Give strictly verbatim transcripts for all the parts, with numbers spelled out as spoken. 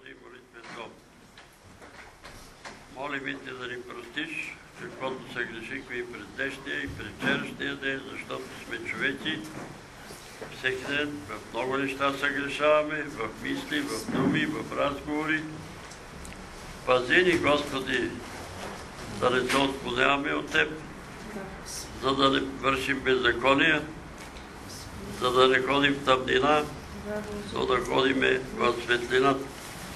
Божий молитвен дом. Молим и те да ни простиш, каквото се грешихме и пред днешния, и пред вчерашния ден, защото сме човеци. Всеки ден в много неща се грешаваме, в мисли, в думи, в разговори. Пази ни, Господи, да не се отклоняваме от Теб, за да не вършим беззакония, за да не ходим в тъмнина, но да ходим в светлината.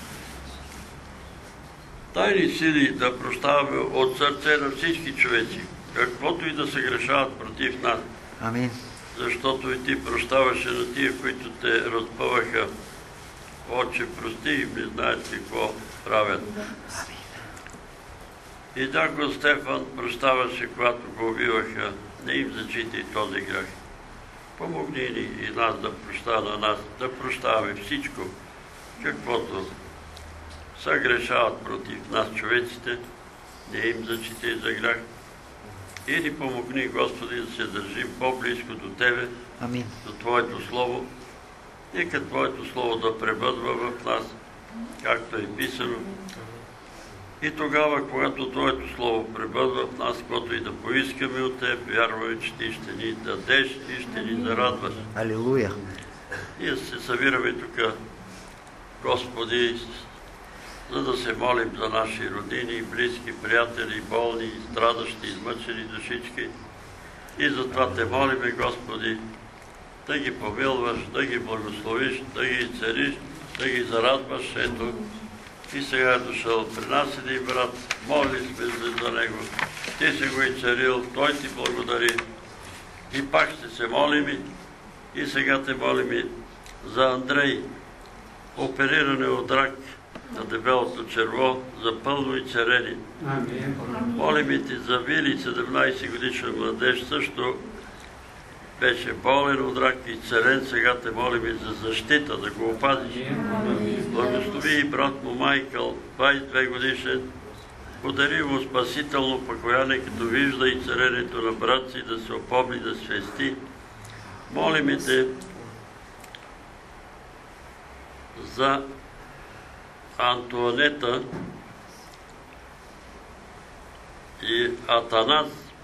Дай ни сили да прощаваме от сърце на всички човеци, каквото и да се грешават против нас. Амин. Защото и Ти прощаваше на тия, които те разпъваха. Отче, прости им, не знаят какво правят. Амин. И дяко Стефан прощаваше, когато го убиваха. Не им зачитай този грях. Помогни ни и нас да проща на нас, да прощаваме всичко, каквото се грешават против нас човеците, не им зачитай за грях. И ни помогни, Господи, да се държим по-близко до Тебе, Амин. до Твоето Слово. Нека Твоето Слово да пребъдва в нас, както е писано. И тогава, когато Твоето Слово пребъдва в нас, което и да поискаме от Теб, вярваме, че Ти ще ни дадеш и ще ни зарадваш. Алилуя. Ние се събираме тук, Господи, за да се молим за наши родини, близки, приятели, болни, страдащи, измъчени душички. И затова Те молиме, Господи, да ги помилваш, да ги благословиш, да ги цариш, да ги зарадваш. Ето, и сега е дошъл при нас един брат, моли сме за него. Ти си го и царил, Той Ти благодари. И пак ще се молим. И сега Те молим за Андрей, опериране от рак на дебелото черво, за пълно и царени. Молим Ти за Вили, седемнайсет годишен младеж, също беше болен от рак и царен. Сега Те молим и за защита, да го опазиш. Благослови и брат му Майкъл, двайсет и две годишен. Подари му спасително покояние, като вижда и царенето на брат си, да се опомни, да свести. Молим Те за Антуанета и Атанас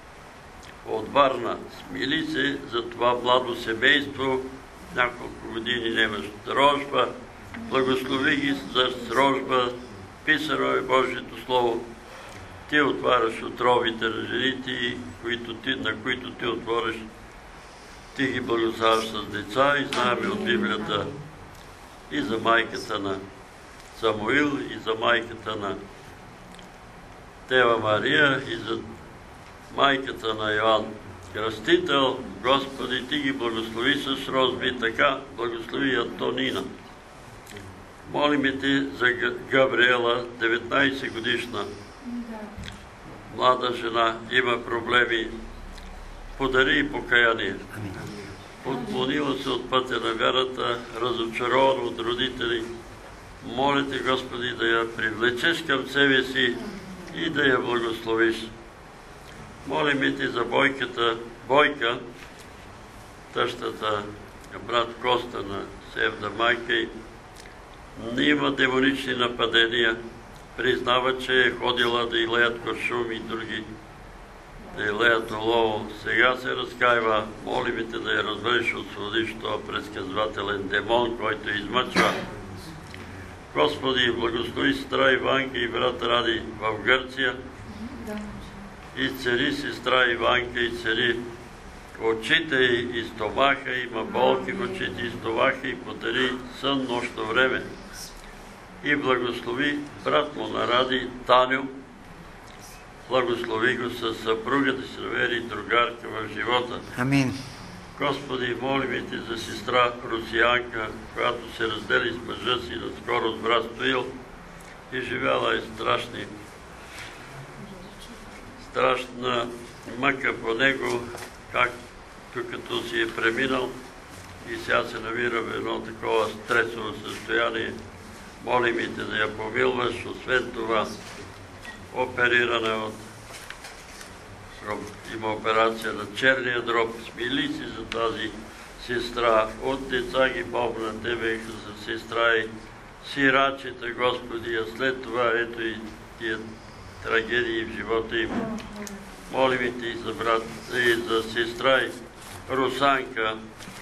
от Варна. Смили се за това младо семейство. Няколко години нямаш рожба. Благослови ги за рожба. Писано е Божието Слово. Ти отваряш отровите на жените, на които Ти отвориш. Ти ги благославяш с деца и знаем от Библията и за майката на Самуил, и за майката на Дева Мария, и за майката на Йоан Кръстител. Господи, Ти ги благослови с розби, така благослови Антонина. Молим Те за Габриела, деветнайсет годишна млада жена, има проблеми. Подари и покаяние. Отклонила се от пътя на вярата, разочарована от родители. Моля Те, Господи, да я привлечеш към себе си и да я благословиш. Молим Те за Бойката, Бойка, тъщата брат Коста на Севда майка й. Има демонични нападения. Признава, че е ходила да й леят куршум и други, да й леят олово. Сега се разкаива. Молим Те да я развалиш, освободиш този предсказвателен демон, който измъчва. Господи, благослови сестра Иванка и брат Ради в Гърция. Изцели сестра Иванка, изцели очите и стомаха, има болки в очите и стомаха и подари сън нощно време. И благослови брат му на Ради, Таню. Благослови го със съпругата си, навери другарка в живота. Амин. Господи, молим Те за сестра Русиянка, която се раздели с мъжа си, наскоро с брат Стоил и живяла е страшни, страшна мъка по него, както като си е преминал и сега се намира в едно такова стресово състояние. Молим Те да я помилваш, освен това опериране от има операция на черния дроб. Смили си за тази сестра. От деца ги помна, те беха за сестра и сирачета, Господи, а след това ето и тия трагедии в живота им. Молим Те и за брат, и за сестра и Русанка,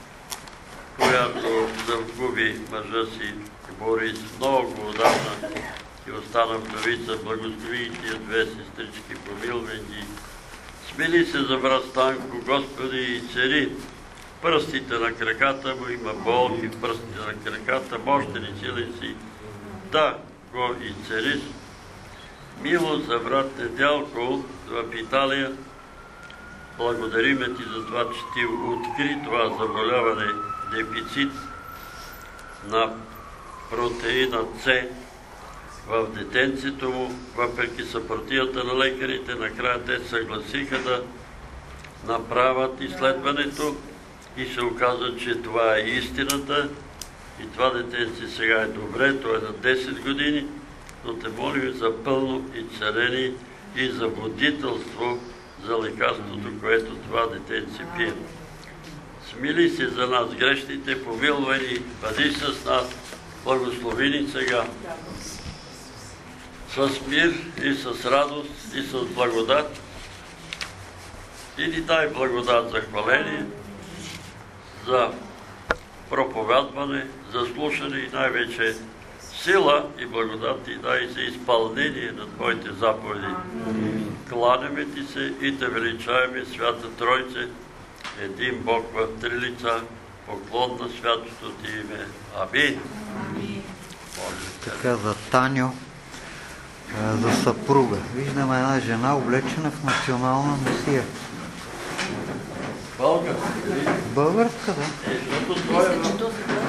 която загуби мъжа си Борис много отдавна и остана вдовица. Благослови тия две сестрички, помилвай ги. Смили се за брат Станко, Господи, и цари пръстите на краката му, има болки в пръстите на краката, мощен и силен си, да го и цариш. Милост за брат Недялко в Италия, благодариме Ти за това, че Ти откри това заболяване, дефицит на протеина С в детенцето му, въпреки съпротивата на лекарите, накрая те съгласиха да направят изследването и се оказа, че това е истината и това детенце сега е добре, то е на десет години, но те молим за пълно изцеление и за водителство за лекарството, което това детенце пие. Смили се за нас грешните, помилвай ни, бъди с нас, благослови ни сега. С мир и с радост и с благодат. И ни дай благодат за хваление, за проповядване, за слушане и най-вече сила и благодат Ти дай за изпълнение на Твоите заповеди. Кланяме Ти се и Те величаваме, Свята Тройце, един Бог в три лица, поклон на святото Ти име. Амин. Така за Таню, за съпруга. Виждаме една жена, облечена в национална носия. Българска? Българска, да. Е, защото той е в...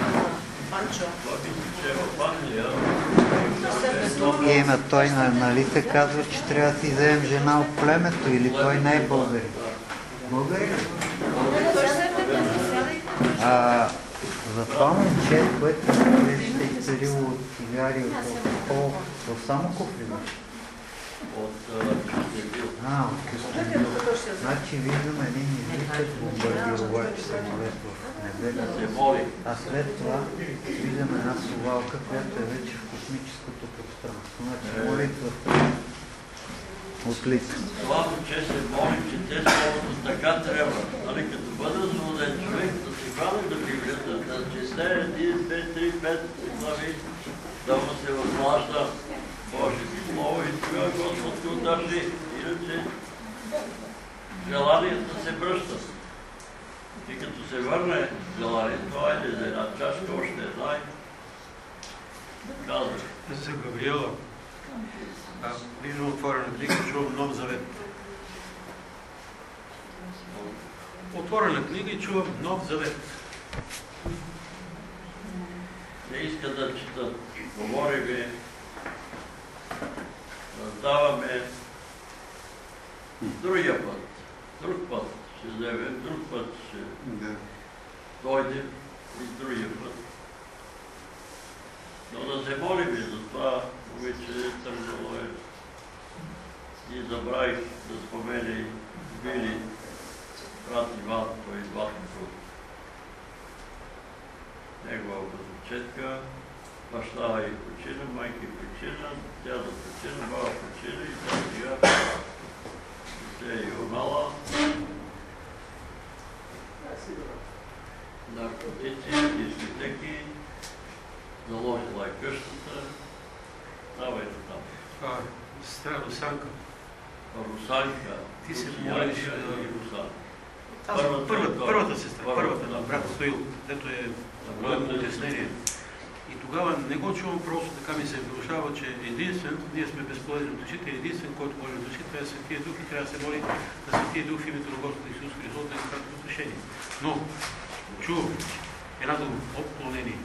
И име той, нали се казва, че трябва да си вземем жена от племето, или той не е българин? Българин? А за това момче, което ще изцарило от цигари, от алкохол, в Самоков ли беше? От Кюстендил. А, от Кюстендил. Значи виждам един излитък бомбардировач самолет в небето. А след това виждам една совалка, която е вече в космическото пространство. Значи молитвата отлика. Това момче се моли, че те словото така трябва. Нали, като бъде злоден човек, да се хване да Библията, да чете един, две, три, пет глави, да му се възплаща Божието Слово и тогава Господ го държи. Иначе желанията се връщат. И като се върне желанието, айде за една чашка, още една и казва. За Гавриела, виждам отворена книга, чувам Нов Завет. Отворена книга и чувам Нов Завет. Не иска да четат. Говориме, раздаваме другия път. Друг път ще вземем, друг път ще дойдем и другия път. Но да се молим и за това, вече тръгнало е. И забравих да спомене и били брат Иван, той Златко. Негова възучетка, баща и почина, майка и почина, тя да почина, баба почина и тя сега се е юрнала. Наркотици, дискотеки, заложила е къщата. Давай до там. Сестра Русанка. Русанка. Ти се молиш и Русанка. Първата сестра, първата на брат Стоил, дето е военно отеснение. И тогава не го чувам, просто така ми се внушава, че единствен, ние сме безплодни от очите, единствен, който може да души, това е Светия Дух и трябва да се моли на Светия Дух в името на Господа Исус Христос да изпрати утешение. Но чувам една дума, отклонение.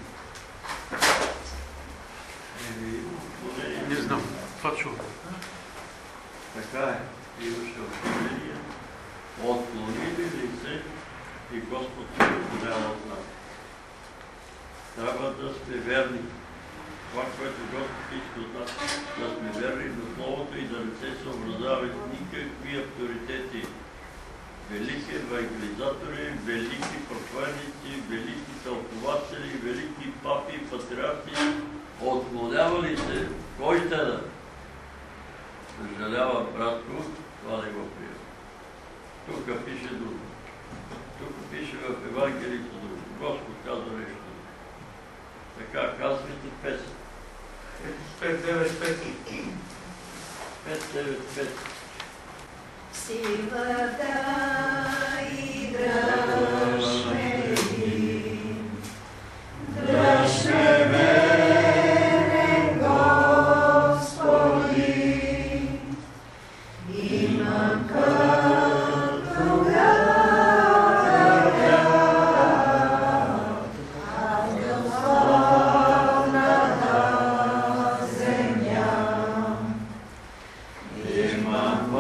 Не знам, това чувам. Така е, имаше отклонение. Отклонили ли се и Господ се отклонява от нас. Трябва да сме верни. Това, което Господ иска от нас, да сме верни на Словото и да не се съобразяваме с никакви авторитети. Велики евангелизатори, велики проповедници, велики тълкователи, велики папи, патриарси, отклонява ли се кой ще да съжалява братко, това не го приема. Тук пише друго. Тук пише в Евангелието друго. Господ казва нещо друго. Така казвайте песен. пет девет пет. пет девет пет. Силата и дръж ме ти, дръж ме верен Господи, имам като града вяр, ангел славната земя. Имам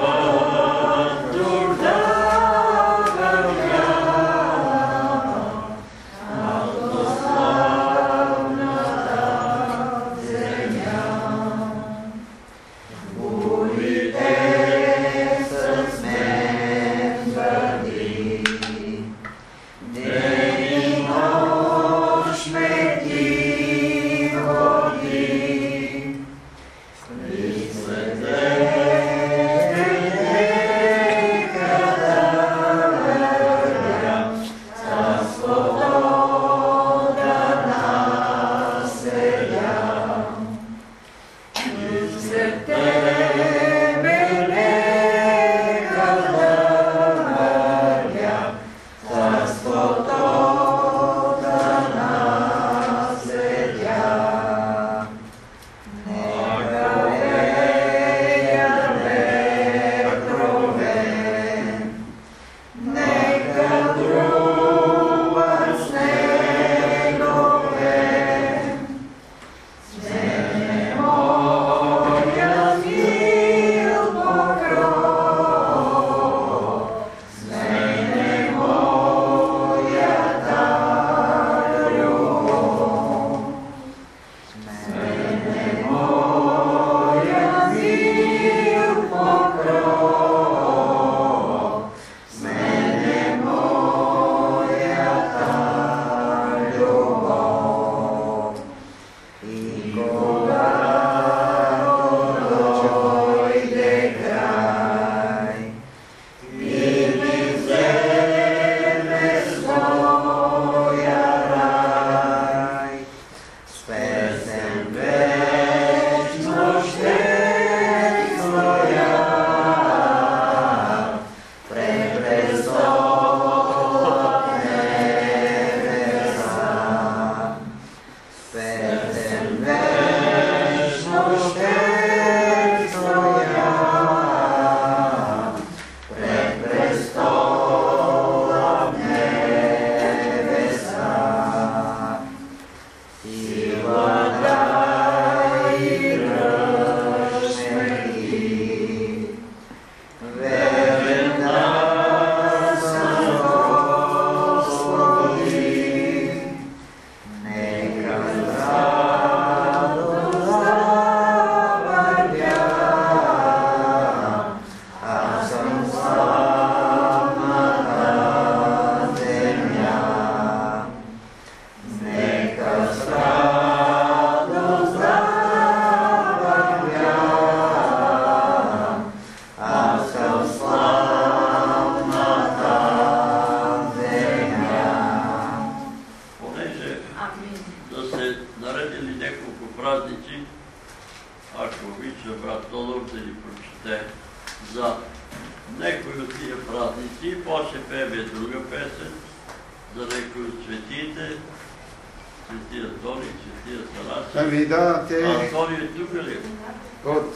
Ами да, те... Антоний тук ли? От...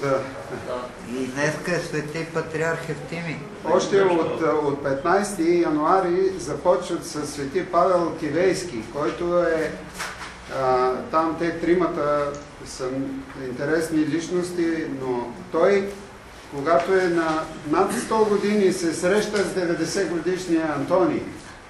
И днеска е свети патриарх Евтимий. Още от, от петнайсети януари започват с свети Павел Кивейски, който е... А, там те тримата са интересни личности, но той, когато е на над сто години, се среща с деветдесет годишния Антоний.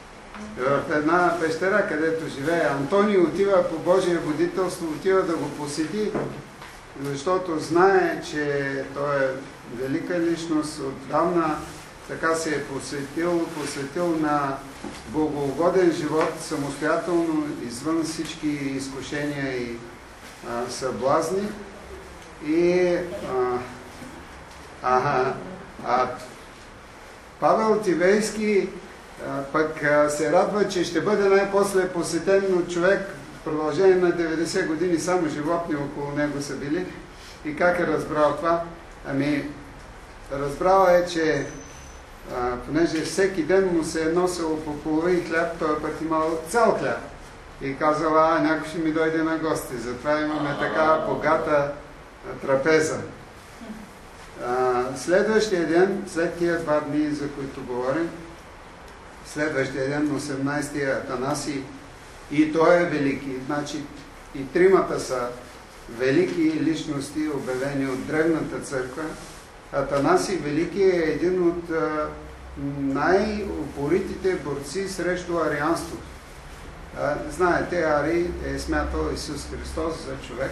В една пещера, където живее Антоний, отива по Божие водителство, отива да го посети, защото знае, че той е велика личност, отдавна така се е посветил, посветил на богоугоден живот, самостоятелно, извън всички изкушения и а, съблазни и а, а, а, Павел Тивейски а, пък а, се радва, че ще бъде най-после посетен от човек в продължение на деветдесет години, само животни около него са били. И как е разбрал това? Ами, разбрал е, че а, понеже всеки ден му се е носило по половин хляб, той път имал цял хляб. И казал, а, някой ще ми дойде на гости, затова имаме такава богата а, трапеза. А, следващия ден, след тия два дни, за които говорим, следващия ден, осемнайсети Атанасий, и той е велики. Значи и тримата са велики личности, обявени от древната църква. Атанасий Велики е един от най-упоритите борци срещу арианството. Знаете, Арий е смятал Исус Христос за човек.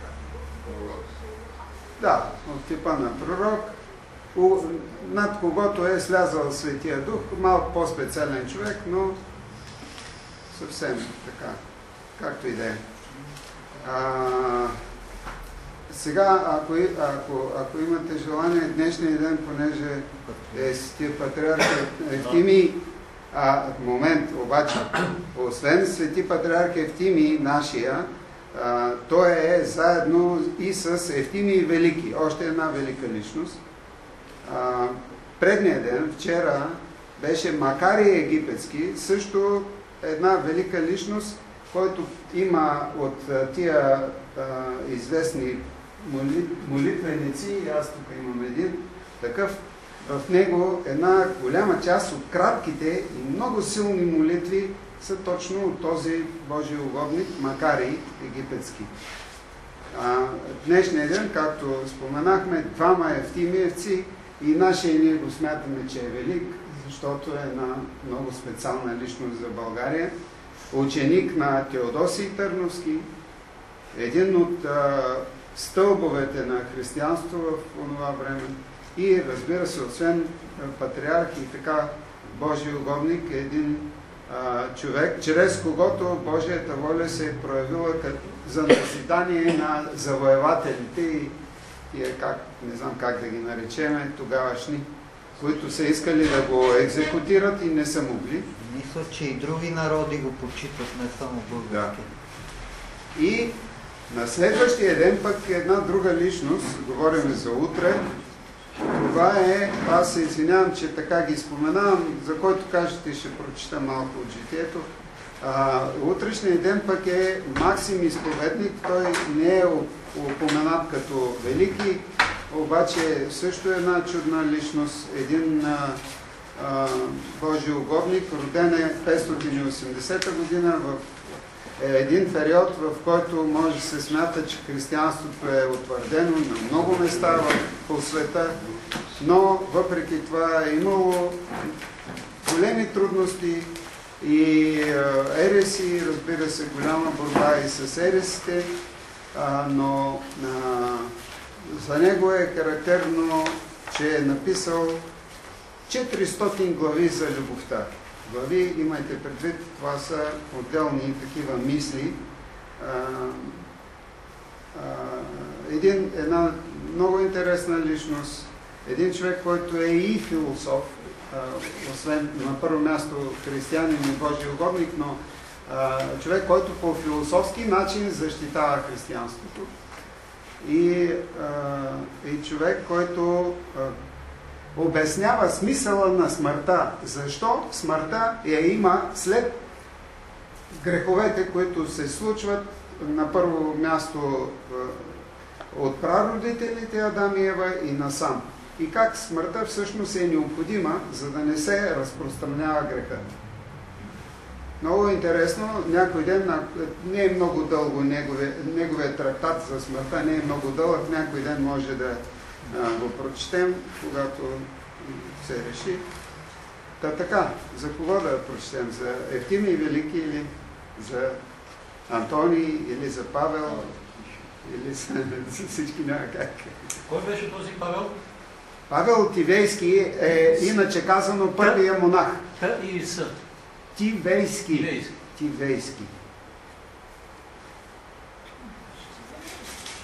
Да, от типа на пророк, над когото е слязал Светия Дух, малко по-специален човек, но съвсем така, както и да е. Сега, ако, ако, ако имате желание, днешния ден, понеже е Светия патриарх Евтимий, а, момент, обаче, освен Свети патриарх Евтимий, нашия, а, той е заедно и с Евтимий Велики, още една велика личност. А, предния ден, вчера, беше Макарий Египетски, също една велика личност, който има от тия а, известни моли, молитвеници, аз тук имам един такъв, в него една голяма част от кратките и много силни молитви са точно от този Божий угодник Макарий Египетски. А, днешния ден, както споменахме, двама евтимиевци и нашия ние го смятаме, че е велик, защото е една много специална личност за България. Ученик на Теодосий Търновски, един от а, стълбовете на християнство в онова време и, разбира се, освен патриарх и така Божий угодник, е един а, човек, чрез когото Божията воля се е проявила като за назидание на завоевателите и, и е как, не знам как да ги наречеме, тогавашни, които са искали да го екзекутират и не са могли. Мисля, че и други народи го почитат, не само български. Да. И на следващия ден пък една друга личност, говорим за утре, това е, аз се извинявам, че така ги споменавам, за който кажете, ще прочита малко от житието. А, утрешния ден пък е Максим Изповедник, той не е упоменат като велики, обаче също е една чудна личност, един а, а, Божий угодник, роден е петстотин и осемдесета година, в е един период, в който може да се смята, че християнството е утвърдено на много места по света, но въпреки това е имало големи трудности и ереси, разбира се, голяма борба и с ересите, но за него е характерно, че е написал четиристотин глави за любовта. Глави, имайте предвид, това са отделни такива мисли. А, а, един, една много интересна личност, един човек, който е и философ, а, освен на първо място християнин и Божий угодник, но а, човек, който по философски начин защитава християнството. И, а, и човек, който а, обяснява смисъла на смъртта. Защо смъртта я има след греховете, които се случват на първо място от прародителите Адам и Ева и насам. И как смъртта всъщност е необходима, за да не се разпространява греха. Много интересно, някой ден, не е много дълго неговия, неговия трактат за смъртта, не е много дълъг, някой ден може да а, го прочетем, когато се реши. Та така, за кого да прочетем? За Евтимий Велики или за Антоний или за Павел? Или за, за всички няма как. Кой беше този Павел? Павел Тивейски е иначе казано първия монах. Т и С. Тивейски. Тивейски. Тивейски.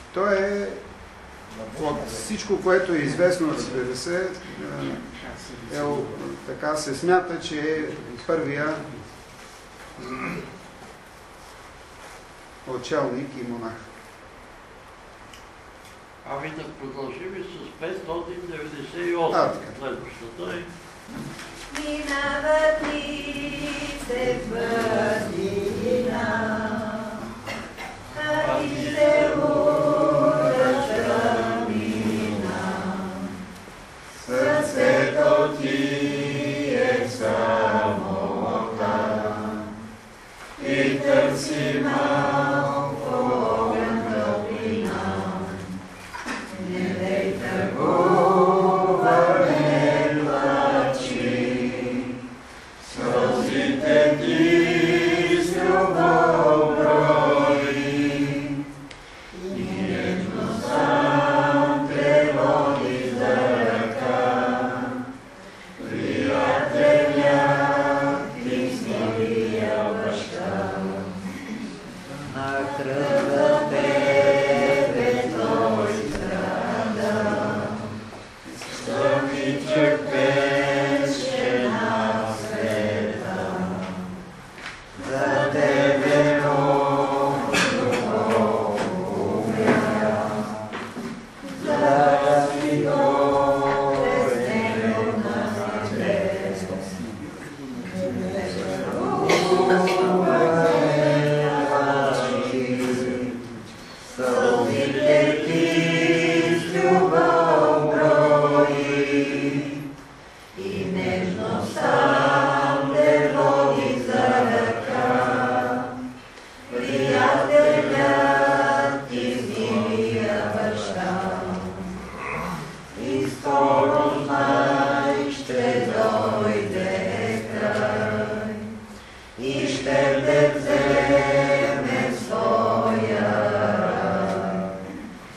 То е от всичко, което е известно, разбира се, е, така се смята, че е първия отчелник и монах. Ами да продължим и с петстотин деветдесет и осем. А, така. Следващата е. Минават ли се пътина, а и се лудата мина. Сърцето ти е самота и търси малко огън топлина. Не дей тъгува, не плачи, сълзите ти с любов брои, и нежно сам те води за ръка. Приятеля ти с милия баща, На кръста тебе той страда, самичък беше на света. За тебе он любов умря, за да си дойде на небес. Сълзите ти с любов брои, и нежно сам те води за ръка. Приятелят ти с милия баща, и скоро знай ще дойде край, и ще те вземе в своя рай.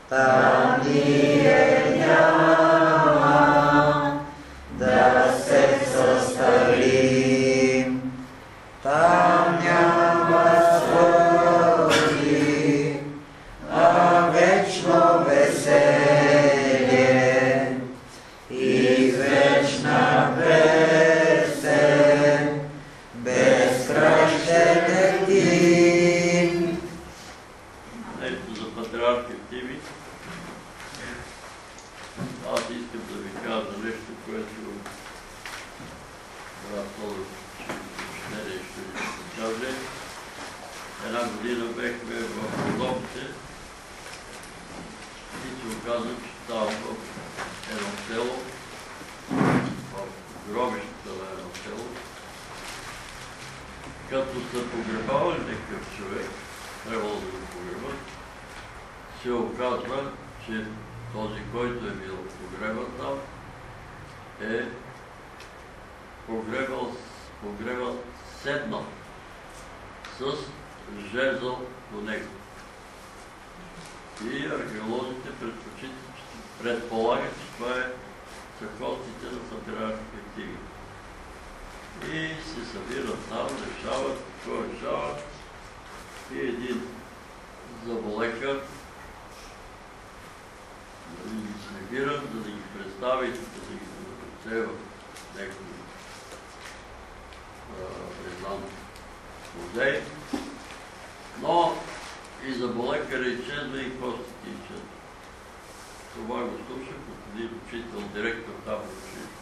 Там ние няма да се съставим, там няма слъзи, а вечно веселие и вечна песен, безкрайщен ектив. Нещо за патриарх Евтимий. Аз искам да ви кажа нещо, което брат Тодор ще ви каже. Една година бехме в Родопите и се оказа, че става в едно село, в гробищата на едно село. Като са погребавали някакъв човек, трябвало да го погребат, се оказва, че този, който е бил погребан там, е погребал, погребал седнал с жезъл до него. И археолозите предполагат, че това е са костите на патриарх Евтимий. И се събират там, решават, какво решават. И един заболекар да ги събират, да ги представи, да ги отце в някой признан музей. Но и заболекара изчезва и костите изчезва. Това го слушах от един учител, директор там в учител.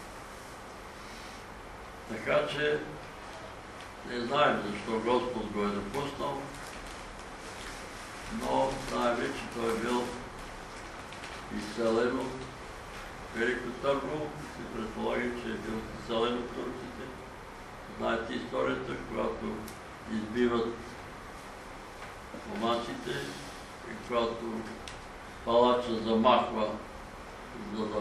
Така че не знаем защо Господ го е допуснал, но знаем, че той е бил изселен от Велико Търново. Се предполага, че е бил изселен от турците. Знаете историята, когато избиват момаците и когато палача замахва, за да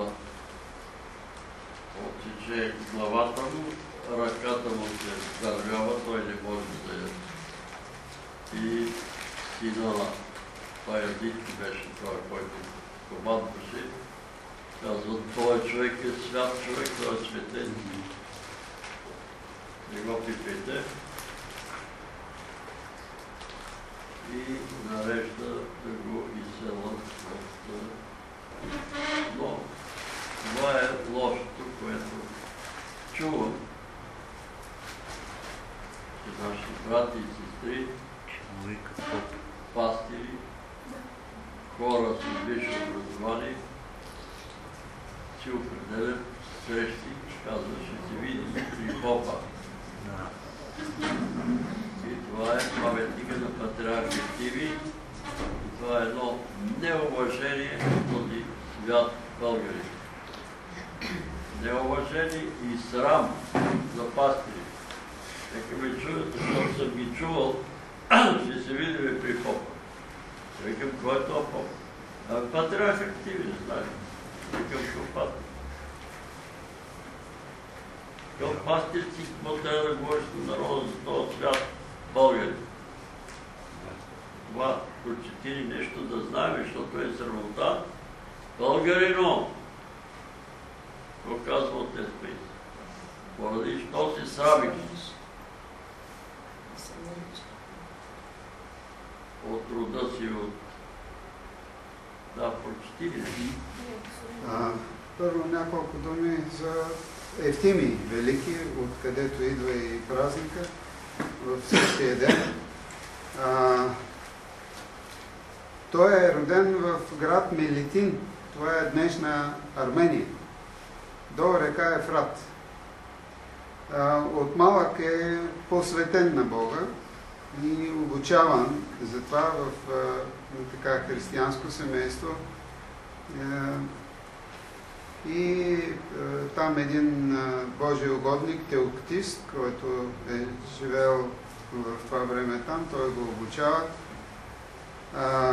отсече главата му, ръката му се държава, той не може да я. И сина на Паязитки беше това, който командваше. Казва, този човек е свят човек, той е светен. Не го пипайте. И нарежда да го изселват от... Но това е лошото, което чувам, че наши брати и сестри, пастири, хора с висше образование, си определят срещи, казва, ще се видим при попа. И това е паметника на патриарх Евтимий. И това е едно неуважение на този свят българи. Неуважение и срам за пастири. Нека ме чуят, защото съм ги чувал, ще се видим при попа. Викам, кой е това поп? А патриарх Евтимий, не знаем. Викам, кой пастир. Кой пастир си, какво трябва да говориш на народа за този свят българи? Това, прочети ни нещо да знаем, защото е срамота. Българино! Какво казва Отец Пейс? Поради, що се срамиш? От рода си, от... Да, прочети ли? Първо няколко думи за Евтимий Велики, откъдето идва и празника в същия ден. А, той е роден в град Мелитин. Това е днешна Армения. До река Ефрат. А, от малък е посветен на Бога и обучаван затова в а, така християнско семейство. А, и а, там един а, Божий угодник, теоктист, който е живеел в това време там, той го обучава. А,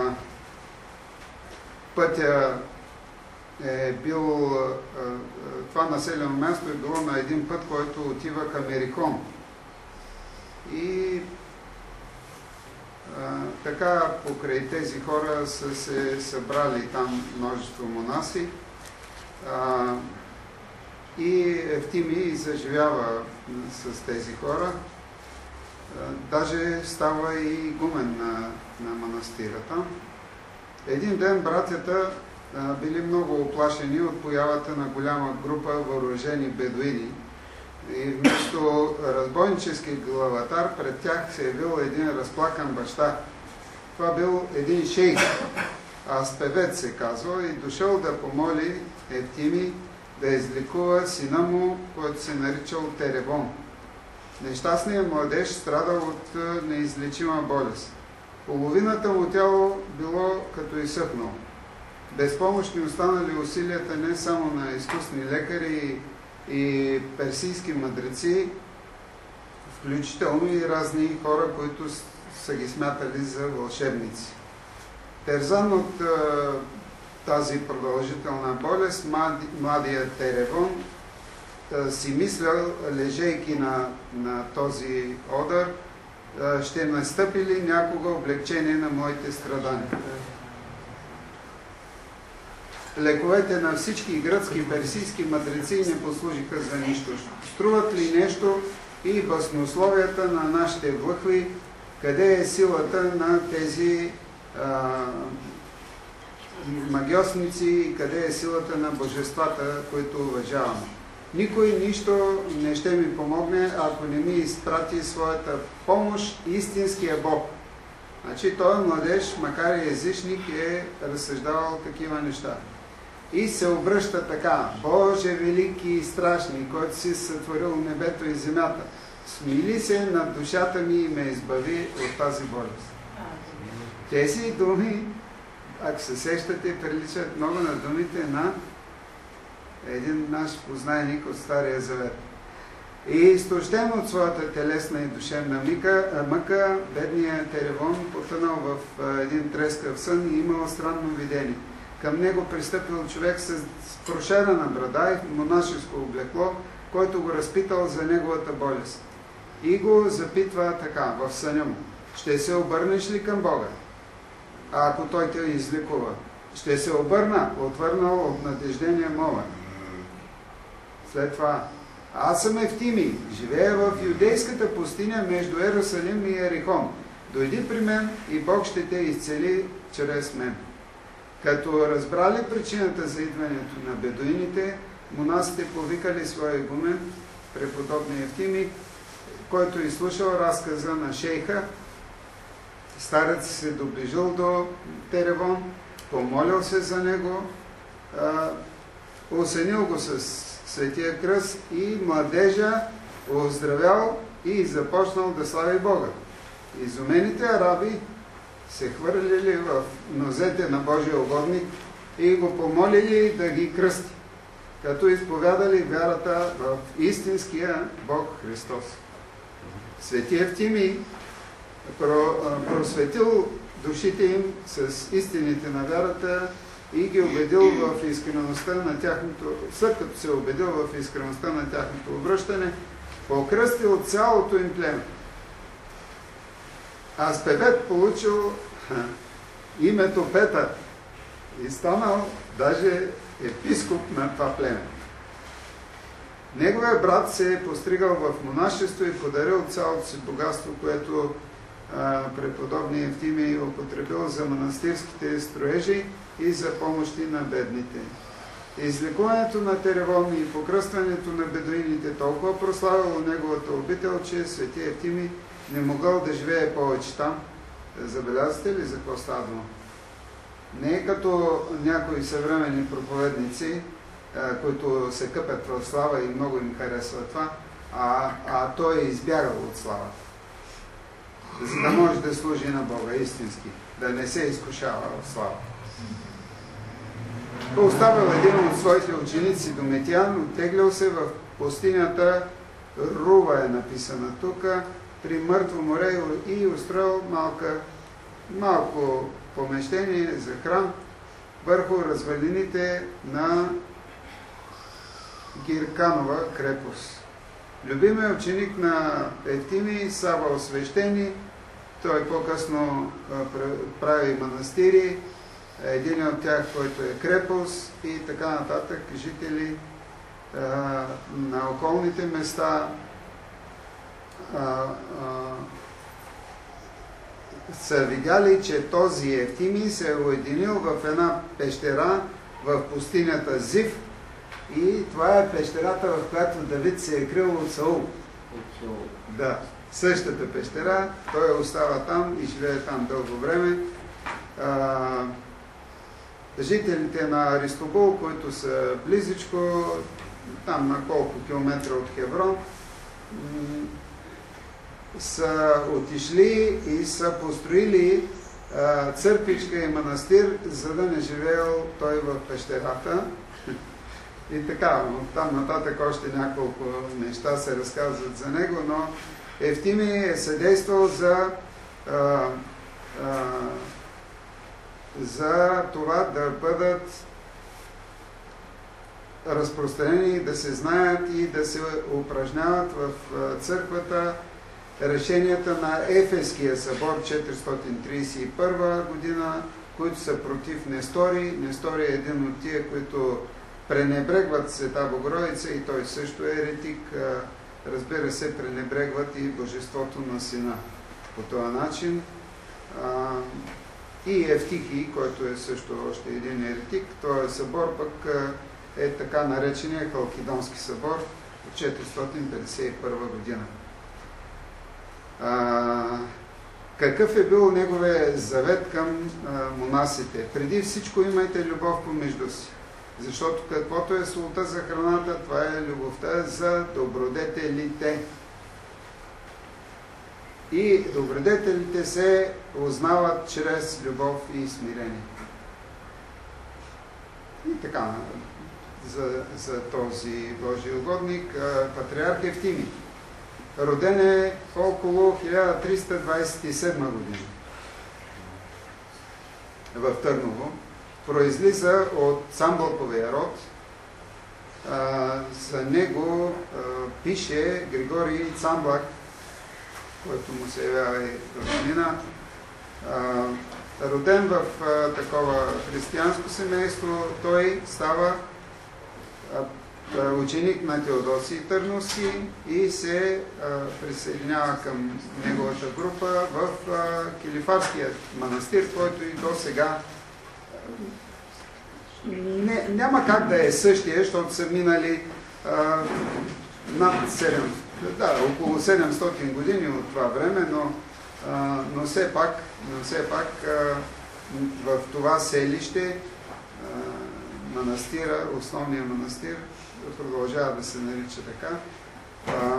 пътя е бил, а, а, това населено място е било на един път, който отива към Ерихон. И а, така покрай тези хора са се събрали там множество монаси. А, и Евтимий заживява с тези хора. А, даже става и игумен на, на манастира там. Един ден братята а, били много оплашени от появата на голяма група въоръжени бедуини. И вместо разбойнически главатар пред тях се явил един разплакан баща. Това бил един шейх, Аспевет се казва, и дошъл да помоли Евтимий да излекува сина му, който се наричал Теревон. Нещастният младеж страдал от неизлечима болест. Половината му тяло било като изсъхнало. Безпомощни останали усилията не само на изкусни лекари и персийски мъдреци, включително и разни хора, които са ги смятали за вълшебници. Терзан от а, тази продължителна болест, младият Теревон а, си мислял, лежейки на, на този одър, а, ще настъпи ли някога облегчение на моите страдания. Лековете на всички гръцки и персийски мъдреци не послужиха за нищо. Струват ли нещо и баснословията на нашите влъхви, къде е силата на тези а, магиосници и къде е силата на божествата, които уважаваме. Никой нищо не ще ми помогне, ако не ми изпрати своята помощ истинския Бог. Значи той младеж, макар и езичник, е разсъждавал такива неща. И се обръща така: Боже велики и страшни, който си сътворил небето и земята, смили се над душата ми и ме избави от тази болест. Тези думи, ако се сещате, приличат много на думите на един наш познайник от Стария Завет. И изтощен от своята телесна и душевна мъка, мъка бедният Теревон потънал в един трескав сън и имал странно видение. Към него пристъпил човек с прошерена брада и монашеско облекло, който го разпитал за неговата болест. И го запитва така в съня му: ще се обърнеш ли към Бога? А ако той те излекува? Ще се обърна, отвърнал от надеждения мола. След това: аз съм Евтимий, живея в юдейската пустиня между Ерусалим и Ерихон. Дойди при мен и Бог ще те изцели чрез мен. Като разбрали причината за идването на бедуините, монасите повикали своя игумен, преподобния Евтимий, който изслушал разказа на шейха. Старец се доближил до Теревон, помолил се за него, осенил го с Светия кръст и младежа оздравял и започнал да слави Бога. Изумените араби се хвърлили в нозете на Божия угодник и го помолили да ги кръсти, като изповядали вярата в истинския Бог Христос. Свети Евтимий просветил душите им с истините на вярата и ги убедил в искреността на тяхното, след като се убедил в искреността на тяхното обръщане, покръстил цялото им племе. Аспевет получил ха, името Петър и станал даже епископ на това племе. Неговият брат се е постригал в монашество и подарил цялото си богатство, което а, преподобният Евтимий употребил за манастирските строежи и за помощи на бедните. Излекуването на Теревон и покръстването на бедуините толкова прославило неговата обител, че свети Евтимий не могъл да живее повече там. Забелязвате ли за какво става дума? Не е като някои съвременни проповедници, които се къпят в слава и много им харесва това, а, а той е избягал от славата. За да може да служи на Бога истински, да не се изкушава в слава. Той оставил един от своите ученици Дометиан, оттеглял се в пустинята, Рува е написана тук, при Мъртво море и устроил малка, малко помещение за храм върху развалините на Гирканова крепост. Любимият ученик на Евтимий, Сава Освещени, Той по-късно прави манастири, един от тях, който е крепост и така нататък, жители а, на околните места а, а, са видяли, че този Евтимий се е уединил в една пещера в пустинята Зив и това е пещерата, в която Давид се е крил от Саул. Да, същата пещера, той остава там и живее там дълго време. А, жителите на Аристобул, които са близичко, там на колко километра от Хеврон, са отишли и са построили а, църквичка и манастир, за да не живеел той в пещерата. И така, там нататък още няколко неща се разказват за него, но Евтимий е съдействал за, а, а, за това да бъдат разпространени, да се знаят и да се упражняват в църквата решенията на Ефеския събор четиристотин тридесет и първа година, които са против Нестори. Нестори е един от тия, които пренебрегват Света Богородица и той също е еретик. Разбира се, пренебрегват и божеството на Сина по този начин. И Евтихий, който е също още един еретик. Този събор пък е така наречения Халкидонски събор от четиристотин петдесет и първа година. А, какъв е бил неговия завет към а, монасите? Преди всичко имайте любов помежду си. Защото каквото е солта за храната, това е любовта за добродетелите. И добродетелите се узнават чрез любов и смирение. И така, за, за този Божий угодник, патриарх Евтимий. Роден е около хиляда триста двадесет и седма година в Търново. Произлиза от Самблаковия род. А, за него а, пише Григорий Цамблак, който му се явява и роднина. Роден в а, такова християнско семейство, той става а, ученик на Теодосий Търновски и се а, присъединява към неговата група в а, Килифарския манастир, който и до сега не, няма как да е същия, защото са минали а, над седем, да, около седемстотин години от това време, но, а, но все пак, но все пак а, в това селище а, манастира, основния манастир, продължава да се нарича така. А,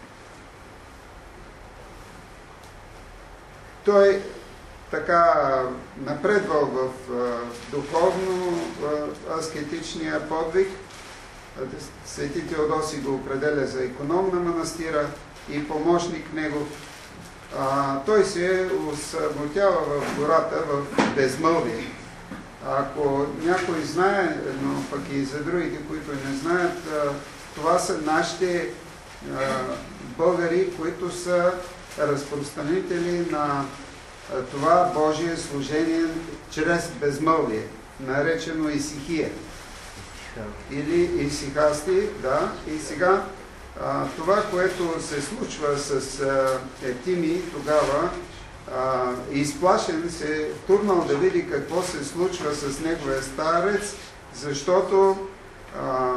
той така напредвал в а, духовно а, аскетичния подвиг. Свети Теодосий го определя за иконом на манастира и помощник негов. А, той се осамотява в гората в безмълвие. Ако някой знае, но пък и за другите, които не знаят, а, това са нашите а, българи, които са разпространители на а, това Божие служение чрез безмълвие, наречено исихия. Или исихасти, да. И сега а, това, което се случва с а, Евтимий тогава, а, изплашен се турнал да види какво се случва с неговия старец, защото а,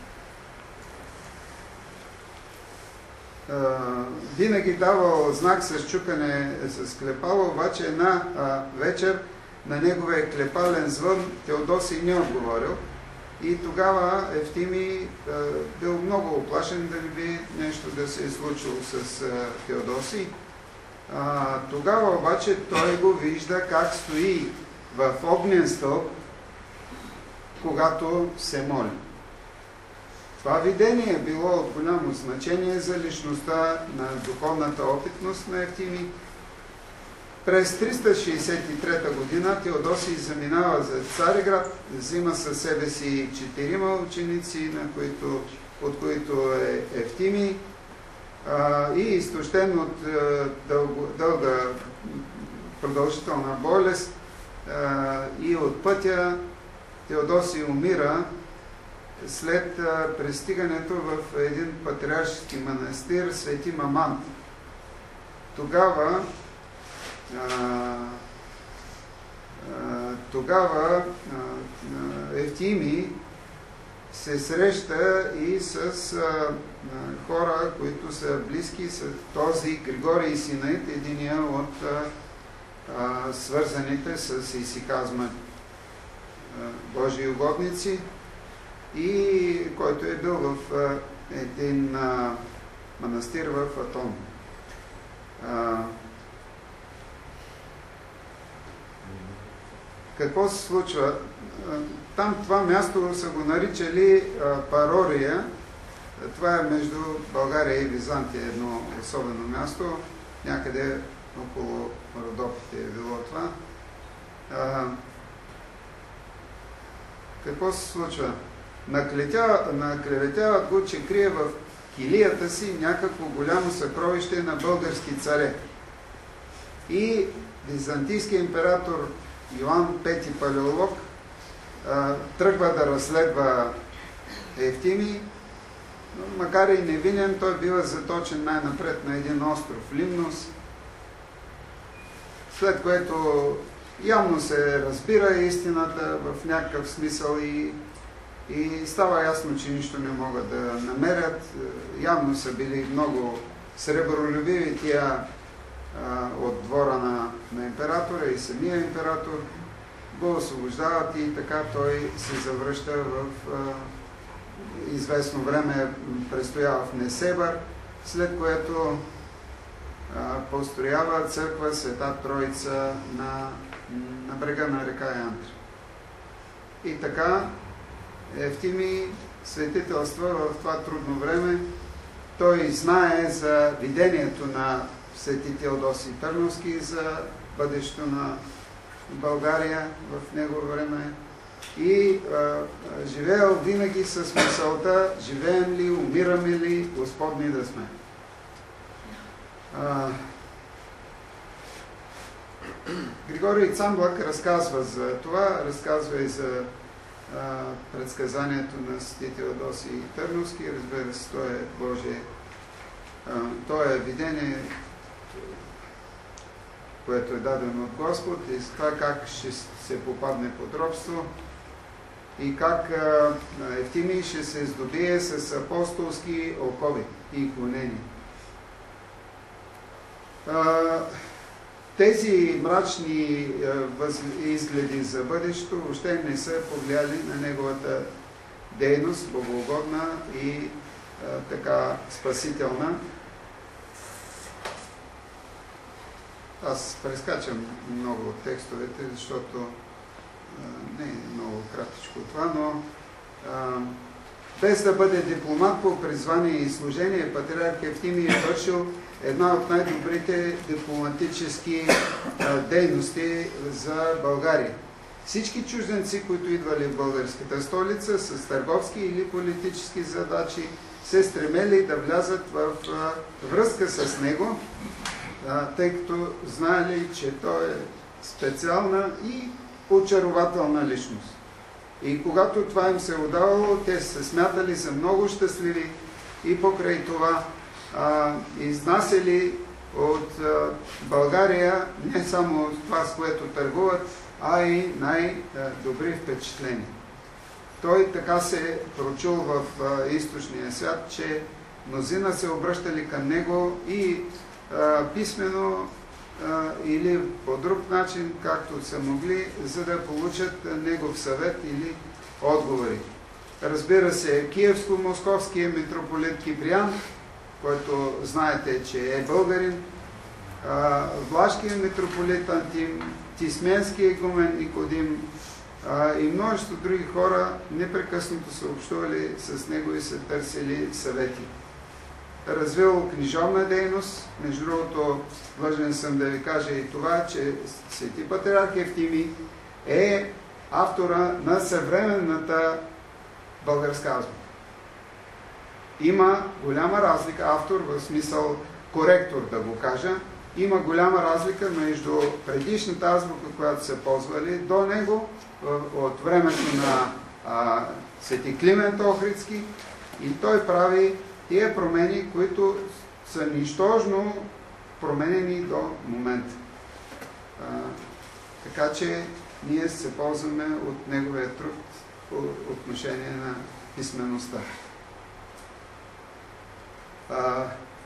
а, винаги давал знак с чукане с клепало, обаче една а, вечер на неговия клепален звън Теодосий не отговорил. И тогава Евтимий е, бил много оплашен да не би нещо да се е случило с е, Теодосий. А, тогава обаче той го вижда как стои в огнен стълб, когато се моли. Това видение е било от голямо значение за личността на духовната опитност на Евтимий. През триста шейсет и трета година Теодосий заминава за Цареград, взима със себе си четирима ученици, на които, от които е Евтимий, а, и изтощен от а, дълго, дълга продължителна болест а, и от пътя, Теодосий умира след а, пристигането в един патриаршески манастир, Свети Мамант. Тогава а, Тогава Евтимий се среща и с хора, които са близки с този Григорий Синаит, единия от свързаните с исихазма Божии угодници, и който е бил в един манастир в Атон. Какво се случва? Там това място са го наричали Парория. Това е между България и Византия, едно особено място. Някъде около Родопите е било това. Какво се случва? Наклеветяват го, че крие в килията си някакво голямо съкровище на български царе. И византийският император Йоан Пети Палеолог тръгва да разследва Евтимий, но макар и невинен, той бива заточен най-напред на един остров Лимнос, след което явно се разбира истината в някакъв смисъл и, и става ясно, че нищо не могат да намерят. Явно са били много сребролюбиви тия от двора на, на императора и самия император, го освобождават и така той се завръща в а, известно време, престоява в Несебър, след което а, построява църква Света Троица на, на брега на река Янтр. И така Евтимий светителства в това трудно време. Той знае за видението на Свети Теодосий Търновски, за бъдещето на България в негово време, и а, живеел винаги с мисълта: живеем ли, умираме ли, Господни да сме. А, Григорий Цамблак разказва за това, разказва и за а, предсказанието на Свети Теодосий Търновски. Разбира се, то е Божие, а, то е видение, което е дадено от Господ, и с това как ще се попадне под робство и как Евтимий ще се здобие с апостолски окови и клонени. Тези мрачни изгледи за бъдещето въобще не са повлияли на неговата дейност, богоугодна и така спасителна. Аз прескачам много от текстовете, защото а, не е много кратичко това, но а, без да бъде дипломат по призвание и служение, патриарх Евтимий е вършил една от най-добрите дипломатически а, дейности за България. Всички чужденци, които идвали в българската столица с търговски или политически задачи, се стремели да влязат в а, връзка с него, тъй като знаели, че той е специална и очарователна личност. И когато това им се удавало, те се смятали за много щастливи и покрай това а, изнасяли от а, България не само това, с което търгуват, а и най-добри впечатления. Той така се прочул в а, източния свят, че мнозина се обръщали към него и писмено или по друг начин, както са могли, за да получат негов съвет или отговори. Разбира се, киевско-московския митрополит Киприан, който знаете, че е българин, влашкият митрополит Антим, тисменския игумен Никодим и множество други хора непрекъснато са общували с него и са търсили съвети. Развил книжовна дейност. Между другото, длъжен съм да ви кажа и това, че Свети патриарх Евтимий е автора на съвременната българска азбука. има голяма разлика, автор в смисъл коректор да го кажа, има голяма разлика между предишната азбука, която са ползвали до него, от времето на а, Свети Климент Охридски, и той прави тия промени, които са нищожно променени до момента. А, така че ние се ползваме от неговия труд по отношение на писмеността. А,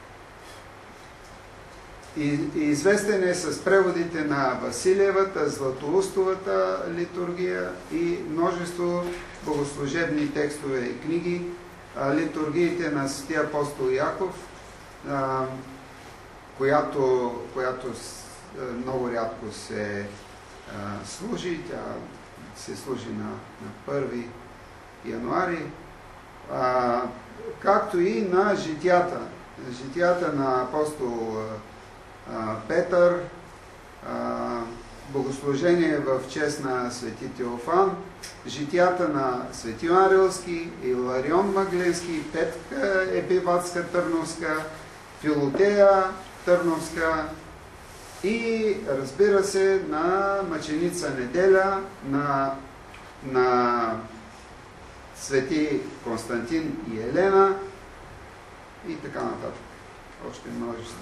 и, и известен е с преводите на Василиевата, Златоустовата литургия и множество богослужебни текстове и книги, а, литургиите на Светия апостол Яков, а, която, която с, а, много рядко се а, служи, тя се служи на, на първи януари, а, както и на житията. Житията на апостол а, Петър, а, богослужение в чест на свети Теофан, житията на свети Арилски, Иларион Маглински, Петка Епиватска Търновска, Филотея Търновска и, разбира се, на мъченица Неделя, на, на свети Константин и Елена и така нататък. Още множество.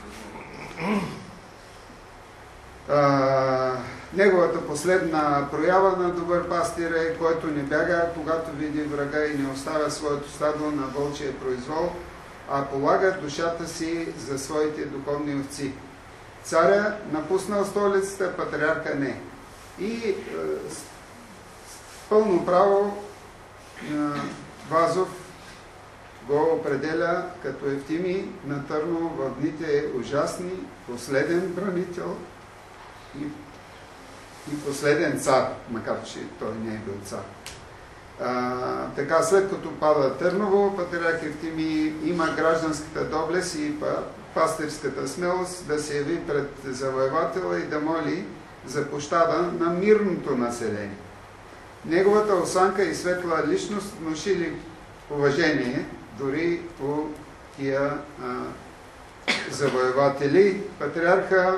А, неговата последна проява на добър пастир е, който не бяга, когато види врага и не оставя своето стадо на вълчия произвол, а полага душата си за своите духовни овци. Царя напуснал столицата, патриарха не. И е, с, с пълно право е, Вазов го определя като Евтимий на Търново в дните ужасни, последен бранител и, и последен цар, макар че той не е бил цар. А, така, след като пада Търново, патриарх Евтимий има гражданската доблест и пастирската смелост да се яви пред завоевателя и да моли за пощада на мирното население. Неговата осанка и светла личност внушили уважение дори по тия а, завоеватели. Патриарха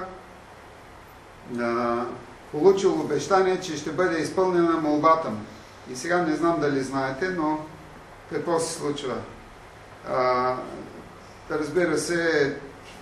а, получил обещание, че ще бъде изпълнена молбата му. И сега не знам дали знаете, но какво се случва? А, разбира се,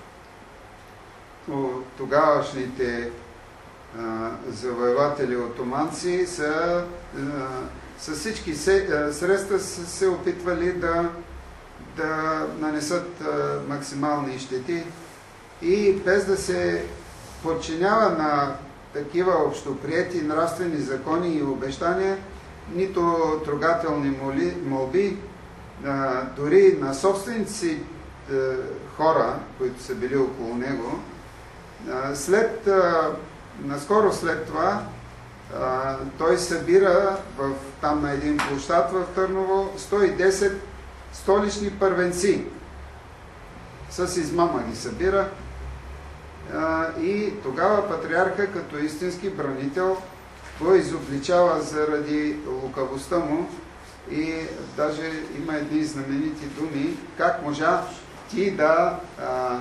тогавашните а, завоеватели отоманци са а, с всички се, а, средства са се опитвали да, да нанесат а, максимални щети и без да се подчинява на такива общоприети нравствени закони и обещания, нито трогателни моли, молби, а, дори на собствените си а, хора, които са били около него. А, след, а, наскоро след това а, той събира в, там на един площад в Търново сто и десет столични първенци. С измама ги събира. А, и тогава патриарха, като истински бранител, го изобличава заради лукавостта му и даже има едни знаменити думи, как можа ти да а, а,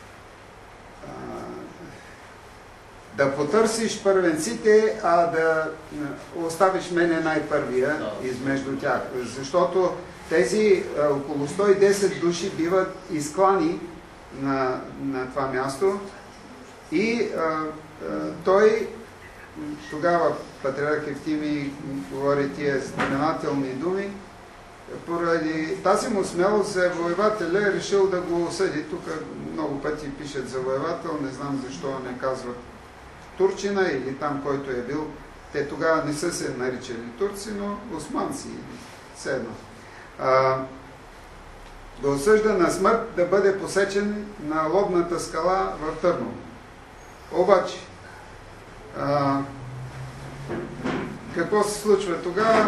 да потърсиш първенците, а да оставиш мене най-първия измежду тях. Защото тези а, около сто и десет души биват изклани на, на това място и а, а, той тогава патриарх Евтимий говори тия знаменателни думи. Поради тази му смелост завоевателя е решил да го осъди. Тук много пъти пишат завоевател, не знам защо не казват турчина или там, който е бил. Те тогава не са се наричали турци, но османци или все едно. Го осъжда на смърт да бъде посечен на лобната скала в Търново. Обаче, А, какво се случва тогава?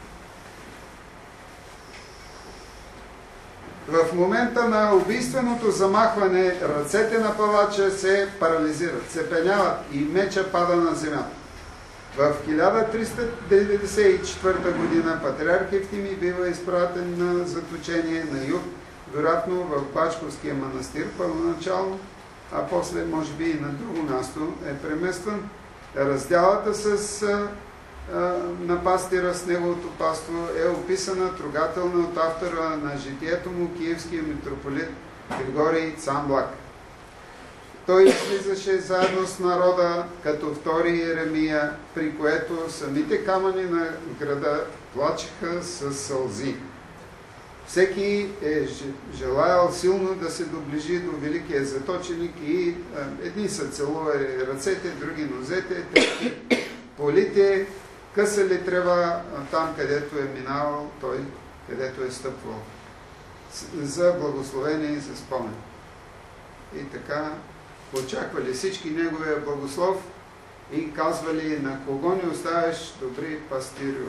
В момента на убийственото замахване ръцете на палача се парализират, се пеняват и меча пада на земята. В хиляда триста деветдесет и четвърта година патриарх Евтимий бива изпратен на заточение на юг вероятно в Бачковския манастир първоначално, а после може би и на друго място е преместван. Разделата с, а, а, на пастира с неговото паство е описана трогателно от автора на житието му, киевския митрополит Григорий Цамблак. Той излизаше заедно с народа като втори Еремия, при което самите камъни на града плачеха с сълзи. Всеки е желаял силно да се доближи до великия заточеник и а, едни са целували ръцете, други нозете, трети полите, късали трева там, където е минавал той, където е стъпвал, за благословение и за спомен. И така очаквали всички неговия благослов и казвали: на кого ни оставяш, добри пастирю?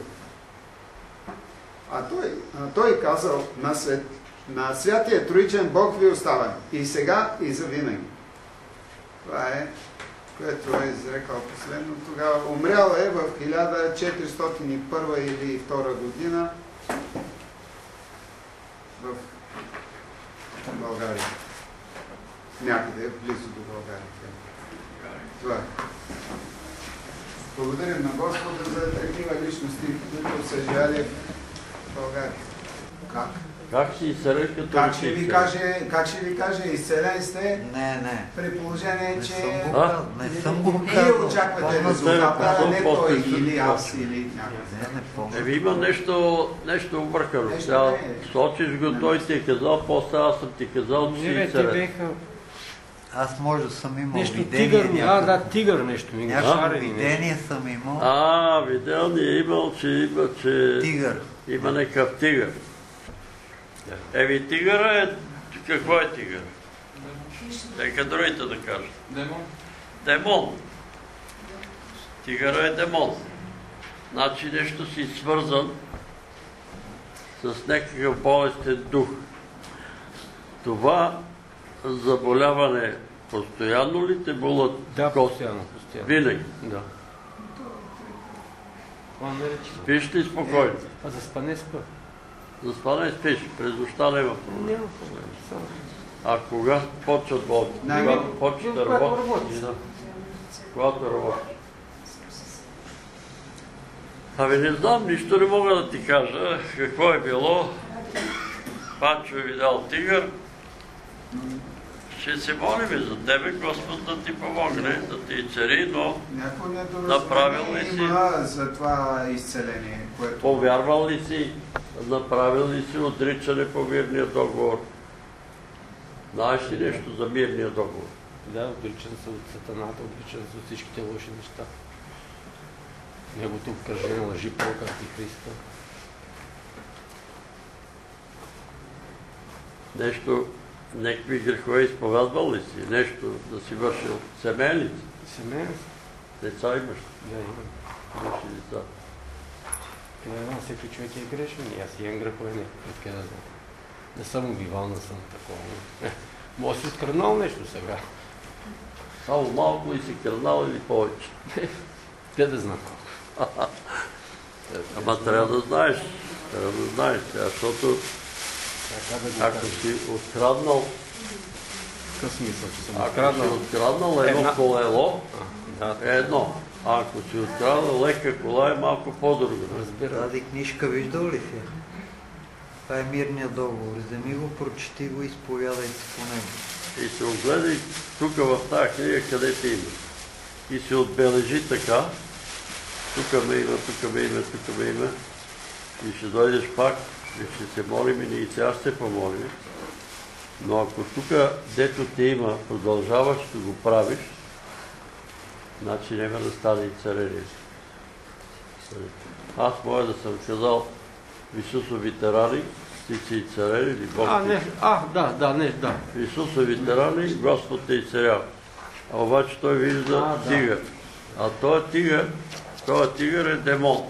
А той, а той казал: на, свет, на святия троичен Бог ви оставя и сега, и завинаги. Това е, което е изрекал последно тогава. Умрял е в хиляда четиристотин и първа или втора година в България. Някъде близо до България. Това е. Благодарим на Господа за такива личности, които са живели в България. Как? Как ще изцелят като Как ще ви каже, как ще ви каже, изцелен сте? Не, не. При положение, Не че съм го казал. Не съм го вие казал. очаквате Помня, резултата, а не той после- или аз или някой. Не, не помня. Еби има нещо, нещо объркано. Нещо Сега не е. сочиш го, той ти е казал, после аз съм ти казал, че Не, си бе, те изцелен. беха Аз може да съм имал нещо видение. тигър, а, някакво. да, тигър нещо ми Някакво шарени нещо. видение съм имал. А, видео ни е имал, че има, че Тигър. има някакъв тигър. Еви, тигъра е... Какво е тигър? Нека другите да кажат. Демон. Демон. Тигъра е демон. Значи нещо си свързан с някакъв болестен дух. Това заболяване постоянно ли те болят? Да, кости? постоянно, постоянно. Винаги. Да. Това нарече. Спиш ли спокойно? А за спане спа? За спане спиш. През нощта няма проблем. Няма проблем. Само. А кога почват болки? Най- Когато почваш да Когато работиш? работиш. Да. Когато работиш. Ами не знам, нищо не мога да ти кажа. Какво е било? Панчо е видял тигър. Ще се молим за тебе, Господ да ти помогне, да ти цари, но Някой Направил ли недоразумение си? има за това изцеление, което... повярвал ли си, направил ли си отричане по мирния договор? Знаеш ли нещо за мирния договор? Да, отричан се от сатаната, отричан се от всичките лоши неща. Неговото обкръжение лъжи, пророк Антихриста. Нещо, някакви грехове изповядвал ли си? Нещо да си вършил? Семейни ли си? Семейно. Деца имаш? Да, имам. Имаш ли деца? Къде знам, всеки човек е грешен и аз имам грехове, не. Откъде да знам. Не съм убивал, не съм такова. Може си откраднал нещо сега. Само малко и си кърнал или повече? Те да знам. Ама трябва да знаеш. Трябва да знаеш, защото Така да го ако кажа. си откраднал, Какъв смисъл, че съм ако си откраднал? откраднал едно Една- колело, Да, е едно. А ако си откраднал лека кола, е малко по-друго. разбира. Тази книжка виждал ли си? Това е мирният договор. Вземи го, прочети го и изповядайте по него. И се огледай тук в тази книга, където има. И се отбележи така. Тук ме има, тук ме има, тук ме има. И ще дойдеш пак, и ще се молим и ние сега ще се помолим. Но ако тук, дето те има, продължаваш да го правиш, значи няма да стане и царение. Аз моя да съм казал Исусови терани, ти си и царен или Бог А, ти. не, а, да, да, не, да. Исусови терани, Господ те изцелява. А обаче той вижда А, да. тигър. А този тигър, този тигър е демон.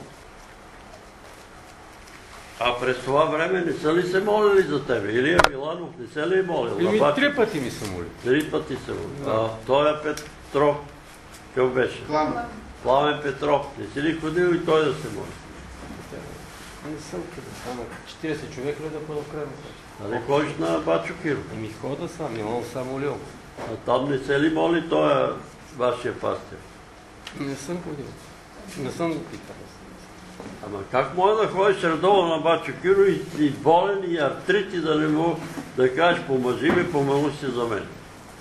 А през това време не са ли се молили за тебе? Илия Миланов не се ли е молил? Еми, Обаче три пъти ми са моли. три пъти се молил. А той е Петров. Какъв беше? Пламен. Пламен Петров. Не си ли ходил и той да се моли? Не съм къде, само четиридесет човека ли да ходя в крайна. А не ходиш на Бачо Киро? Ами хода сам, нямам само лил. А там не се ли моли той е вашия пастир? Не съм ходил. Не съм го питал. Ама как може да ходиш редовно на Бачо Киро и, и болен, и артрит, и да не му да кажеш помажи ми, помогни си за мен?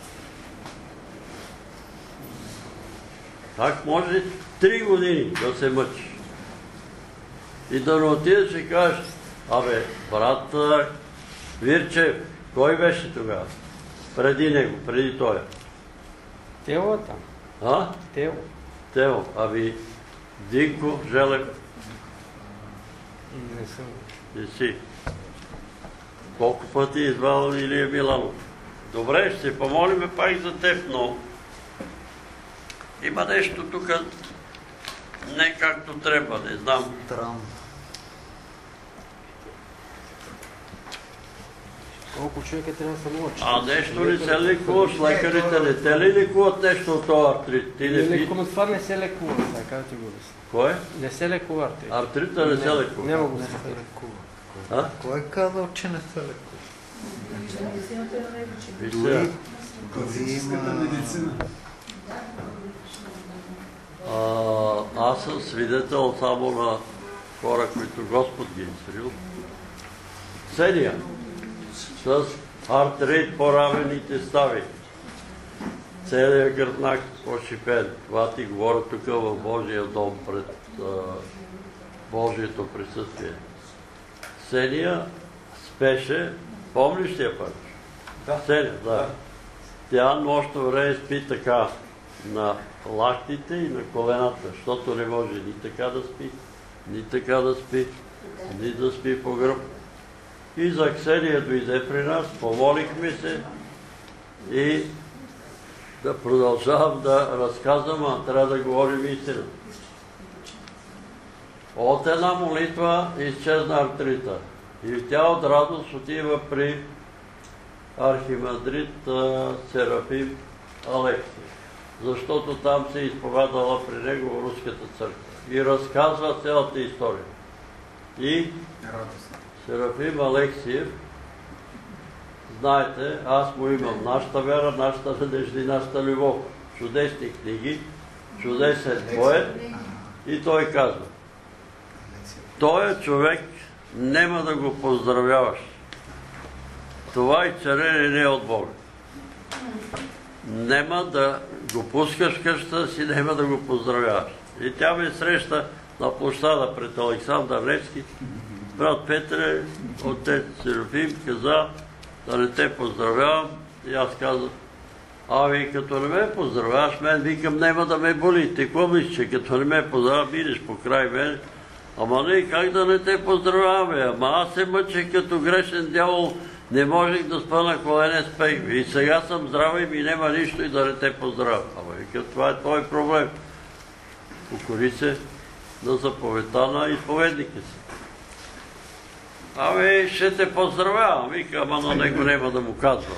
Как може три години да се мъчиш? И да не отидеш и кажеш, абе, брат Вирчев, кой беше тогава? Преди него, преди той. Тело е там. А? Тело. Тело. Ами Динко Желев? Не съм. Не си. Колко пъти е извал Илия Миланов? Добре, ще се помолиме пак за теб, но има нещо тук не както трябва, не знам. Странно. Колко човека трябва да се мълчи? А нещо ли се лекуваш? Лекарите не те ли лекуват нещо от този артрит? Ти не Не си... лекувам, това не се лекува, сега как ти го обясня. Кой? Не се лекува артрит. Артрита не се лекува. Няма го Не се се лекува. лекува. А? Кой е казал, че не се лекува? Виж сега. Дори има... А, аз съм свидетел само на хора, които Господ ги е изстрил. Седия с артрит по рамените стави. Целият гърднак по-шипен. Това ти говоря тук в Божия дом пред а, Божието присъствие. Сения спеше, помниш ли я пак? Да. Сения, да. Тя нощно време спи така на лактите и на колената, защото не може ни така да спи, ни така да спи, ни да спи по гръб. И за Ксения дойде при нас, помолихме се и да продължавам да разказвам, а трябва да говорим истина. От една молитва изчезна артрита и тя от радост отива при архимандрит Серафим Алексий, защото там се е изповядала при него руската църква и разказва цялата история. И Серафим Алексиев, знаете, аз му имам нашата вяра, нашата надежда и нашата любов. Чудесни книги, чудесен поет и той казва: той човек нема да го поздравяваш. Това и царене не е от Бога. Нема да го пускаш в къщата си, нема да го поздравяваш. И тя ме среща на площада пред Александър Невски. Брат Петре, отец Серафим каза да не те поздравявам. И аз казах: ами като не ме поздравяваш, мен викам нема да ме боли. Ти какво мислиш, че като не ме поздравяваш, бидеш покрай мен? Ама не, как да не те поздравяваме? Ама аз се мъчех като грешен дявол, не можех да спа на колене с пейк. И сега съм здрава и ми нема нищо и да не те поздравя. Ама викам, това е твой проблем. Покори се на заповедта на изповедника си. Ами ще те поздравявам. Вика, ама на него няма да му казвам.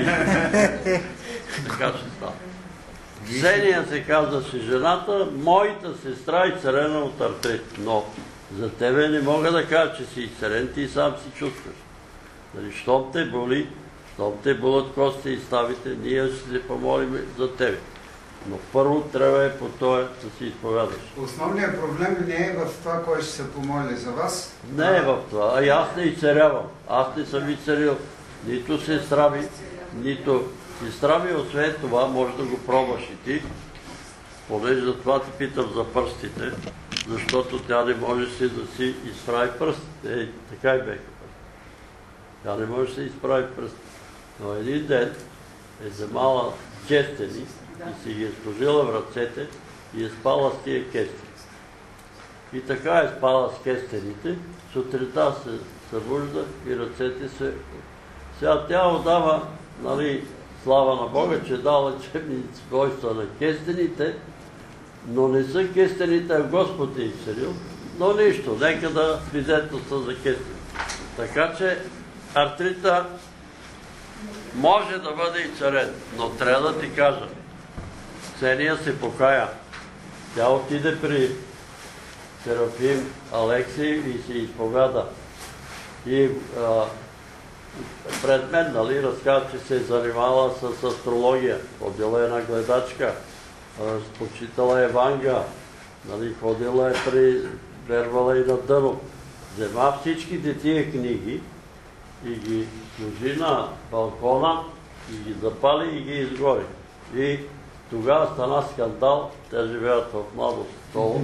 Така ще става. Зения се казваше жената, моята сестра е изцелена от артрит. Но за тебе не мога да кажа, че си изцелен, ти сам си чувстваш. Нали, щом те боли, щом те болят кости и ставите, ние ще се помолим за тебе. Но първо трябва е по това да си изповядаш. Основният проблем не е в това, кой ще се помоли за вас. Не е в това. А и аз не изцелявам. Аз не съм изцелил нито сестра ми, нито сестра ми. Освен това, може да го пробваш и ти, понеже за това ти питам за пръстите, защото тя не може си да си изправи пръстите. Е, така и беха. Тя не може да се изправи пръстите. Но един ден е вземала кестени и си ги е сложила в ръцете и е спала с тия кестени. И така е спала с кестените, сутринта се събужда и ръцете се... Сега тя отдава, нали, слава на Бога, че дала лечебни свойства на кестените, но не са кестените, а Господ е изцелил. Но нищо, нека да свидетелства за кестените. Така че артрита може да бъде и царен, но трябва да ти кажа. Ксения се покая. Тя отиде при Серафим Алексий и се изповяда. И а, пред мен, нали, разказа, че се е занимавала с астрология. Ходила е една гледачка, почитала е Ванга, нали, ходила е при, вервала и на дъно. Взема всичките тия книги и ги сложи на балкона и ги запали и ги изгори. И тогава стана скандал, те живеят в младост долу.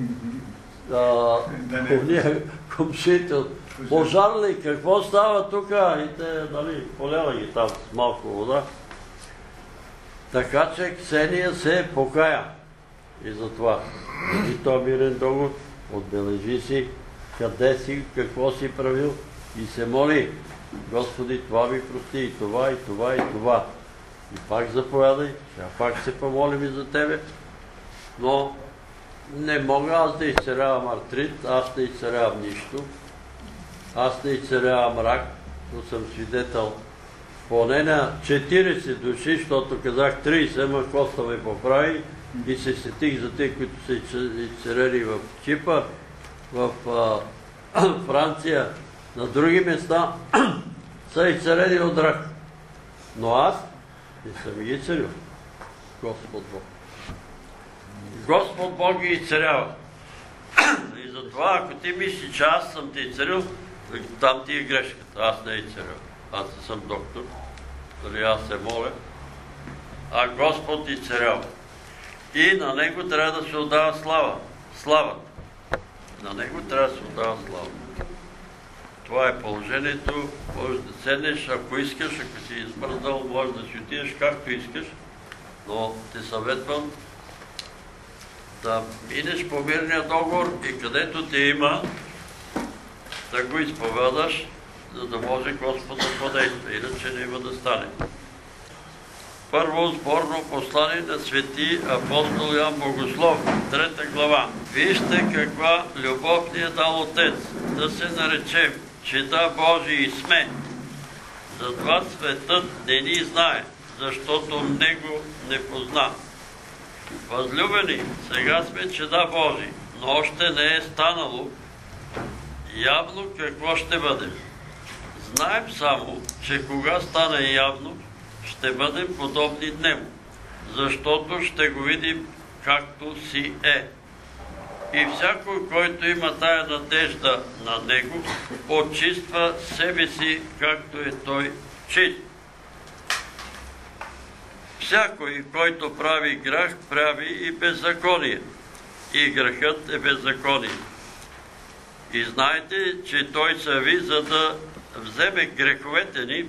Комшите, пожар ли, какво става тук? И те, нали, полява ги там с малко вода. Така че Ксения се покая. И затова. И той мирен договор, отбележи си къде си, какво си правил и се моли. Господи, това ми прости, и това, и това, и това. И пак заповядай, сега пак се помолим и за тебе. Но не мога аз да изцелявам артрит, аз не изцелявам нищо. Аз не изцелявам рак, но съм свидетел поне на четирийсет души, защото казах трийсет, ма Коста ме поправи и се сетих за те, които са изцелели в Чипър, в а, Франция, на други места са изцелени от рак. Но аз не съм ги изцелил. Господ Бог. Господ Бог ги изцелява. И затова, ако ти мислиш, че аз съм те изцелил, там ти е грешката. Аз не е изцелил. Аз не съм доктор. Дали аз се моля. А Господ изцелява. И на Него трябва да се отдава слава. Славата. На Него трябва да се отдава слава. Това е положението. Можеш да седнеш, ако искаш, ако си измръзнал, можеш да си отидеш както искаш, но те съветвам да минеш по мирния договор и където те има, да го изповядаш, за да може Господ да подейства, иначе не има да стане. Първо сборно послание на свети апостол Ян Богослов, трета глава. Вижте каква любов ни е дал Отец, да се наречем чета Божии сме. Затова светът не ни знае, защото Него не позна. Възлюбени, сега сме чеда Божии, но още не е станало явно какво ще бъдем. Знаем само, че кога стане явно, ще бъдем подобни Нему, защото ще го видим както си е. И всякой, който има тая надежда на Него, очиства себе си, както е Той чист. Всякой, който прави грях, прави и беззаконие. И грехът е беззаконие. И знаете, че Той се яви, за да вземе греховете ни,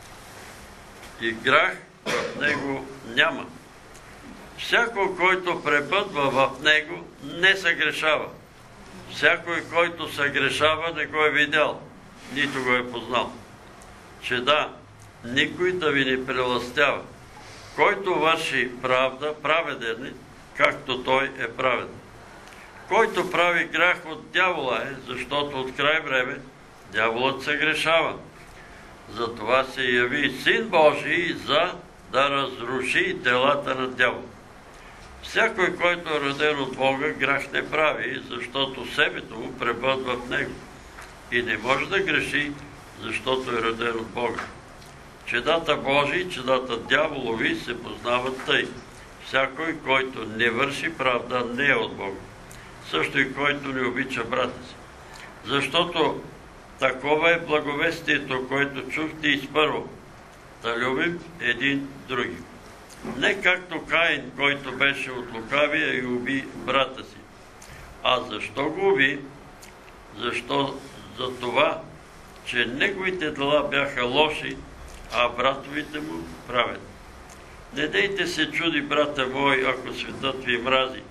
и грях в Него няма. Всякой, който пребъдва в Него, не съгрешава. Всякой, който съгрешава, не го е видял, нито го е познал. Че да, никой да ви не прелъстява. Който върши правда, праведен е, както Той е праведен. Който прави грях от дявола е, защото от край време дяволът се грешава. Затова се яви Син Божий, за да разруши делата на дявола. Всякой, който е роден от Бога, грях не прави, защото себето му пребъдва в него. И не може да греши, защото е роден от Бога. Чедата Божии, чедата дяволови се познават тъй. Всякой, който не върши правда, не е от Бога. Също и който не обича брата си. Защото такова е благовестието, което чухте изпърво, да любим един други. Не както Каин, който беше от лукавия и уби брата си. А защо го уби? Защо? За това, че неговите дела бяха лоши, а братовите му праведни. Не дейте се чуди, брата мой, ако светът ви мрази.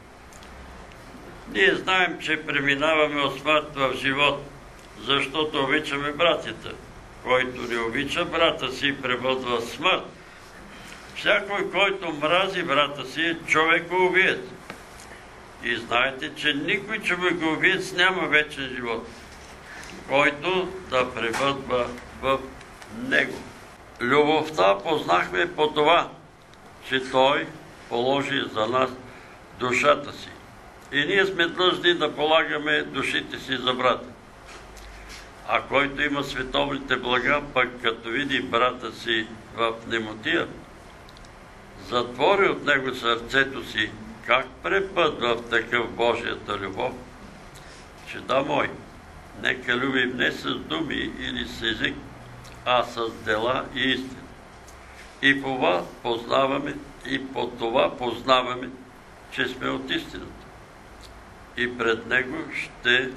Ние знаем, че преминаваме от смърт в живот, защото обичаме братята. Който не обича брата си, пребъдва смърт. Всякой, който мрази брата си, е човекоубиец. И знаете, че никой човекоубиец няма вечен живот, който да пребъдва в него. Любовта познахме по това, че Той положи за нас душата си. И ние сме длъжни да полагаме душите си за брата. А който има световните блага, пък като види брата си в немотия, затвори от него сърцето си, как препъдва в такъв Божията любов, че да мой, нека любим не с думи или с език, а с дела и истина. И по това познаваме, и по това познаваме, че сме от истината. И пред него ще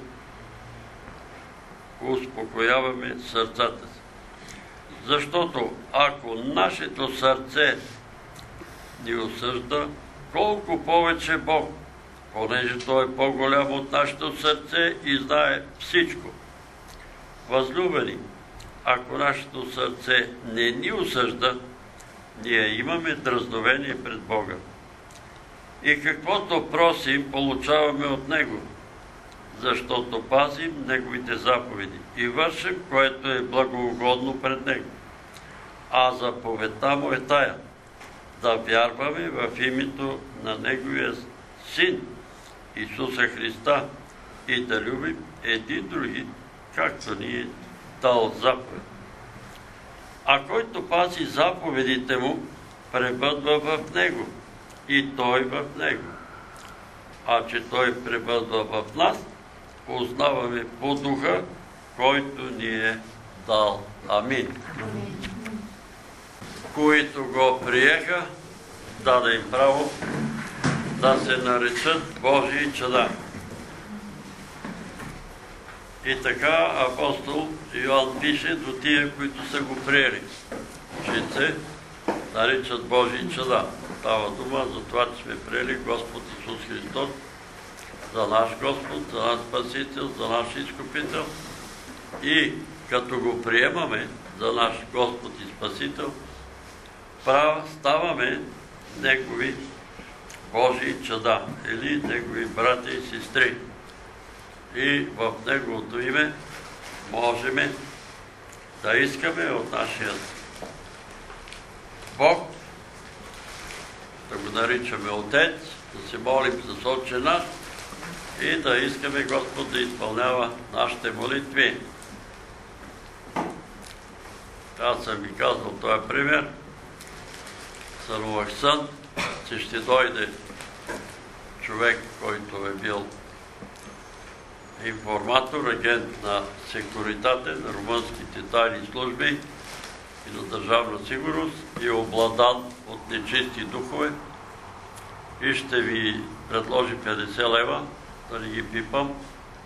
успокояваме сърцата си. Защото ако нашето сърце ни осъжда, колко повече Бог, понеже Той е по-голям от нашето сърце и знае всичко. Възлюбени, ако нашето сърце не ни осъжда, ние имаме дразновение пред Бога. И каквото просим, получаваме от Него, защото пазим Неговите заповеди и вършим, което е благоугодно пред Него. А заповедта му е тая, да вярваме в името на Неговия Син, Исуса Христа, и да любим един други, както ни е дал заповед. А който пази заповедите му, пребъдва в Него, и Той в Него. А че Той пребъдва в нас, познаваме по Духа, който ни е дал. Амин. Които го приеха, даде им право да се наречат Божии чада. И така апостол Йоан пише до тия, които са го приели, че се наричат Божии чада. Става дума за това, че сме приели Господ Исус Христос за наш Господ, за наш Спасител, за наш Изкупител. И като го приемаме за наш Господ и Спасител, ставаме Негови Божии чада или Негови братя и сестри. И в Неговото име можем да искаме от нашия Бог, да го наричаме Отец, да се молим с Отче наш и да искаме Господ да изпълнява нашите молитви. Аз съм ви казал този пример. Сънувах сън, че ще дойде човек, който е бил информатор, агент на секуритате, на румънските тайни служби и на държавна сигурност и обладан от нечисти духове и ще ви предложи петдесет лева, да не ги пипам.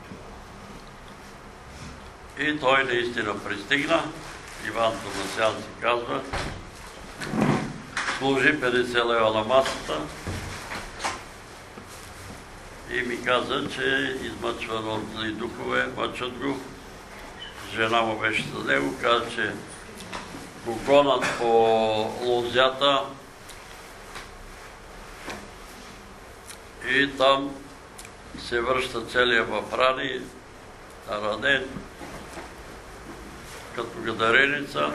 И той наистина пристигна, Иван Томасян се казва, сложи петдесет лева на масата и ми каза, че измъчван от зли духове, мъчат го. Жена му беше за него, каза, че го гонат по лозята и там се връща целият в рани, ранен, като гадареница.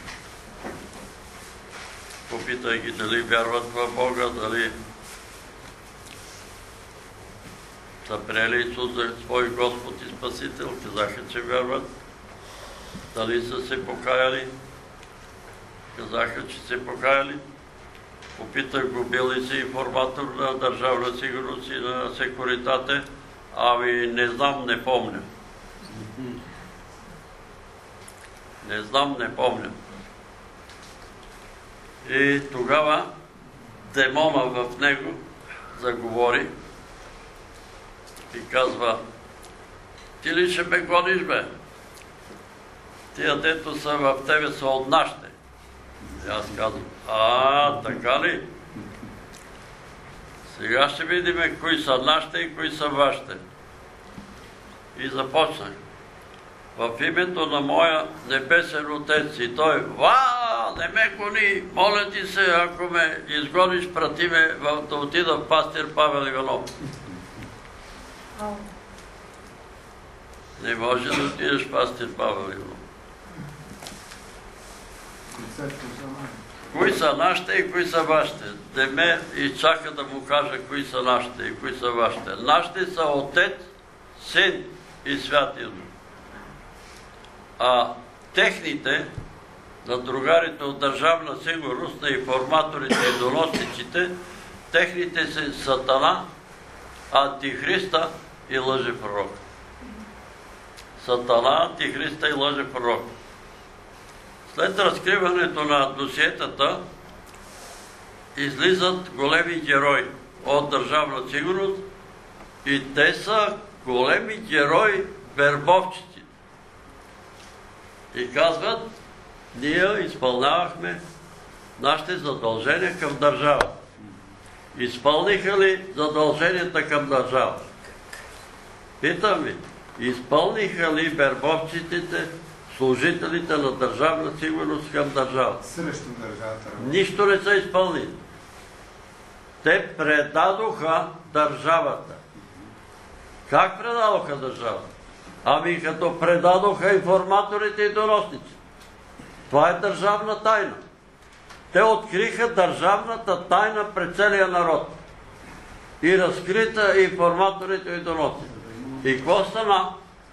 Попитай ги дали вярват в Бога, дали са приели Исус за свой Господ и Спасител. Казаха, че вярват. Дали са се покаяли? Казаха, че се покаяли. Попитах го, бил ли си информатор на държавна сигурност и на секуритате? Ами не знам, не помня. Не знам, не помня. И тогава демона в него заговори и казва: ти ли ще ме гониш, бе? Тия, дето са в тебе, са от нашите. И аз казвам: а, така ли? Сега ще видим кои са нашите и кои са вашите. И започнах: в името на моя небесен Отец. И той: ва, не ме гони, моля ти се, ако ме изгониш, прати ме да отида в пастир Павел Иванов. Не може да отидеш в пастир Павел Иванов. кои са нашите и кои са вашите. Не ме изчака да му кажа кои са нашите и кои са вашите. Нашите са Отец, Син и Святия Дух. А техните, на другарите от Държавна сигурност, на информаторите и доносчиците, техните са Сатана, Антихриста и лъжепророк. Сатана, Антихриста и лъжепророк. След разкриването на досиетата излизат големи герои от Държавна сигурност и те са големи герои вербовчици. И казват, ние изпълнявахме нашите задължения към държава. Изпълниха ли задълженията към държава? Питам ви, изпълниха ли вербовчиците, служителите на Държавна сигурност към държава? Срещу държавата. Нищо не са изпълнили. Те предадоха държавата. Как предадоха държавата? Ами като предадоха информаторите и доносници. Това е държавна тайна. Те откриха държавната тайна пред целия народ. И разкрита информаторите и доносници. И какво стана?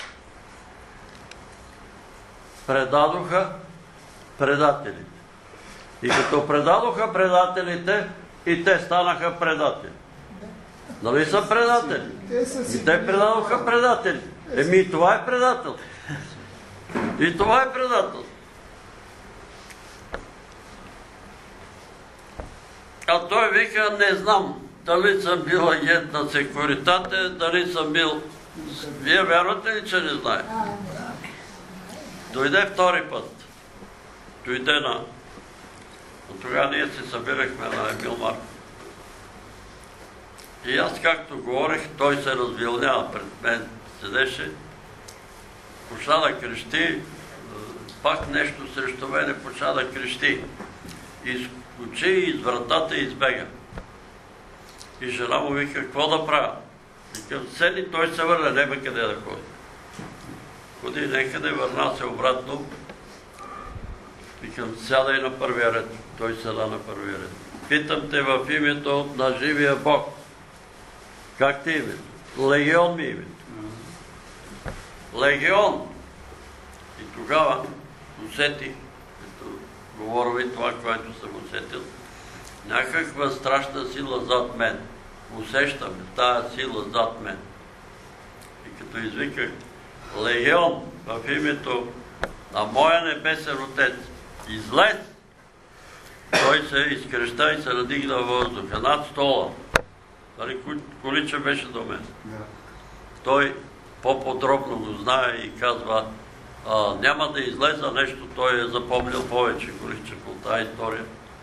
Предадоха предателите. И като предадоха предателите, и те станаха предатели. Нали са предатели? И те предадоха предатели. Еми това е предател. И това е предател. А той вика, не знам дали съм бил агент на Секуритате, дали съм бил... Вие вярвате ли, че не знае? Дойде втори път. Дойде на... От тогава ние се събирахме на Емил Марков. И аз както говорех, той се развилнява пред мен, седеше, почна да крещи, пак нещо срещу мене почна да крещи. Изкочи из вратата и избега. И жена му вика, какво да правя? Викам, седи, той се върне, нема къде да ходи. Ходи некъде, върна се обратно. Викам, сядай на първия ред. Той седа на първия ред. Питам те в името на живия Бог. Как ти името? Легион ми името. Легион. И тогава усетих, като говоря и това, което съм усетил, някаква страшна сила зад мен. Усещам тая сила зад мен. И като извиках Легион в името на моя небесен Отец, излез, той се изкреща и се надигна във въздуха над стола. Дали Колича беше до мен. Той по-подробно го знае и казва, няма да излезе нещо, той е запомнил повече Колича по тази история.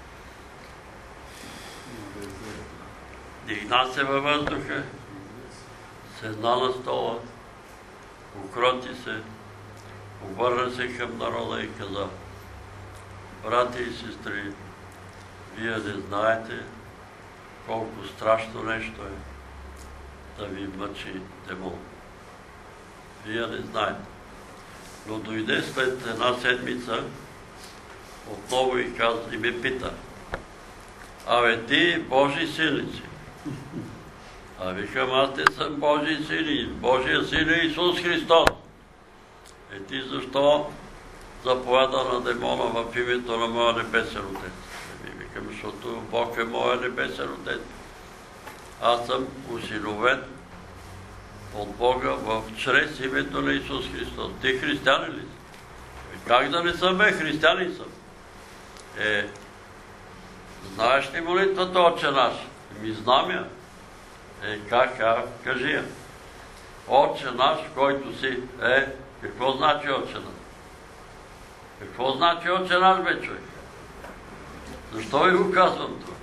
Дигна се във въздуха, седна на стола, укроти се, обърна се към народа и каза, брати и сестри, вие не знаете колко страшно нещо е да ви мъчи демон. Вие не знаете. Но дойде след една седмица, отново и, каза, и ме пита, абе ти Божи син ли си? А викам, аз не съм Божи син, Божия син е Исус Христос. Е ти защо заповяда на демона в името на моя небесен Отец? Викам, защото Бог е моя небесен Отец. Аз съм усиновен от Бога в чрез името на Исус Христос. Ти християнин ли си? Как да не съм, бе? Християнин съм. Е, знаеш ли молитвата Отче наш? Ми знам я. Е, как? А, кажи я. Отче наш, който си, е, какво значи Отче наш? Какво значи Отче наш, бе, човек? Защо ви го казвам това?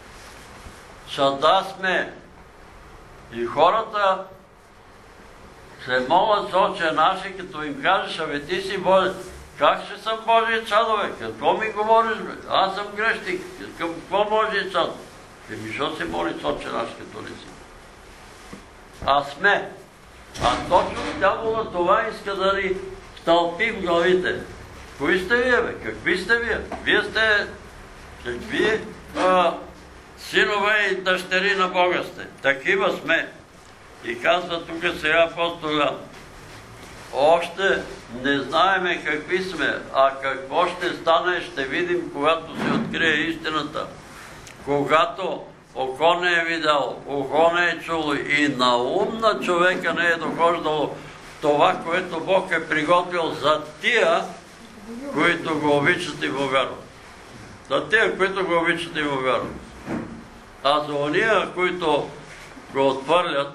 Чада сме и хората се молят с Отче наш и като им кажеш, абе ти си Божи, как ще съм Божия чадове? Какво ми говориш, бе? Аз съм грешник. Какво Божия чад? Еми, що се моли с Отче наш, като не си? А сме. А точно дявола това иска да ни тълпи в главите. Кои сте вие, бе? Какви сте вие? Вие сте Какви а, синове и дъщери на Бога сте? Такива сме. И казва тук сега апостол Йоан. Още не знаеме какви сме, а какво ще стане, ще видим, когато се открие истината. Когато око не е видяло, ухо не е чуло и на ум на човека не е дохождало това, което Бог е приготвил за тия, които го обичат и го вярват. За тия, които го обичат и го вярват. А за ония, които го отвърлят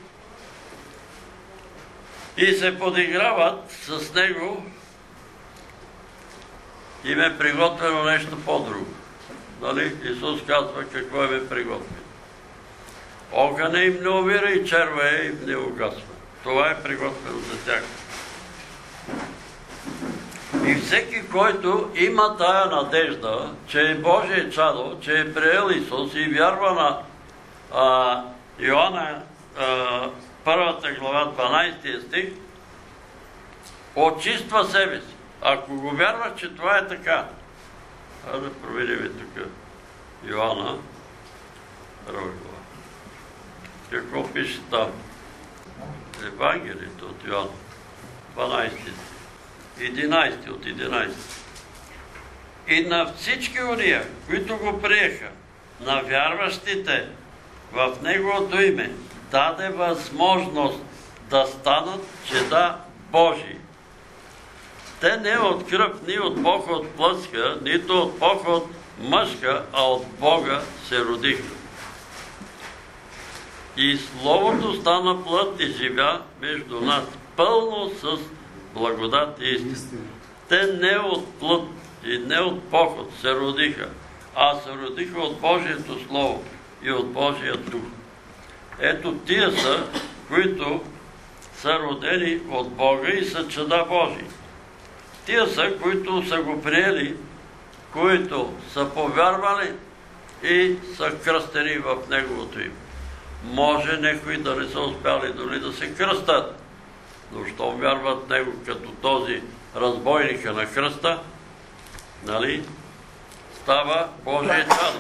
и се подиграват с него, им е приготвено нещо по-друго. Нали? Исус казва какво им е приготвено. Огъня им не увира и черва им не угасва. Това е приготвено за тях. И всеки, който има тая надежда, че е Божие чадо, че е приел Исус и вярва на а, Йоанна а, първата глава, дванайсети стих, очиства себе си. Ако го вярва, че това е така, а да проверим тук Йоанна първа глава. Какво пише там? Евангелието от Йоанна, дванайсети стих. единайсети от единайсети. И на всички уния, които го приеха, на вярващите в Неговото име, даде възможност да станат чеда Божии. Те не от кръв, ни от Бог от плътска, нито от Бог от мъжка, а от Бога се родиха. И Словото стана плът и живя между нас, пълно с благодат и истина. Те не от плът и не от поход се родиха, а се родиха от Божието Слово и от Божия Дух. Ето тия са, които са родени от Бога и са чада Божии. Тия са, които са го приели, които са повярвали и са кръстени в Неговото име. Може някои да не са успяли дори да се кръстат, но щом вярват в Него като този разбойника на кръста, нали, става Божие чадо.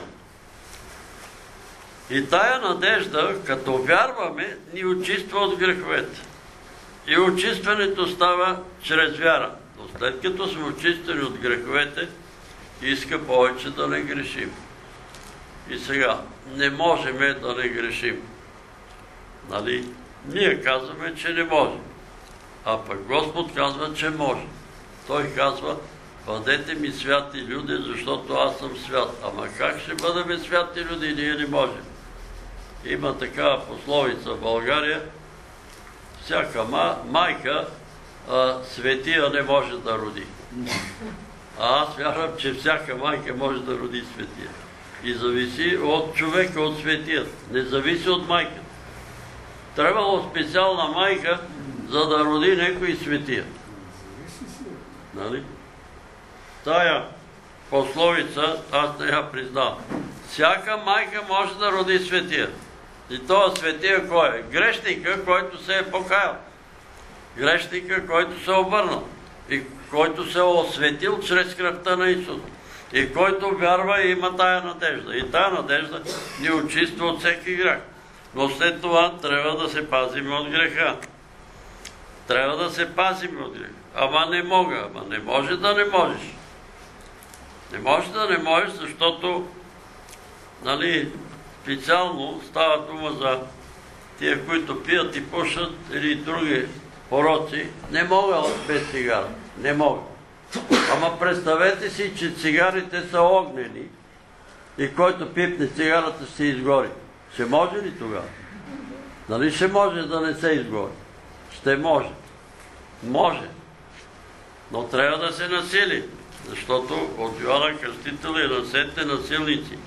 И тая надежда, като вярваме, ни очиства от греховете. И очистването става чрез вяра. Но след като сме очистени от греховете, иска повече да не грешим. И сега, не можем да не грешим. Нали? Ние казваме, че не можем. А пък Господ казва, че може. Той казва, бъдете ми святи люди, защото аз съм свят. Ама как ще бъдем святи люди? Ние не можем. Има такава пословица в България. Всяка майка а, светия не може да роди. А аз вярвам, че всяка майка може да роди светия. И зависи от човека, от светият. Не зависи от майката. Трябвало специална майка, за да роди някой светия. Нали? Тая пословица, аз не я признавам. Всяка майка може да роди светия. И този светия кой е? Грешника, който се е покаял. Грешника, който се е обърнал. И който се е осветил чрез кръвта на Исус. И който вярва и има тая надежда. И тая надежда ни очиства от всеки грех. Но след това трябва да се пазим от греха. Трябва да се пазим от греха. Ама не мога. Ама не може да не можеш. Не може да не можеш, защото нали, специално става дума за тия, които пият и пушат или други пороци, не могат без цигара. Не могат. Ама представете си, че цигарите са огнени и който пипне цигарата ще се изгори. Ще може ли тогава? Нали ще може да не се изгори? Ще може. Може. Но трябва да се насили, защото от Йоанна Кръстителя и ръцете насилници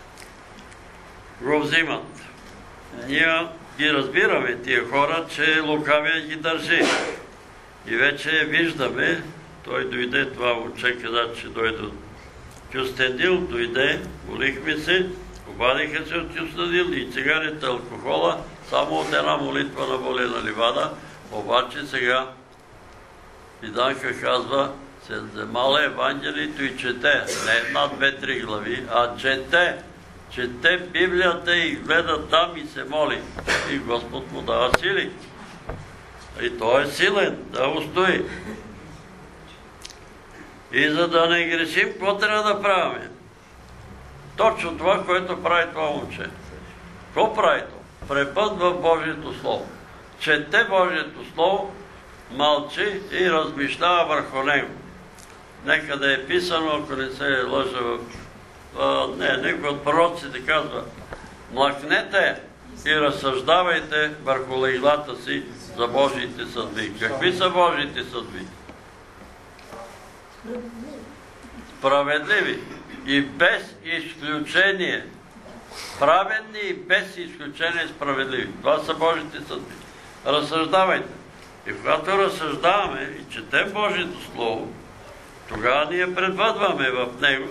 го взимат. Ние ги разбираме тия хора, че лукавия ги държи. И вече виждаме, той дойде, това момче каза, че дойде от Кюстендил, дойде, молихме се, обадиха се от Кюстендил и цигарите, алкохола, само от една молитва на Волена Ливада, обаче сега Виданка казва, се вземала Евангелието и чете. Не една, две, три глави, а чете. Чете Библията и гледа там и се моли. И Господ му дава сили. И той е силен да устои. И за да не грешим, какво трябва да правим? Точно това, което прави това момче. Какво прави то? Препътва Божието Слово. Чете Божието Слово, мълчи и размишлява върху него. Нека да е писано, ако не се лъжа в... А, не, някой от пророците казва: млъкнете и разсъждавайте върху леглата си за Божиите съдби. Какви са Божиите съдби? Справедливи и без изключение. Праведни и без изключение справедливи. Това са Божиите съдби. Разсъждавайте. И когато разсъждаваме и четем Божието Слово, тогава ние предвъдваме в него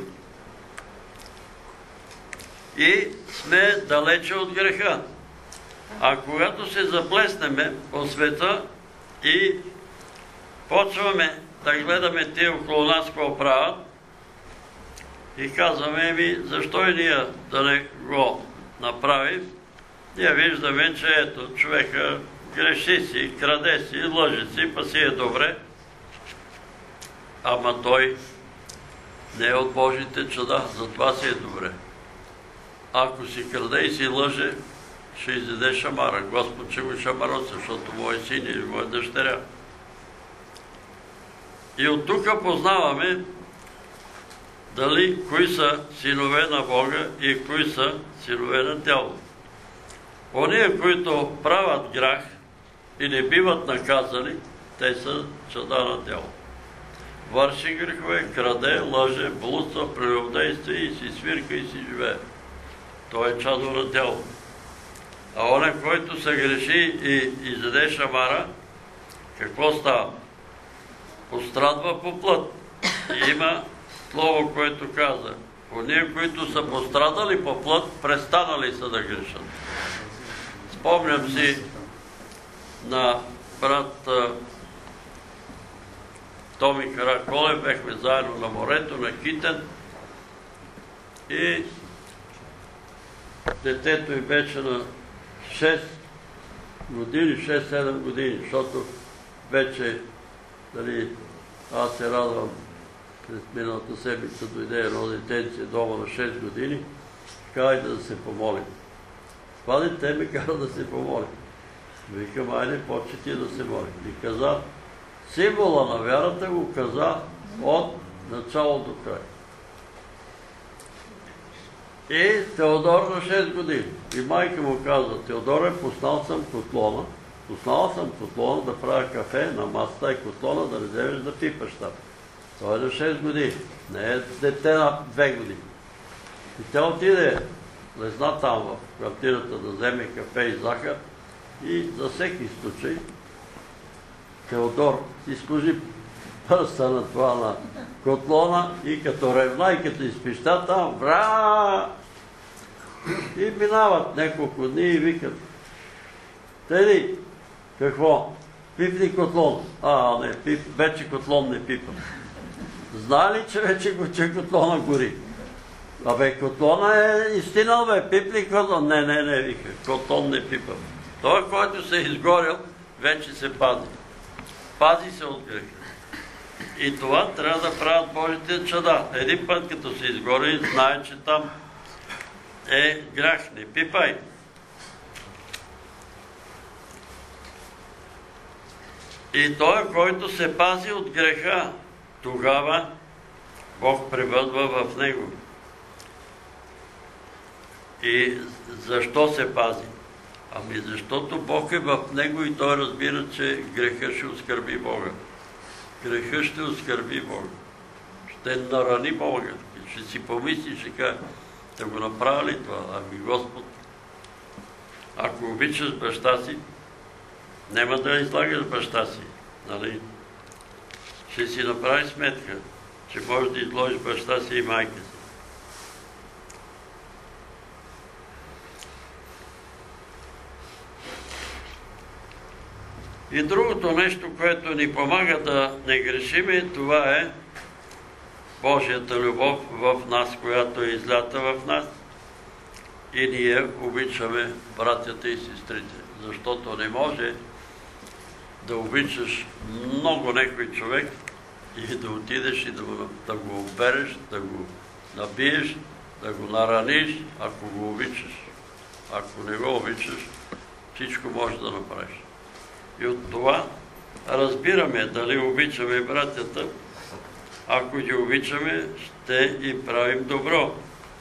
и сме далече от греха. А когато се заплеснеме по света и почваме да гледаме тия около нас какво правят и казваме: ми, защо и ние да не го направим? Ние виждаме, че ето, човека греши си, краде си, лъжи си, па си е добре. Ама той не е от Божите чуда, затова си е добре. Ако си краде и си лъже, ще изяде шамара. Господ ще го шамароса, защото мой син или моя дъщеря. И от тук познаваме дали кои са синове на Бога и кои са синове на тяло. Ония, които правят грях и не биват наказани, те са чада на тяло. Върши грехове, краде, лъже, блудства, прелюбодейства и си свирка и си живее. Той е чадо на тяло. А оня, който се греши и изяде шамара, какво става? Пострадва по плът. И има слово, което каза: ония, които са пострадали по плът, престанали са да грешат. Спомням си на брат Томи Караколев, бехме заедно на морето, на Китен, и детето й беше на шест години, шест-седем години, защото вече, дали, аз се радвам, през миналата седмица дойде едно детенце дома на шест години, каза да се помолим. Това дете ме кара да се помолим. Викам: айде, почти ти да се молим. И каза, символа на вярата го каза от начало до край. И Теодор на шест години. И майка му казва: Теодоре, пуснал съм котлона, пуснал съм котлона да правя кафе на масата и котлона да не вземеш да пипаш там. Той е на шест години, не е дете на две години. И тя отиде, лезна там в квартирата да вземе кафе и захар, и за всеки случай Теодор изложи пръста на това на котлона и като ревна и като изпища там, бра! И минават няколко дни и викат: Теди, какво? Пипни котлон. А, не, пип, вече котлон не пипам. Знае ли, че вече че котлона гори? Абе, котлона е истинал, бе, пипни котлон. Не, не, не, вика, котлон не пипам. Той, който се е изгорил, вече се пази. Пази се от греха. И това трябва да правят Божите чада. Един път, като се изгори, знае, че там е грях. Не пипай. И той, който се пази от греха, тогава Бог пребъдва в него. И защо се пази? Ами защото Бог е в него и той разбира, че греха ще оскърби Бога. Греха ще оскърби Бога. Ще нарани Бога. Ще си помисли, ще каже: да го направи ли това? Ами Господ, ако обичаш баща си, няма да излагаш баща си. Нали? Ще си направи сметка, че можеш да изложиш баща си и майка си. И другото нещо, което ни помага да не грешиме, това е Божията любов в нас, която е излята в нас. И ние обичаме братята и сестрите, защото не може да обичаш много некой човек и да отидеш и да го, да го обереш, да го набиеш, да го нараниш, ако го обичаш. Ако не го обичаш, всичко може да направиш. И от това разбираме дали обичаме братята. Ако ги обичаме, ще и правим добро.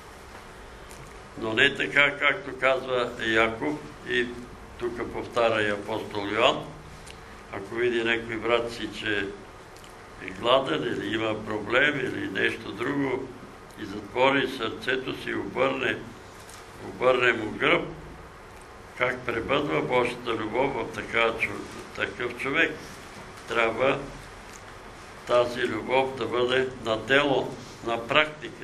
Но не така, както казва Яков, и тук повтаря и апостол Йоан. Ако види някой брат си, че е гладен или има проблем или нещо друго, и затвори сърцето си, обърне, обърне му гръб, как пребъдва Божията любов в такъв човек. Трябва тази любов да бъде на дело, на практика.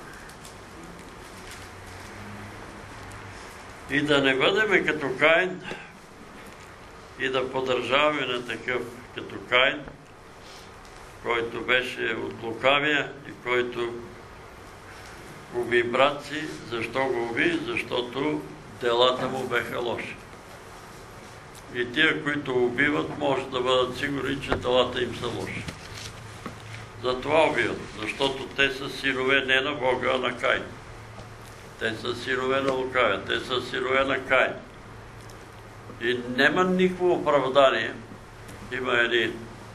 И да не бъдем като Каин и да поддържаваме на такъв като Каин, който беше от лукавия и който уби брат си. Защо го уби? Защото делата му беха лоши. И тия, които убиват, може да бъдат сигурни, че делата им са лоши. Затова убиват, защото те са синове не на Бога, а на Каин. Те са синове на лукавия, те са синове на Каин. И няма никакво оправдание. Има едни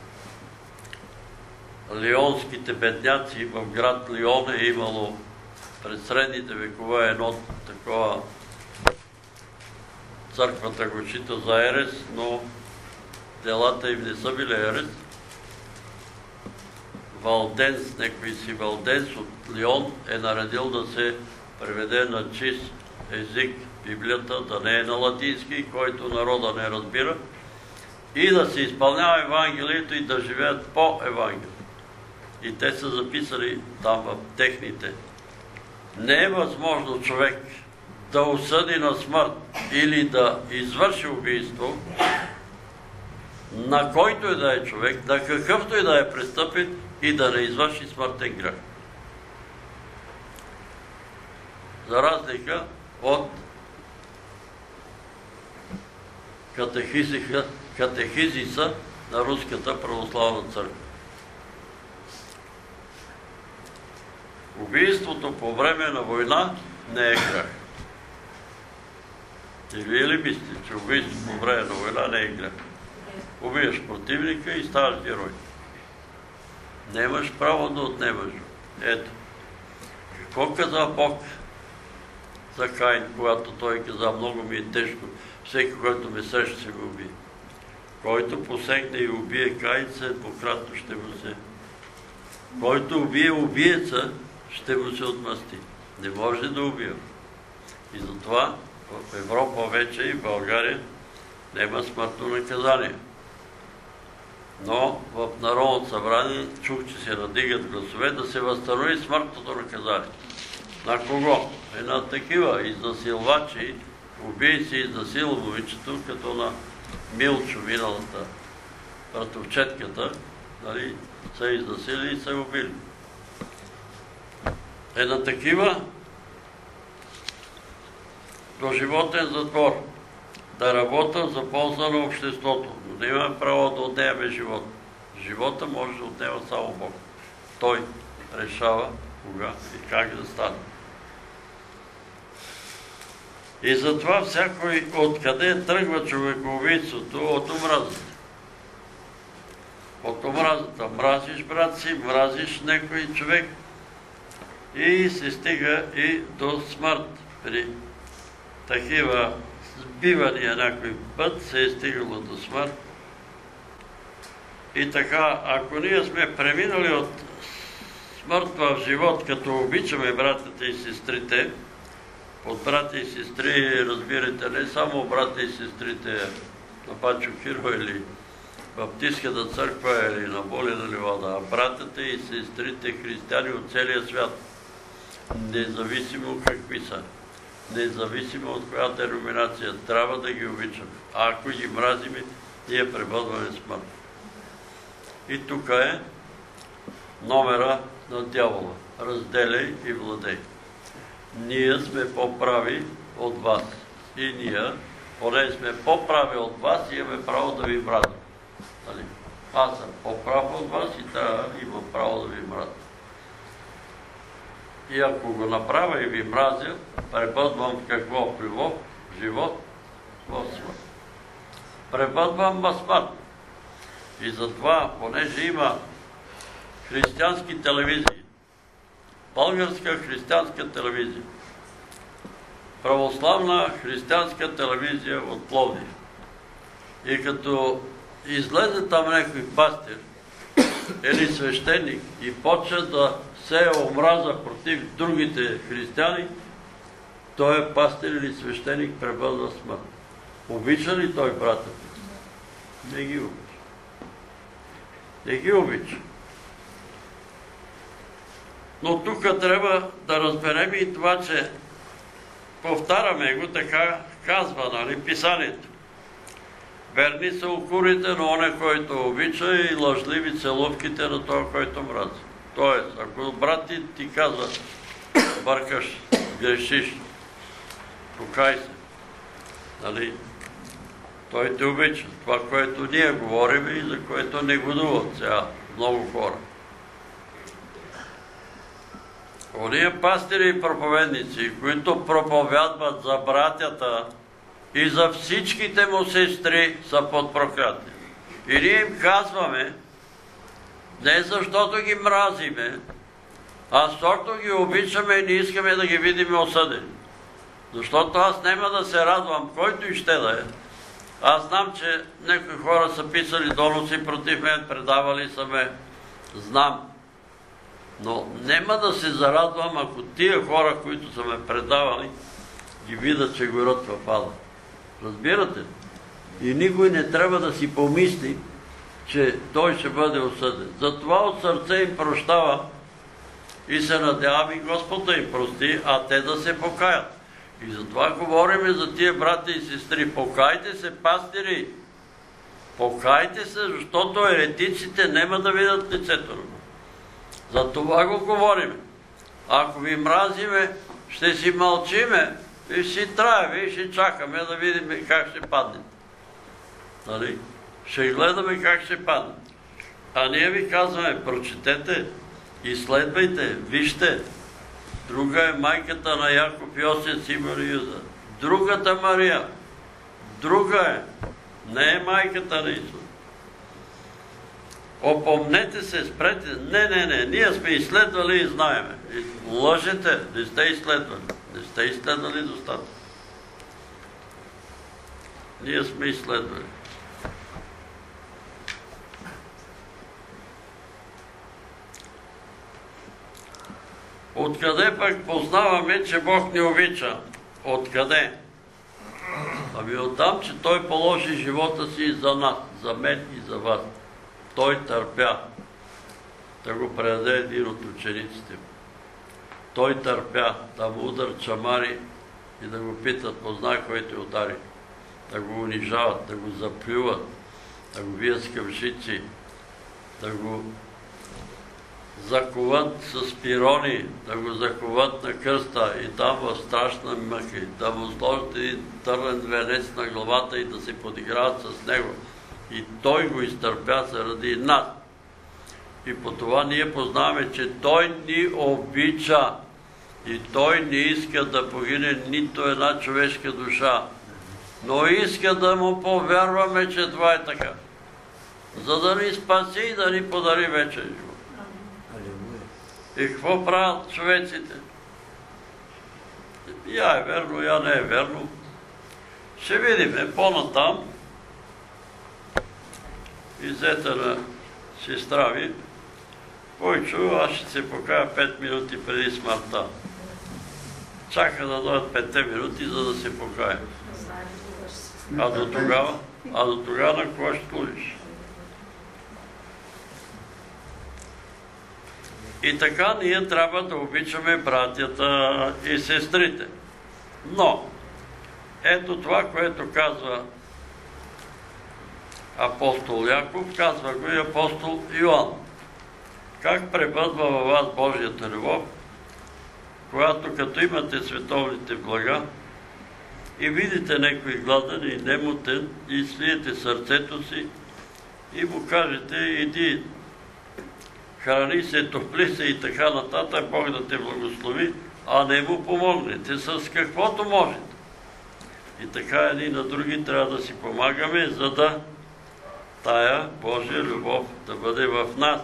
лионските бедняци, в град Лион е имало през средните векове едно такова, църквата го чита за ерес, но делата им не са били ерес. Валденс, некой си Валденс от Лион е наредил да се преведе на чист език Библията, да не е на латински, който народа не разбира, и да се изпълнява Евангелието и да живеят по Евангелието. И те са записали там в техните. Не е възможно човек да осъди на смърт или да извърши убийство на който и да е човек, на какъвто и да е престъпен и да не извърши смъртен грех. За разлика от катехизиса на Руската православна църква. Убийството по време на война не е грех. И вие ли мислите, че убийството по време на война не е грех? Убиеш противника и ставаш герой. Нямаш право да отнемаш. Ето. Какво каза Бог за Каин, когато той каза: много ми е тежко, всеки, който ме среща, се го убие. Който посегне и убие Каин, седмократно ще му се... Който убие убиеца, ще му се отмъсти. Не може да убива. И затова в Европа вече и в България няма смъртно наказание. Но в Народното събрание чух, че се надигат гласове да се възстанови смъртното наказание. На кого? И на такива изнасилвачи, убийци, изнасилва момичето, като на Милчо, миналата братовчетката, нали, са изнасили и са убили. Е на такива доживотен затвор, да работят за полза на обществото, но не имаме право да отнемаме живота. Живота може да отнема само Бог. Той решава кога и как да стане. И затова всякой откъде тръгва човекоубийството? От омразата. От омразата. Мразиш брат си, мразиш някой човек и се стига и до смърт. При такива сбивания някой път се е стигало до смърт. И така, ако ние сме преминали от смърт в живот, като обичаме братята и сестрите, от брата и сестри, разбирате, не само брата и сестрите на Пачо Хиро или Баптистската църква или на Болина Ливада, а братята и сестрите християни от целия свят, независимо какви са, независимо от коя деноминация, трябва да ги обичаме. А ако ги мразиме, ние пребъдваме смърт. И тук е номера на дявола. Разделяй и владей. Ние сме по-прави от вас. И ние, поне сме по-прави от вас, имаме право да ви мразим. Аз съм по-прав от вас и трябва имам право да ви мразя. И ако го направя и ви мразя, пребъдвам в какво? В любов, в живот, в смърт. Пребъдвам в смърт. И затова, понеже има християнски телевизии, българска християнска телевизия, православна християнска телевизия от Пловдив. И като излезе там някой пастир или свещеник и почва да сее омраза против другите християни, той е пастир или свещеник пребъдва смърт. Обича ли той брата? Не ги обича. Не ги обича. Но тук трябва да разберем и това, че повтаряме го, така казва, нали, писанието. Верни са укорите на оня, който обича, и лъжливи целувките на този, който мрази. Тоест, ако брат ти ти казва, бъркаш, грешиш, покай се, нали, той те обича. Това, което ние говорим и за което не годуват сега много хора. Ония пастири и проповедници, които проповядват за братята и за всичките му сестри, са под проклятие. И ние им казваме, не защото ги мразиме, а защото ги обичаме и не искаме да ги видим осъдени. Защото аз няма да се радвам, който и ще да е. Аз знам, че някои хора са писали доноси против мен, предавали са ме, знам. Но няма да се зарадвам, ако тия хора, които са ме предавали, ги видят, че горят в ада. Разбирате? И никой не трябва да си помисли, че той ще бъде осъден. Затова от сърце им прощава и се надявам и Господ да им прости, а те да се покаят. И затова говорим за тия брати и сестри. Покайте се, пастири! Покайте се, защото еретиците няма да видят лицето на Бога. За това го говорим. Ако ви мразиме, ще си мълчиме и си траеме и ще чакаме да видим как ще падне. Нали? Ще гледаме как ще падне. А ние ви казваме, прочетете, изследвайте, вижте. Друга е майката на Яков, Йосиф, Симон и Юда. Другата Мария. Друга е. Не е майката на Исус. Опомнете се, спрете. Не, не, не. Ние сме изследвали и знаеме. Лъжете. Не сте изследвали. Не сте изследвали достатъчно. Ние сме изследвали. Откъде пък познаваме, че Бог ни обича? Откъде? Ами оттам, че Той положи живота си за нас, за мен и за вас. Той търпя да го предаде един от учениците му. Той търпя да му удар чамари и да го питат, познай кой те удари. Да го унижават, да го заплюват, да го вият с къмшици, да го заковат с пирони, да го заковат на кръста и там в страшна мъка, да му сложат един търлен венец на главата и да се подиграват с него. И той го изтърпя заради нас. И по това ние познаваме, че той ни обича и той не иска да погине нито една човешка душа, но иска да му повярваме, че това е така. За да ни спаси и да ни подари вечен живот. И какво правят човеците? Я е верно, я не е верно. Ще видим по-натам. Изета на сестра ви. Бойчо, аз ще се покая пет минути преди смъртта. Чака да дойдат петте минути, за да се покая. А до тогава? А до тогава на кого ще служиш? И така ние трябва да обичаме братята и сестрите. Но, ето това, което казва апостол Яков, казва го и апостол Йоан. Как пребъдва във вас Божията любов, когато като имате световните блага и видите некой гладен и немотен и свиете сърцето си и му кажете: иди, храни се, топли се и така нататък, Бог да те благослови, а не му помогнете с каквото можете. И така едни на други трябва да си помагаме, за да тая Божия любов да бъде в нас.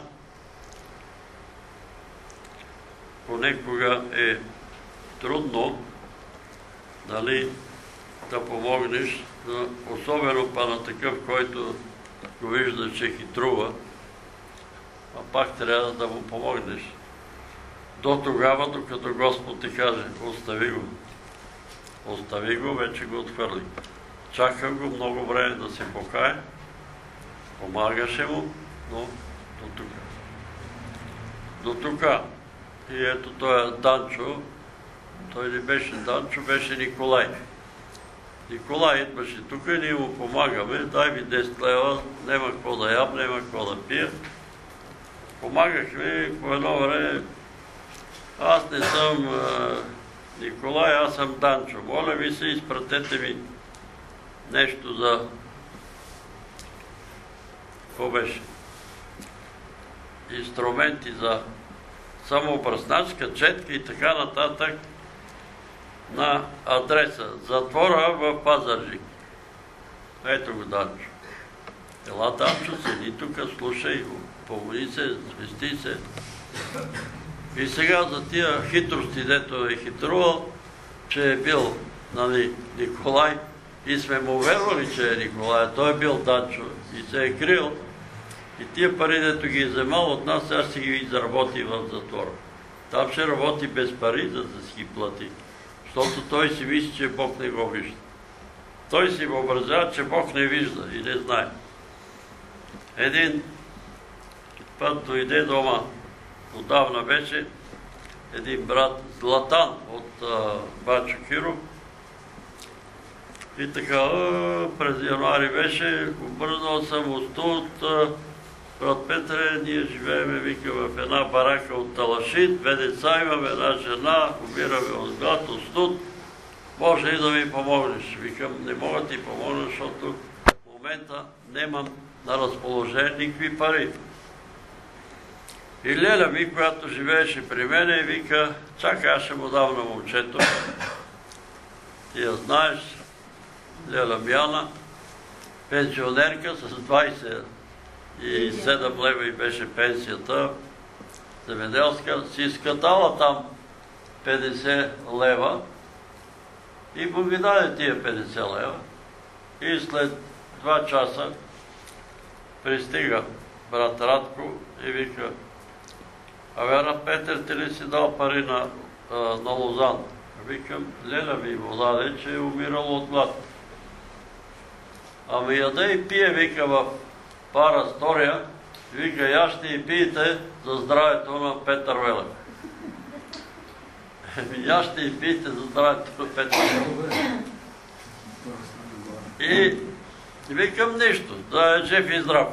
Понекога е трудно, нали, да помогнеш, особено па на такъв, който го вижда, че хитрува, а пак трябва да му помогнеш. До тогава, докато Господ ти каже: остави го. Остави го, вече го отхвърли. Чака го много време да се покае, помагаше му, но до тук. До тук. И ето той е Данчо, той не беше Данчо, беше Николай. Николай идваше тук и ние му помагаме: дай ми десет лева, нема какво да ям, нема какво да пия. Помагахме по едно време. Аз не съм а, Николай, аз съм Данчо. Моля ви се, изпратете ми нещо за... Какво беше? Инструменти за самообразначка, четка и така нататък на адреса. Затвора в Пазарджик. Ето го Данчо. Ела, Данчо, седи тук, слушай го, помоли се, свести се. И сега за тия хитрости, дето е хитрувал, че е бил, нали, Николай, и сме му вервали, че е Николай, той е бил Данчо и се е крил. И тия пари, дето ги е вземал от нас, сега ще ги заработи в затвора. Там ще работи без пари, за да си ги плати. Защото той си мисли, че Бог не го вижда. Той си въобразява, че Бог не вижда и не знае. Един път дойде дома, отдавна беше, един брат Златан от Бачо Киров. И така, през януари беше, обърнал съм устуд. Брат Петре, ние живееме, вика, в една барака от талашит, две деца имаме, една жена, умираме от глад, от студ. Може и да ми помогнеш. Викам: не мога да ти помогна, защото в момента нямам на разположение никакви пари. И Леля ми, която живееше при мене, вика: чакай, аз ще му дам на момчето. Ти я знаеш, Леля Мяна, пенсионерка с двайсет и седем лева и беше пенсията, земеделска, си изкатала там петдесет лева и му ги даде тия петдесет лева. И след два часа пристига брат Радко и вика: абе, на Петър, ти ли си дал пари на, на Лозан? Викам: Леля ми го даде, че е умирал от глад. Ами яде и пие, вика, в пара стория, вика: я ще и пиете за здравето на Петър Велев. Я ще и пиете за здравето на Петър Велев. И викам: нищо, да е жив и здрав.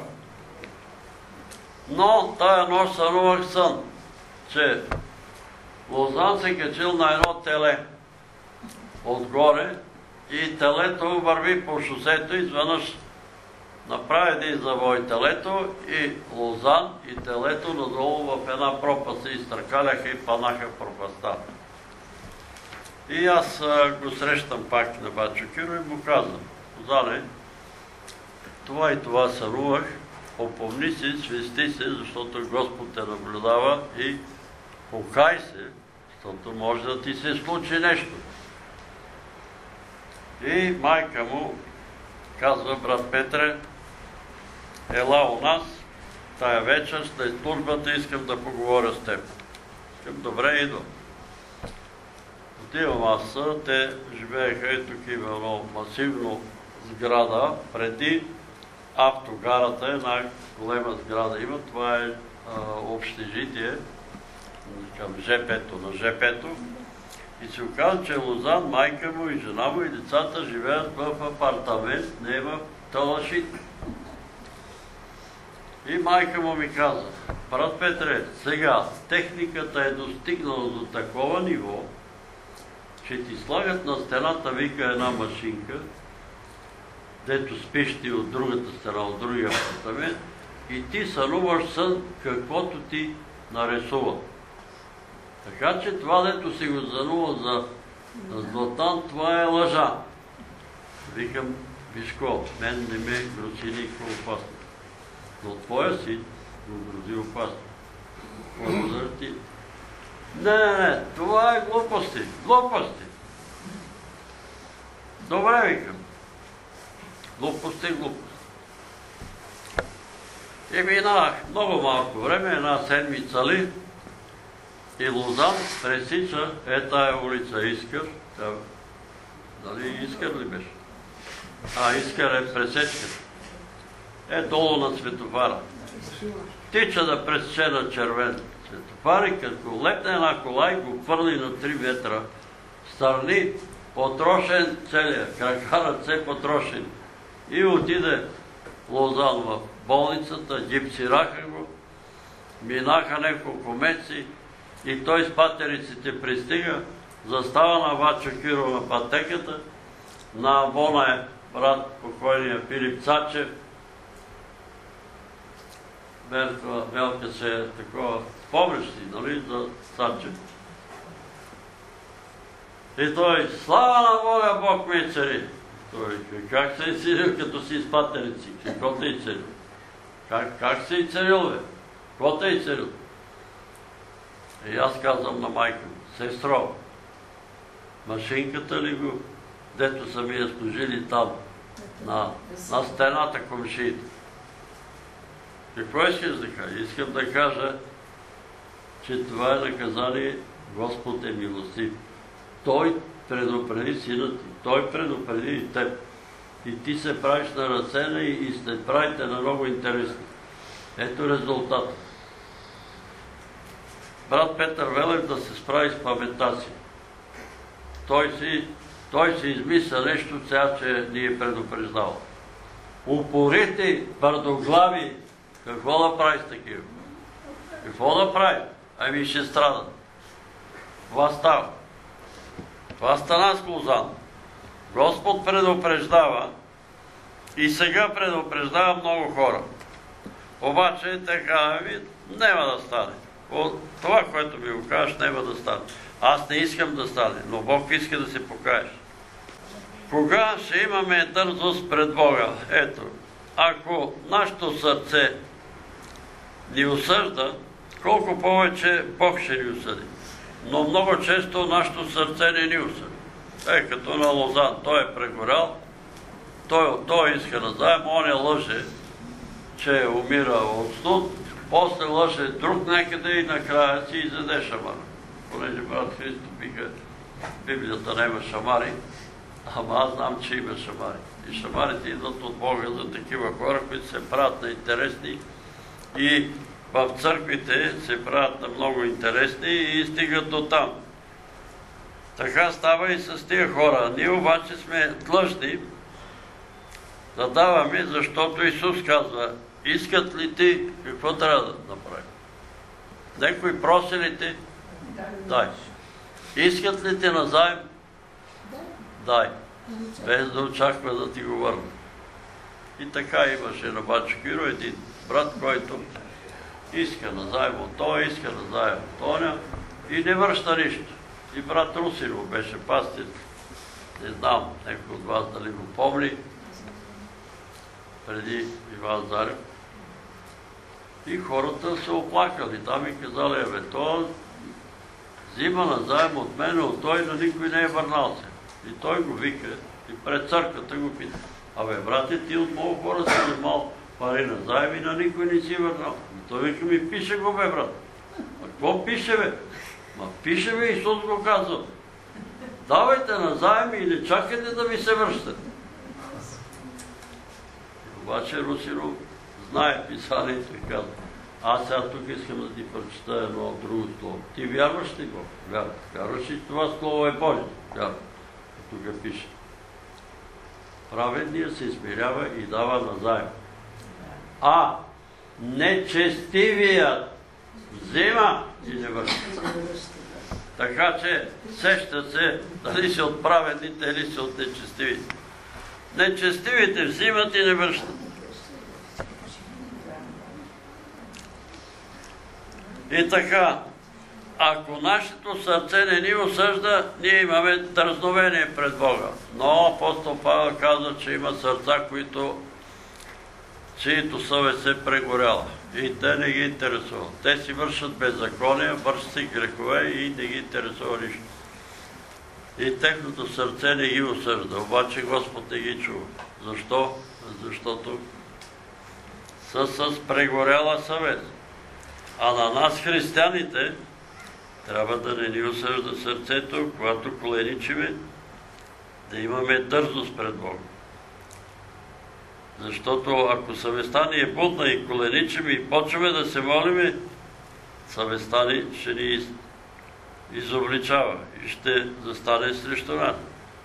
Но тая нощ сънувах сън, че Лозан се качил на едно теле отгоре и телето върви по шосето, изведнъж направи един завой телето и Лозан и телето надолу в една пропаст се изтъркаляха и паднаха в пропаста. И аз го срещам пак на Бачо Киро и му казвам: Лозане, това и това сънувах, опомни се, свести се, защото Господ те наблюдава и покай се, защото може да ти се случи нещо. И майка му казва: брат Петре, ела у нас, тая вечер, след службата искам да поговоря с теб. Искам: добре, идвам. Отивам аз, те живееха и тук има едно масивно сграда, преди автогарата, една голема сграда има, това е а, общежитие към ЖП-то, на ЖП-то. И се оказа, че Лозан, майка му и жена му и децата живеят в апартамент, не в талашит. И майка му ми каза: брат Петре, сега техниката е достигнала до такова ниво, че ти слагат на стената, вика, една машинка, дето спиш ти от другата страна, от другия апартамент, и ти сънуваш сън, каквото ти нарисува. Така че това, дето си го занува за Златан, това е лъжа. Викам: вишко, мен не ме грози никаква опасност. Но твоя син го грози опасно. Благодаря ти. Не, не, не, това е глупости, глупости. Добре, викам. Глупости, глупости. И минах много малко време, една седмица ли, и Лозан пресича е тая улица Искър. Дали Искър ли беше? А, Искър е пресечка. Е долу на светофара. Тича да пресече на червен светофар и като лепне една кола и го хвърли на три метра страни, потрошен целия, крака, ръце потрошен. И отиде Лозан в болницата, гипсираха го, минаха няколко месеци и той с патериците пристига, застава на Вачо Киро на пътеката, на Бона е брат покойния Филип Цачев. Велка, Велка се е такова, спомниш си, нали, за Цачев. И той: слава на Бога, Бог ме е цари. Той: как се е царил, като си с патерици? Какво те е царил? Как, как се е царил, бе? Какво те е царил? И аз казвам на майка му: сестро, машинката ли го, дето са ми я служили там, на, на стената комшиите? Какво искаш да кажа? Искам да кажа, че това е наказание. Господ е милостив. Той предупреди сина ти, той предупреди и теб. И ти се правиш на ръцена и се правите на много интересни. Ето резултата. Брат Петър Велев да се справи с паметта си. Той си, той си измисля нещо сега, че ни е предупреждал. Упорити, твърдоглави, какво да прави с такива? Какво да прави? Ами ще страдат. Това става. Това стана с Лозан. Господ предупреждава и сега предупреждава много хора. Обаче така, ами, няма да стане. Това, което ми го кажеш, няма да стане. Аз не искам да стане, но Бог иска да се покаеш. Кога ще имаме дързост пред Бога? Ето, ако нашето сърце ни осъжда, колко повече Бог ще ни осъди. Но много често нашето сърце не ни осъди. Е, като на Лозан, той е прегорял, той, той иска да заем, он е лъже, че умира от студ, после лъже друг някъде и накрая си изяде шамара. Понеже брат Христо вика, Библията няма шамари, ама аз знам, че има шамари. И шамарите идват от Бога за такива хора, които се правят на интересни и в църквите се правят на много интересни и стигат до там. Така става и с тия хора. Ние обаче сме длъжни да даваме, защото Исус казва: искат ли ти, какво трябва да направим? Некой проси ли ти? Дай. Искат ли ти назаем? Дай. Без да очаква да ти го върне. И така имаше на Бачо Киро един брат, който иска назаем от той, иска назаем от тоня и не връща нищо. И брат Русинов беше пастир. Не знам, някой от вас дали го помни, преди Иван Зарев. И хората се оплакали там и казали: абе, той взима назаем от мен, от той, но никой не е върнал се. И той го вика и пред църквата го пита: абе, брате, ти от много хора си взимал пари назаем и на никой не си върнал. И той вика: ми пише го, бе, брат. А какво пише, бе? Ма пише, бе, Исус го казва: давайте назаем и не чакайте да ви се връщате. Обаче Русинов знае писанието и казва: аз сега тук искам да ти прочета едно друго слово. Ти вярваш ли го? Вярваш. Вярваш ли, това слово е Божие? Вярваш. Тук пише: праведният се измирява и дава назаем. А Нечестивият взима и не връща. Така че сеща се дали си от праведните или си от нечестивите. Нечестивите взимат и не връщат. И така, ако нашето сърце не ни осъжда, ние имаме дързновение пред Бога. Но апостол Павел каза, че има сърца, които чието съвест е прегоряла. И те не ги интересува. Те си вършат беззакония, вършат си грехове и не ги интересува нищо. И техното сърце не ги осъжда, обаче Господ не ги чува. Защо? Защото са с прегоряла съвест. А на нас, християните, трябва да не ни осъжда сърцето, когато коленичиме, да имаме дързост пред Бога. Защото ако съвестта ни е будна и коленичиме и почваме да се молиме, съвестта ни ще ни изобличава и ще застане срещу нас.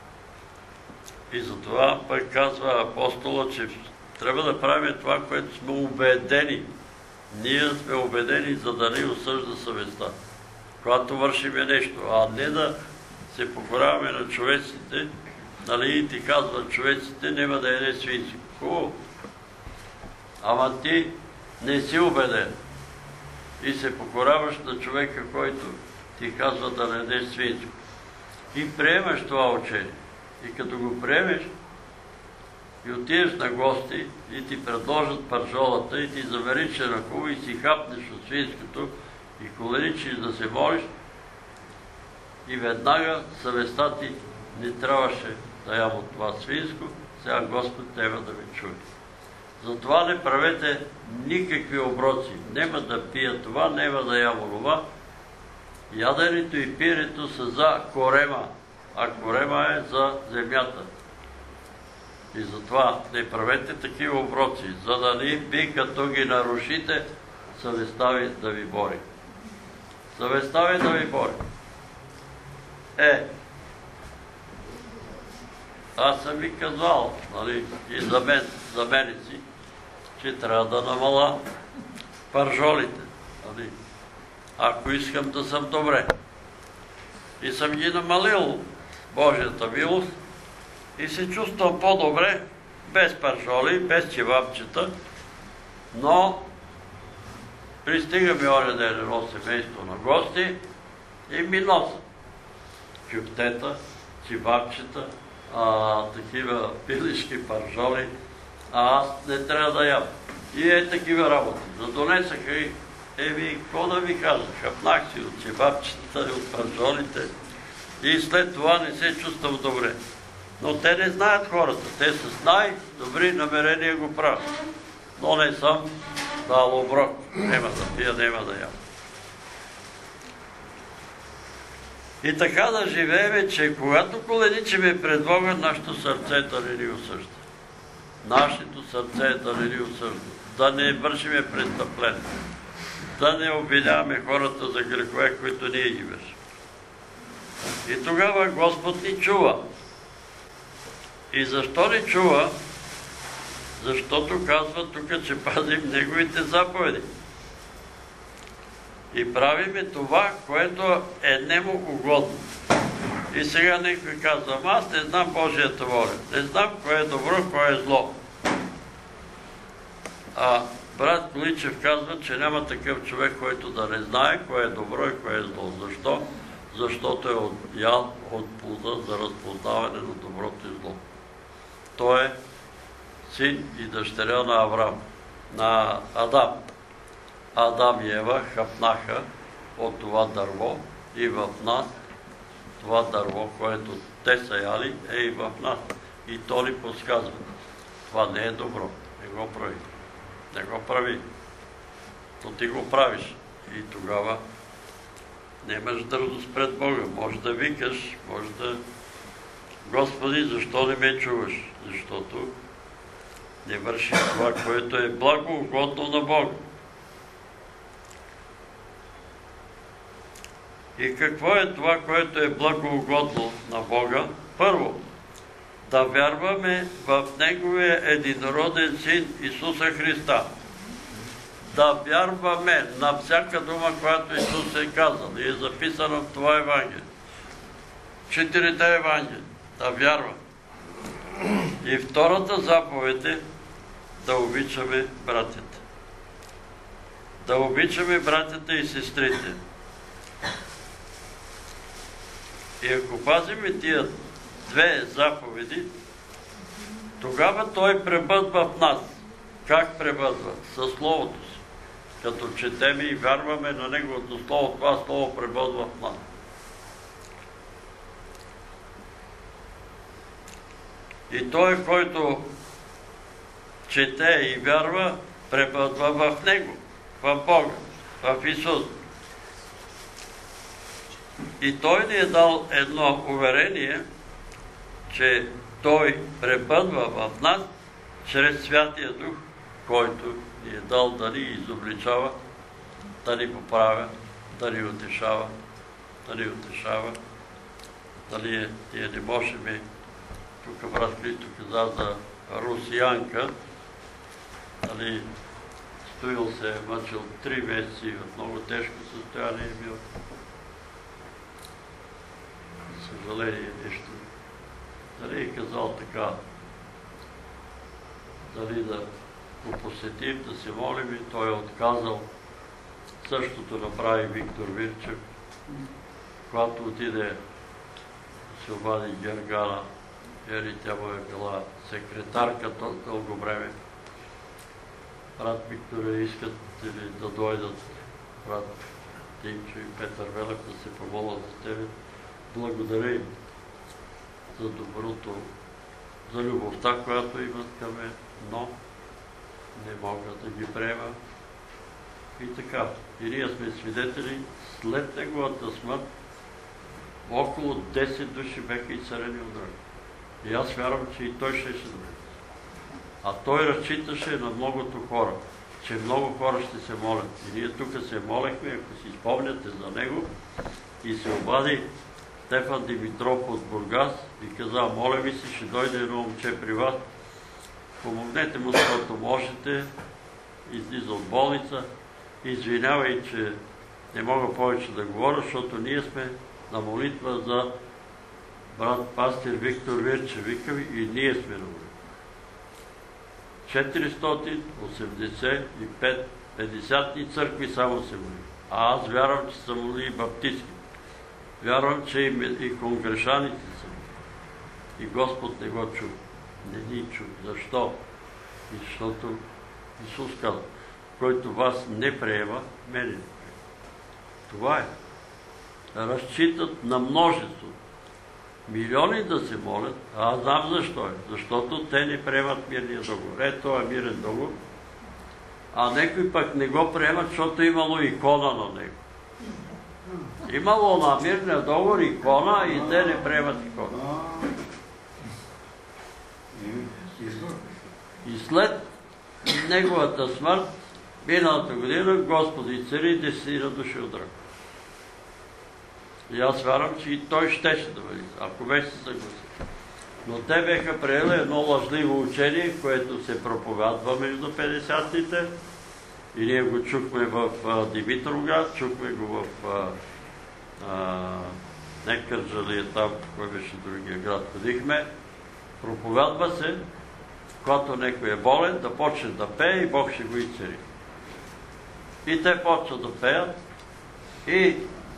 И затова пък казва апостола, че трябва да правим това, което сме убедени. Ние сме убедени, за да не осъжда съвестта, когато вършиме нещо, а не да се покоряваме на човеците, нали, и ти казват, човеците няма да яде свинско. Хубаво. Ама ти не си убеден и се покоряваш на човека, който ти казва да не ядеш свинско. И приемаш това учение. И като го приемеш и отидеш на гости и ти предложат пържолата и ти завериш на хубаво и си хапнеш от свинското и коленичиш да се молиш, и веднага съвестта ти не трябваше да ям от това свинско, сега Господ няма да ви чуе. Затова не правете никакви оброци. Нема да пия това, нема да ям онова. Яденето и пиенето са за корема, а корема е за земята. И затова не правете такива оброци, за да не би, като ги нарушите, съвестта ви да ви бори. Съвестта ви да ви бори. Е, аз съм ви казал, нали, и за мен, за мене си, че трябва да намаля пържолите, нали, ако искам да съм добре. И съм ги намалил Божията милост и се чувствам по-добре, без пържоли, без чевапчета, но пристига ми оня ден едно семейство на гости и ми носят кюптета, чевапчета, а, такива пилишки, пържоли, а аз не трябва да ям. И е такива работи. Задонесаха и, еми, какво да ви кажа, хапнах си от чевапчета и от пържолите и след това не се чувствам добре. Но те не знаят хората. Те с най-добри намерения го правят. Но не съм дал оброк. Нема да пия, нема да ям. И така да живеем, че когато коленичиме пред Бога, нашето сърце да не ни осъжда. Нашето сърце да не ни осъжда. Да не вършиме престъпление. Да не обвиняваме хората за грехове, които ние ги вършим. И тогава Господ ни чува. И защо ни чува? Защото казва тук, че пазим Неговите заповеди. И правиме това, което е нему угодно. И сега някой казва, аз не знам Божията воля. Не знам кое е добро, кое е зло. А брат Количев казва, че няма такъв човек, който да не знае кое е добро и кое е зло. Защо? Защото е отял от плода за разпознаване на доброто и зло. Той е син и дъщеря на Авраам, на Адам. Адам и Ева хапнаха от това дърво и в нас това дърво, което те са яли, е и в нас. И то ни подсказва. Това не е добро. Не го прави. Не го прави. Но ти го правиш. И тогава нямаш дързост пред Бога. Може да викаш, може да... Господи, защо не ме чуваш? Защото не вършиш това, което е благоугодно на Бога. И какво е това, което е благоугодно на Бога? Първо, да вярваме в Неговия единороден Син Исуса Христа. да вярваме на всяка дума, която Исус е казал и е записана в това Евангелие. Четирите Евангелия. Да вярва. И втората заповед е да обичаме братята. Да обичаме братята и сестрите. И ако пазиме тия две заповеди, тогава той пребъдва в нас. Как пребъдва? Със Словото си. Като четеме и вярваме на Неговото Слово, това Слово пребъдва в нас. И той, който чете и вярва, пребъдва в Него, в Бога, в Исус. И той ни е дал едно уверение, че той пребъдва в нас чрез Святия Дух, който ни е дал да ни изобличава, да ни поправя, да ни утешава, да ни утешава. Дали ние не можем, тук брат Христо каза за русиянка, дали стоил се, мъчил три месеци в много тежко състояние е бил. Съжаление нещо. Дали е казал така, дали да го посетим, да се молим, и той е отказал. Същото направи Виктор Вирчев, когато отиде да се обади Гергана, ери тя му е била секретарка дълго време. Брат Викторе, искат ли да дойдат брат Тимчо и Петър Велев да се помолят за тебе. Благодаря им за доброто, за любовта, която имат към мен, но не мога да ги приема. И така. И ние сме свидетели, след неговата смърт, около десет души бяха изцелени от рак. И аз вярвам, че и той ще ще добре. А той разчиташе на многото хора, че много хора ще се молят. И ние тук се молехме, ако си спомняте за него, и се обади Стефан Димитров от Бургас и каза, моля ви си, ще дойде едно момче при вас, помогнете му, защото можете, излиза от болница, извинявай, че не мога повече да говоря, защото ние сме на молитва за брат пастир Виктор Вирчев, викам, и ние сме на молитва. четиристотин осемдесет и пет петдесет църкви само се моли. А аз вярвам, че са моли и баптистки. Вярвам, че и конгрешаните са моли. И Господ не го чу. Не ни чу. Защо? Защото Исус каза, който вас не приема, мене не приема. Това е. Разчитат на множество. Милиони да се молят, а аз знам защо е. Защото те не приемат мирния договор. Е, това е мирен договор. А некои пък не го приемат, защото имало икона на него. Имало на мирния договор икона и те не приемат икона. И след неговата смърт, миналата година, Господи изцели десетина души от рак. И аз вярвам, че и той щеше да бъде, ако беше съгласен. Но те беха приели едно лъжливо учение, което се проповядва между петдесятните. И ние го чухме в Димитровград, чухме го в не Кърджали, там, кой беше другия град, ходихме. Проповядва се, когато някой е болен, да почне да пее и Бог ще го изцели. И те почват да пеят и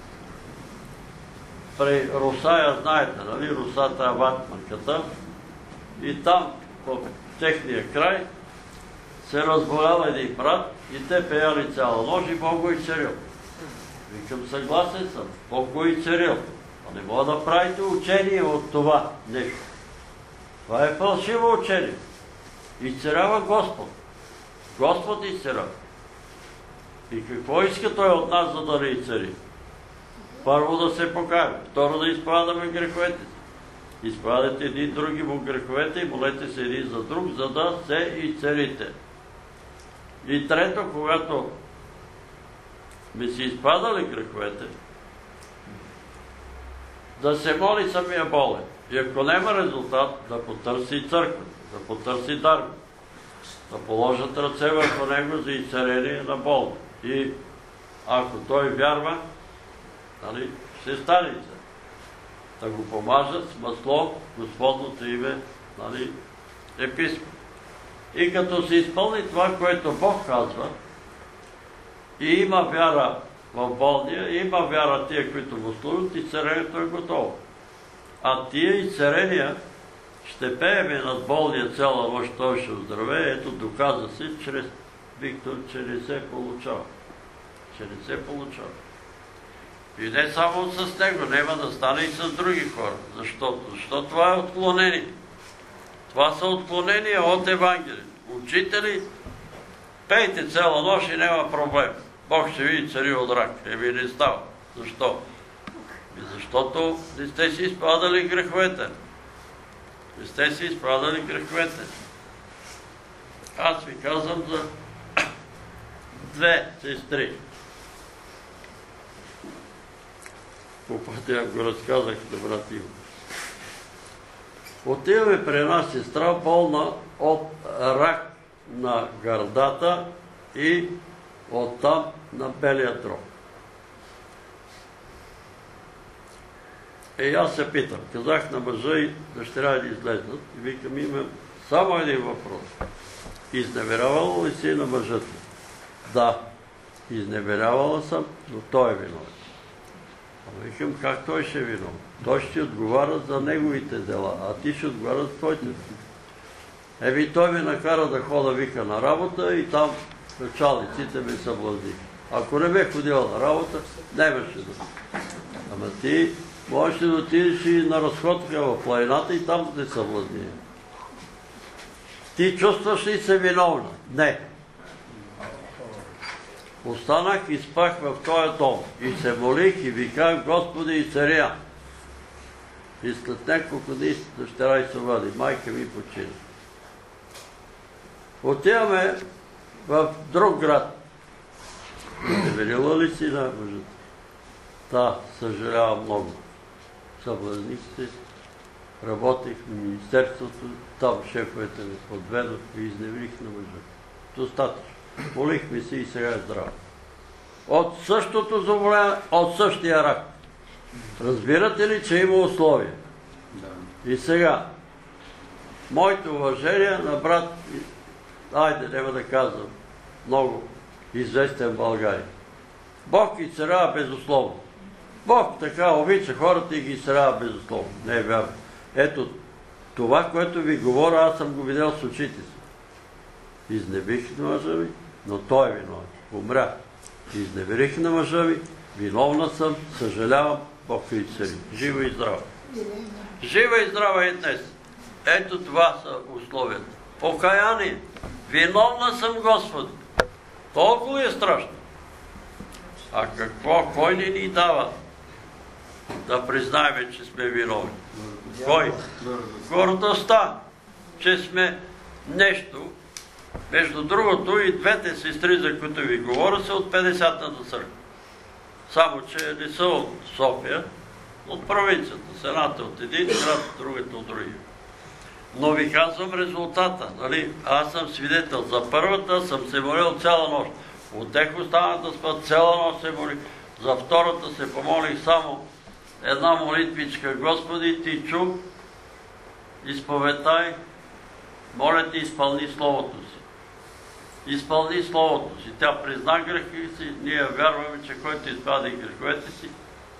при Русая, знаете, нали, Русата е ватманката, и там, по техния край, се разболял един брат и те пеяли цяла нощ и Бог го изцелил. Викам, съгласен съм, Бог го изцелил. А не мога да правите учение от това нещо. Това е фалшиво учение. Изцелява Господ. Господ изцелява. И какво иска той от нас, за да не изцели? Първо да се покаяме, второ да изповядаме греховете си. Изповядайте едни други му греховете и молете се един за друг, за да се изцелите. И трето, когато ми си изпадали греховете, да се моли самия болен. И ако няма резултат, да потърси църква, да потърси дарби. да положат ръце върху него за изцеление на болни. И ако той вярва, нали, ще стане изцелен. Да го помажат с масло, Господното име, нали, епископ. И като се изпълни това, което Бог казва, и има вяра в болния, има вяра тия, които му служат, изцелението е готово. А тия изцеления ще пееме над болния цяла нощ, той ще оздравее. Ето, доказа се чрез Виктор, че не се получава. Че не се получава. И не само с него, няма да стане и с други хора. Защо? Защо това е отклонение. Това са отклонения от Евангелието. Учители, пейте цяла нощ и няма проблем. Бог ще ви цари от рак. Еми не става. Защо? И защото не сте си изпадали греховете. Не сте си изпадали греховете. Аз ви казвам за две сестри. По пътя го разказах на брат Иво. Отиваме при една сестра, болна от рак на гърдата и оттам на белия дроб. И аз се питам, казах на мъжа и дъщеря да излезнат и викам, имам само един въпрос. Изневерявала ли си на мъжът ми? Да, изневерявала съм, но той е виновен. А викам, как той ще е виновен? Той ще отговаря за неговите дела, а ти ще отговаря за твоите дела. Еби той ми накара да хода, вика, на работа и там началниците ме съблазниха. Ако не бе ходила на работа, нямаше да. Ама ти можеш да отидеш и на разходка в планината и там да те съблазни. Ти чувстваш ли се виновна? Не. Останах и спах в този дом. И се молих и виках, Господи и царя. И след няколко дни дъщеря и се вади. Майка ми почина. Отиваме в друг град. Доверила ли си на мъжата? Да, съжалявам много. Съблазних се, работих в министерството, там шефовете ме подведох и изневерих на мъжа. Достатъчно. Молихме се и сега е здрава. От същото заболяване, от същия рак. Разбирате ли, че има условия? И сега, моите уважения на брат, айде, няма да казвам, много известен в България. Бог ги царява безусловно. Бог така обича хората и ги царява безусловно. Не е вярно. Ето, това, което ви говоря, аз съм го видял с очите си. Изнебих на мъжа ми, но той е виновен. Умря. Изневерих на мъжа ми, виновна съм, съжалявам, Бог ви цари. Жива и здрава. Жива и здрава и днес. Ето това са условията. Покаяние. Виновна съм, Господи. Толкова е страшно. А какво? Кой не ни дава да признаем, че сме виновни? Кой? Гордостта, че сме нещо. Между другото и двете сестри, за които ви говоря, са от петдесетата църква. Само, че не са от София, от провинцията. С едната от един град, другата от другия. Но ви казвам резултата. Нали? Аз съм свидетел. За първата съм се молил цяла нощ. Отдех останах да спа, цяла нощ се молих. За втората се помолих само една молитвичка. Господи, ти чу, изповедай, моля ти, изпълни Словото си. Изпълни Словото си. Тя призна грехи си, ние вярваме, че който изпади греховете си,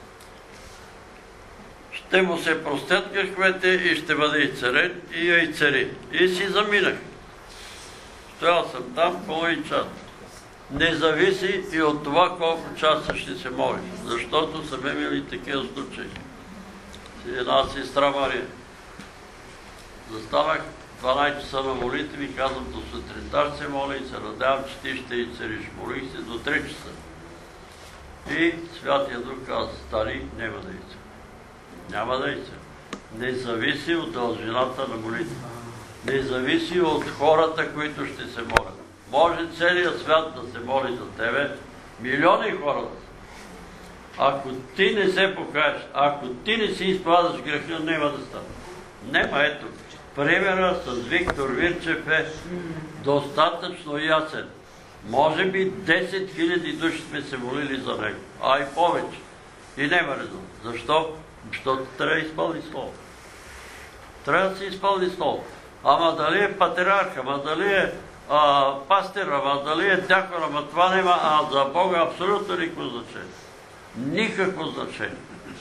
ще му се простят греховете и ще бъде и царен, и я и цари. И си заминах. Стоял съм там половин час. Не зависи и от това колко часа ще се молиш, защото са ме имали такива случаи. Една сестра Мария. Заставах дванайсет часа на молитви и казвам, до сутринта ще се моля и се надявам, че ти ще и цариш. Молих се до три часа. И Святия Дух каза, стани, няма да и цари. Няма да и цари. Не зависи от дължината на молитва. Не зависи от хората, които ще се молят. Може целият свят да се моли за тебе, милиони хора да са. Ако ти не се покажеш, ако ти не си изпадаш греха, няма да стане. Нема, ето. примера с Виктор Вирчев е достатъчно ясен. Може би десет хиляди души сме се молили за него, а и повече. И няма резон. Защо? Защото трябва да изпълни слово. Трябва да се изпълни слово. Ама дали е патриарх, ама дали е а, пастир, ама дали е дякон, ама това няма, а за Бога абсолютно никакво значение. Никакво значение.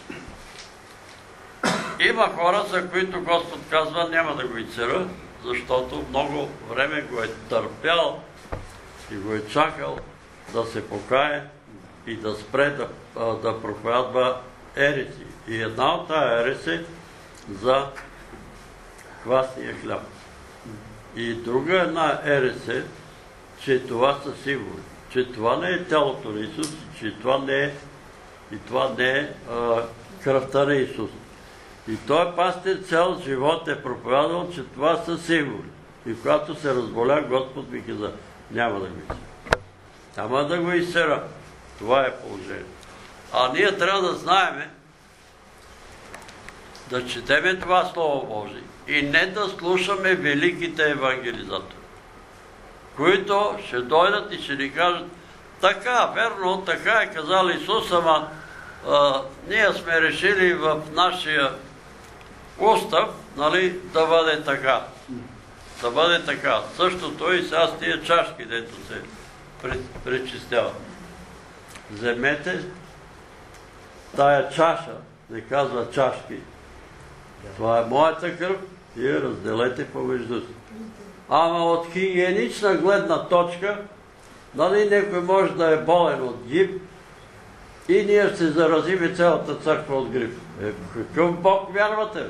Има хора, за които Господ казва, няма да го изцера, защото много време го е търпял и го е чакал да се покае и да спре да, да проповядва ереси. И една от тая ереси за квасния хляб. И друга една ересе, че това са сигурни, че това не е тялото на Исус, че това не е и това не е а, кръвта на Исус. И той пастир цял живот е проповядал, че това са сигурни. И когато се разболя, Господ ми каза, няма да го изсера. Няма да го изсера. Това е положение. А ние трябва да знаеме, да четеме това Слово Божие и не да слушаме великите евангелизатори, които ще дойдат и ще ни кажат, така, верно, така е казал Исус, ама а, ние сме решили в нашия устав, нали, да бъде така. Да бъде така. Същото и сега с тия чашки, дето се пречистяват. Вземете тая чаша, не казва чашки, това е моята кръв и я разделете помежду си. Ама от хигиенична гледна точка, нали някой може да е болен от грип и ние ще заразиме цялата църква от грип. Е, в какъв Бог вярвате?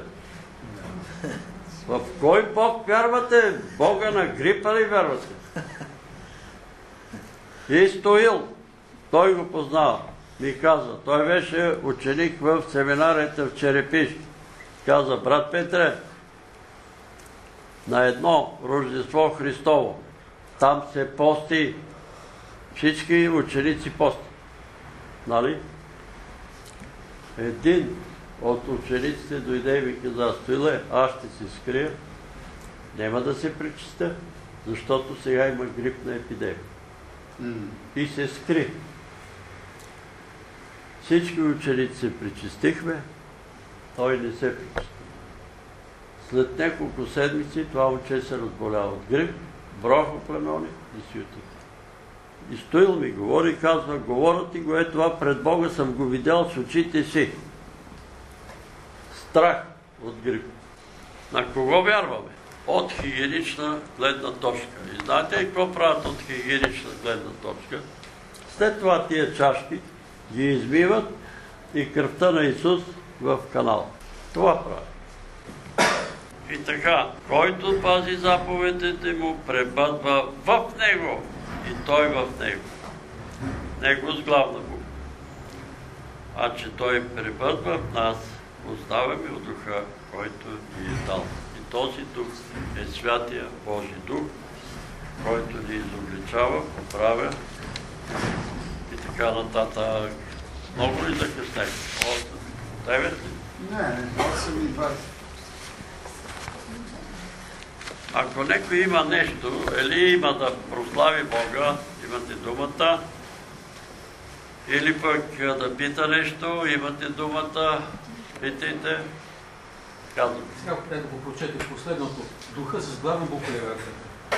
В кой Бог вярвате? Бога на грипа ли вярвате? И Стоил, той го познава, ми казва, той беше ученик в семинарията в Черепиш. Каза, брат Петре, на едно Рождество Христово, там се пости, всички ученици пости. Нали? Един от учениците дойде и ми каза, Стоиле, аз ще се скрия, няма да се причиста, защото сега има грипна епидемия. Mm. И се скри. Всички ученици се причистихме, той не се причисти. След няколко седмици това момче се разболява от грип, бронхопневмония и си отиде. И Стоил ми говори и казва, говоря ти го е това, пред Бога съм го видял с очите си. Страх от грип. На кого вярваме? От хигиенична гледна точка. И знаете ли какво правят от хигиенична гледна точка? След това тия чашки ги измиват и кръвта на Исус в канал. Това правят. И така, който пази заповедите му, пребъдва в него и той в него. Него с главна буква. А че той пребъдва в нас, оставяме от духа, който ни е дал. И този дух е святия Божи дух, който ни изобличава, поправя и така нататък. Много ли закъснех? девет ли? Не, осем и двайсет. Ако някой има нещо, или има да прослави Бога, имате думата, или пък да пита нещо, имате думата, питайте, казвам. Сега да го прочете последното. Духа с главна буква е ръка.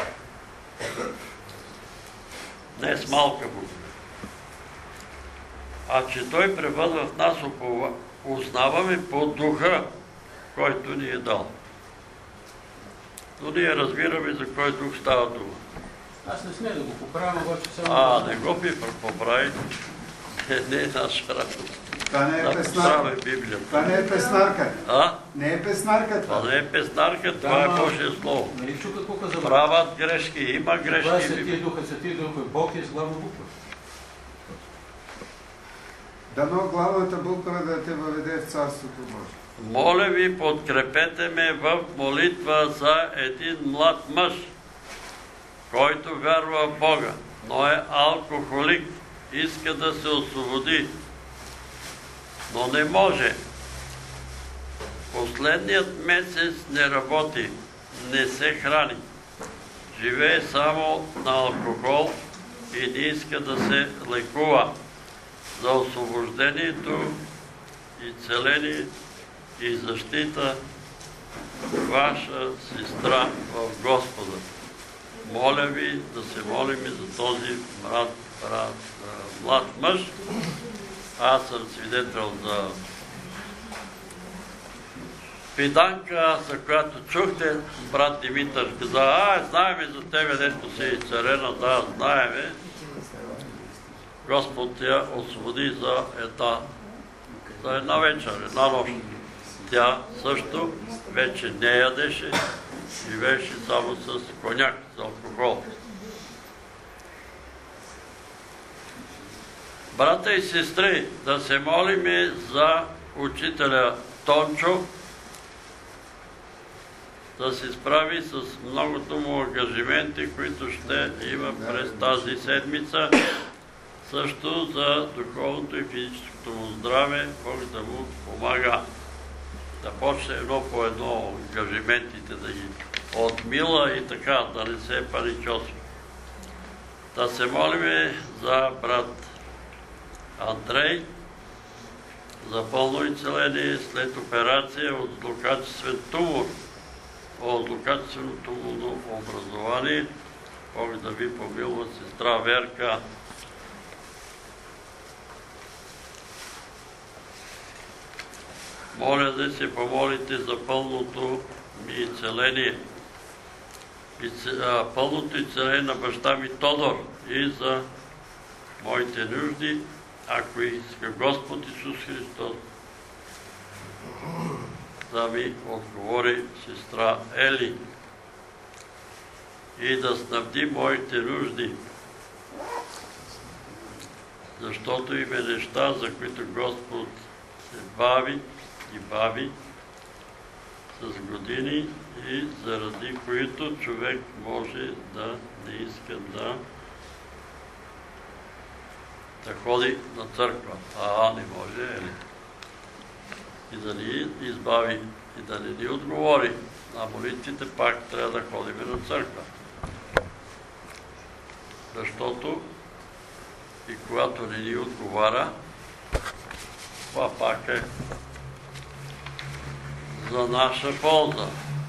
Не с малка буква. А че той пребъдва в нас, узнаваме по духа, който ни е дал. Но ние разбираме за кой дух става дума. Аз не смея да го поправям, обаче само... А, не го ми поправи. Не е наша работа. Това не е песнарка. Това не е песнарка. А? Не е песнарка това. Това не е песнарка, това е Божие Слово. Нали чу какво каза? Правят грешки, има грешки. Това е Светия Дух, а Светия Дух е Бог и с главна буква. Дано главната буква да те въведе в Царството Божие. Моля ви, подкрепете ме в молитва за един млад мъж, който вярва в Бога, но е алкохолик, иска да се освободи, но не може. Последният месец не работи, не се храни. Живее само на алкохол и не иска да се лекува. За освобождението и целение и защита ваша сестра в Господа. Моля ви да се молим за този млад, млад, млад мъж. Аз съм свидетел за Питанка, за която чухте, брат Димитър каза, а, знаеме за тебе, дето си царена, да, знаеме. Господ я освободи за една, за една вечер, една нощ. Тя също вече не ядеше, живееше само с коняк, с алкохол. Брата и сестри, да се молиме за учителя Тончо, да се справи с многото му ангажименти, които ще има през тази седмица. Също за духовното и физическото му здраве, Бог да му помага да почне едно по едно ангажиментите да ги отмила и така, да не се паничосва. Да се молиме за брат Андрей, за пълно изцеление след операция от злокачествен тумор, от злокачественото му образование. Бог да ви помилва, сестра Верка. Моля да се помолите за пълното ми изцеление. Пълното изцеление на баща ми Тодор и за моите нужди, ако иска Господ Исус Христос да ми отговори сестра Ели и да снабди моите нужди, защото има неща, за които Господ се бави и бави с години и заради които човек може да не иска да да ходи на църква. А, не може, ели? И да ни избави, и да не ни отговори на молитвите, пак трябва да ходим на църква. Защото и когато не ни отговаря, това пак е за наша полза.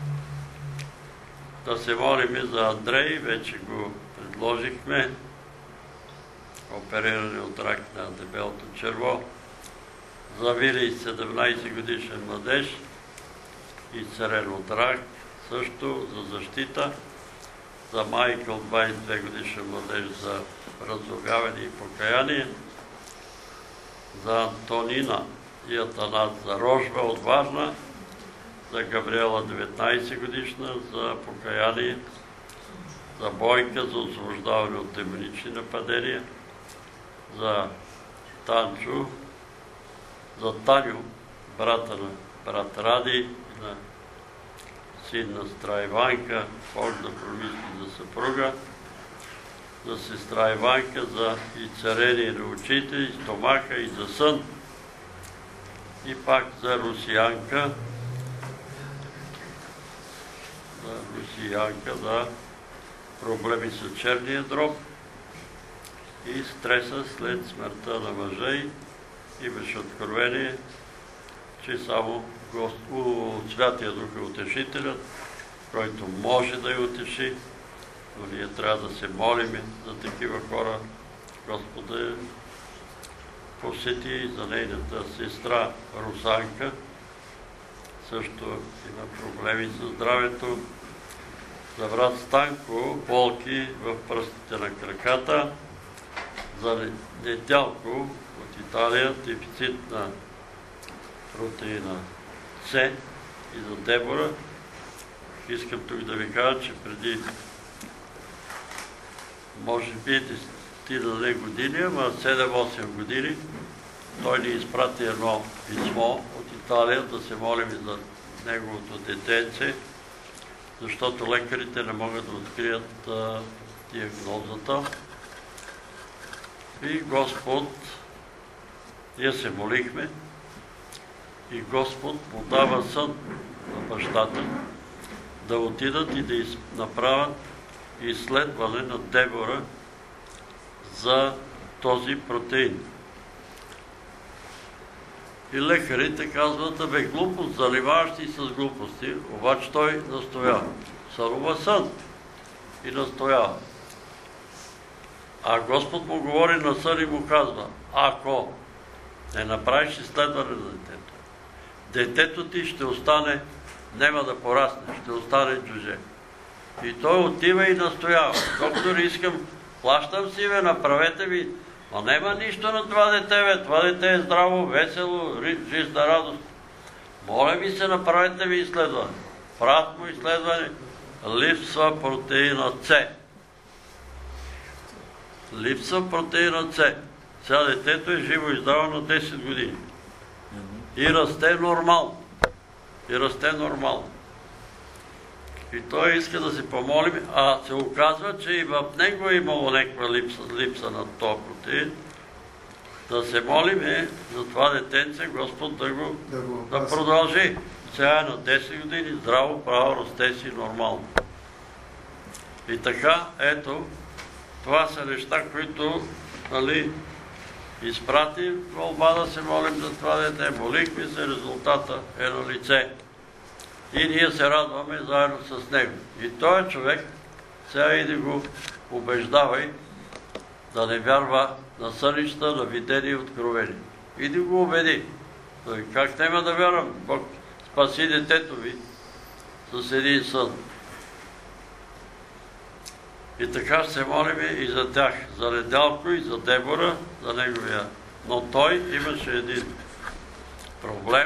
Да се молим за Андрей, вече го предложихме, опериране от рак на дебелото черво, за Вили седемнайсет годишен младеж и царен от рак, също за защита, за Майкъл двайсет и две годишен младеж за разлогаване и покаяние, за Антонина и Атанас за рожба от Важна, за Габриела деветнайсет годишна за покаяние, за Бойка за освобождаване от демонични нападения, за Танчо, за Таню, брата на брат Ради, на син на сестра Иванка, Бог да промисли за съпруга, за сестра Иванка, за изцеление на очите, и стомаха, и за сън, и пак за Русиянка, за Русиянка, за проблеми с черния дроб и стреса след смъртта на мъжа й. Имаше откровение, че само Святия Дух е утешителят, който може да я утеши, но ние трябва да се молим за такива хора. Господ да посети за нейната сестра Русанка. Също има проблеми с здравето. За брат Станко, болки в пръстите на краката. За Недялко от Италия, дефицит на протеина С, и за Дебора. Искам тук да ви кажа, че преди може би десет години, ама седем-осем години, той ни изпрати едно писмо от Италия да се молим за неговото детенце, защото лекарите не могат да открият а, диагнозата. И Господ, ние се молихме, и Господ му дава сън на бащата да отидат и да из... направят изследване на Дебора за този протеин. И лекарите казват, да бе глупост, занимаващи с глупости, обаче той настоява. Сънува сън и настоява. А Господ му говори на сън и му казва, ако не направиш изследване на детето, детето ти ще остане, няма да порасне, ще остане джуже. И той отива и настоява. Доктор, искам, плащам си, бе, направете ми. Но няма нищо на това дете, бе. Това дете е здраво, весело, жизна радост. Моля ви се, направете ми изследване. Правят му изследване. Липсва протеина С. Липсва протеина С. Сега детето е живо и здраво на десет години. И расте нормално. И расте нормално. И той иска да се помолим, а се оказва, че и в него е имало някаква липса, липса на този протеин. Да се молиме за това детенце, Господ да го, Да го да опаси. продължи. Сега е на десет години, здраво, право, расте си нормално. И така, ето, това са неща, които, нали, изпрати молба да се молим за това дете. Молихме се, резултата е на лице. И ние се радваме заедно с него. И този човек, сега иди го убеждавай да не вярва на сънища, на видени и откровени. Иди го убеди. Той, как няма да вярвам? Бог спаси детето ви с един сън. И така ще се молим и за тях, за Недялко и за Дебора, за неговия. Но той имаше един проблем,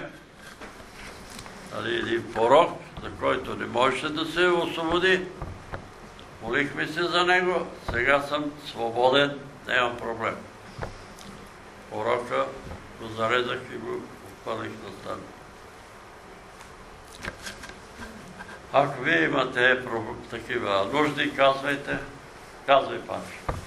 един порок, за който не можеше да се освободи. Молихме се за него, сега съм свободен, нямам проблем. Порока го зарезах и го опалих на стан. Ако вие имате такива нужди, казвайте. Казвай, Панчо.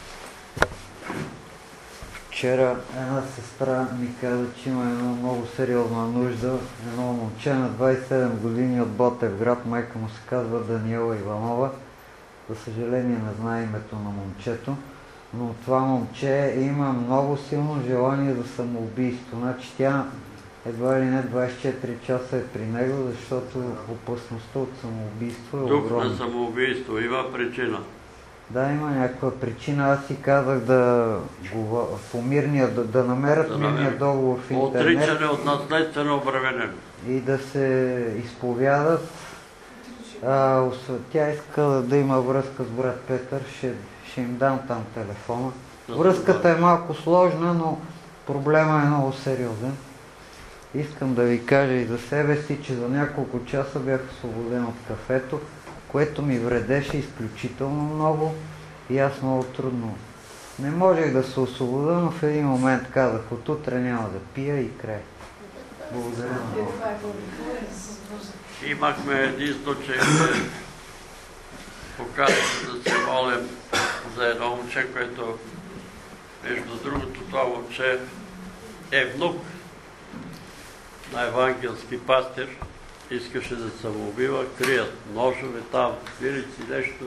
Вчера една сестра ми каза, че има една много сериозна нужда. Едно момче на двайсет и седем години от Ботевград, майка му се казва Даниела Иванова. За съжаление не знае името на момчето, но това момче има много силно желание за самоубийство. Значи тя едва ли не двайсет и четири часа е при него, защото опасността от самоубийство е огромна. Дух на самоубийство, има причина. Да, има някаква причина. Аз си казах да го, по мирния, да, да намерят да мирния договор в интернет. Отричане от наследствено обременено. И да се изповядат. А, тя иска да има връзка с брат Петър, ще, ще им дам там телефона. Връзката е малко сложна, но проблема е много сериозен. Искам да ви кажа и за себе си, че за няколко часа бях освободен от кафето, което ми вредеше изключително много и аз много трудно. Не можех да се освобода, но в един момент казах, от утре няма да пия и край. Благодаря много. Имахме един случай, показахме да се молим за едно момче, което, между другото, това момче е внук на евангелски пастир, искаше да се самоубива, крият ножове там, вилици, нещо.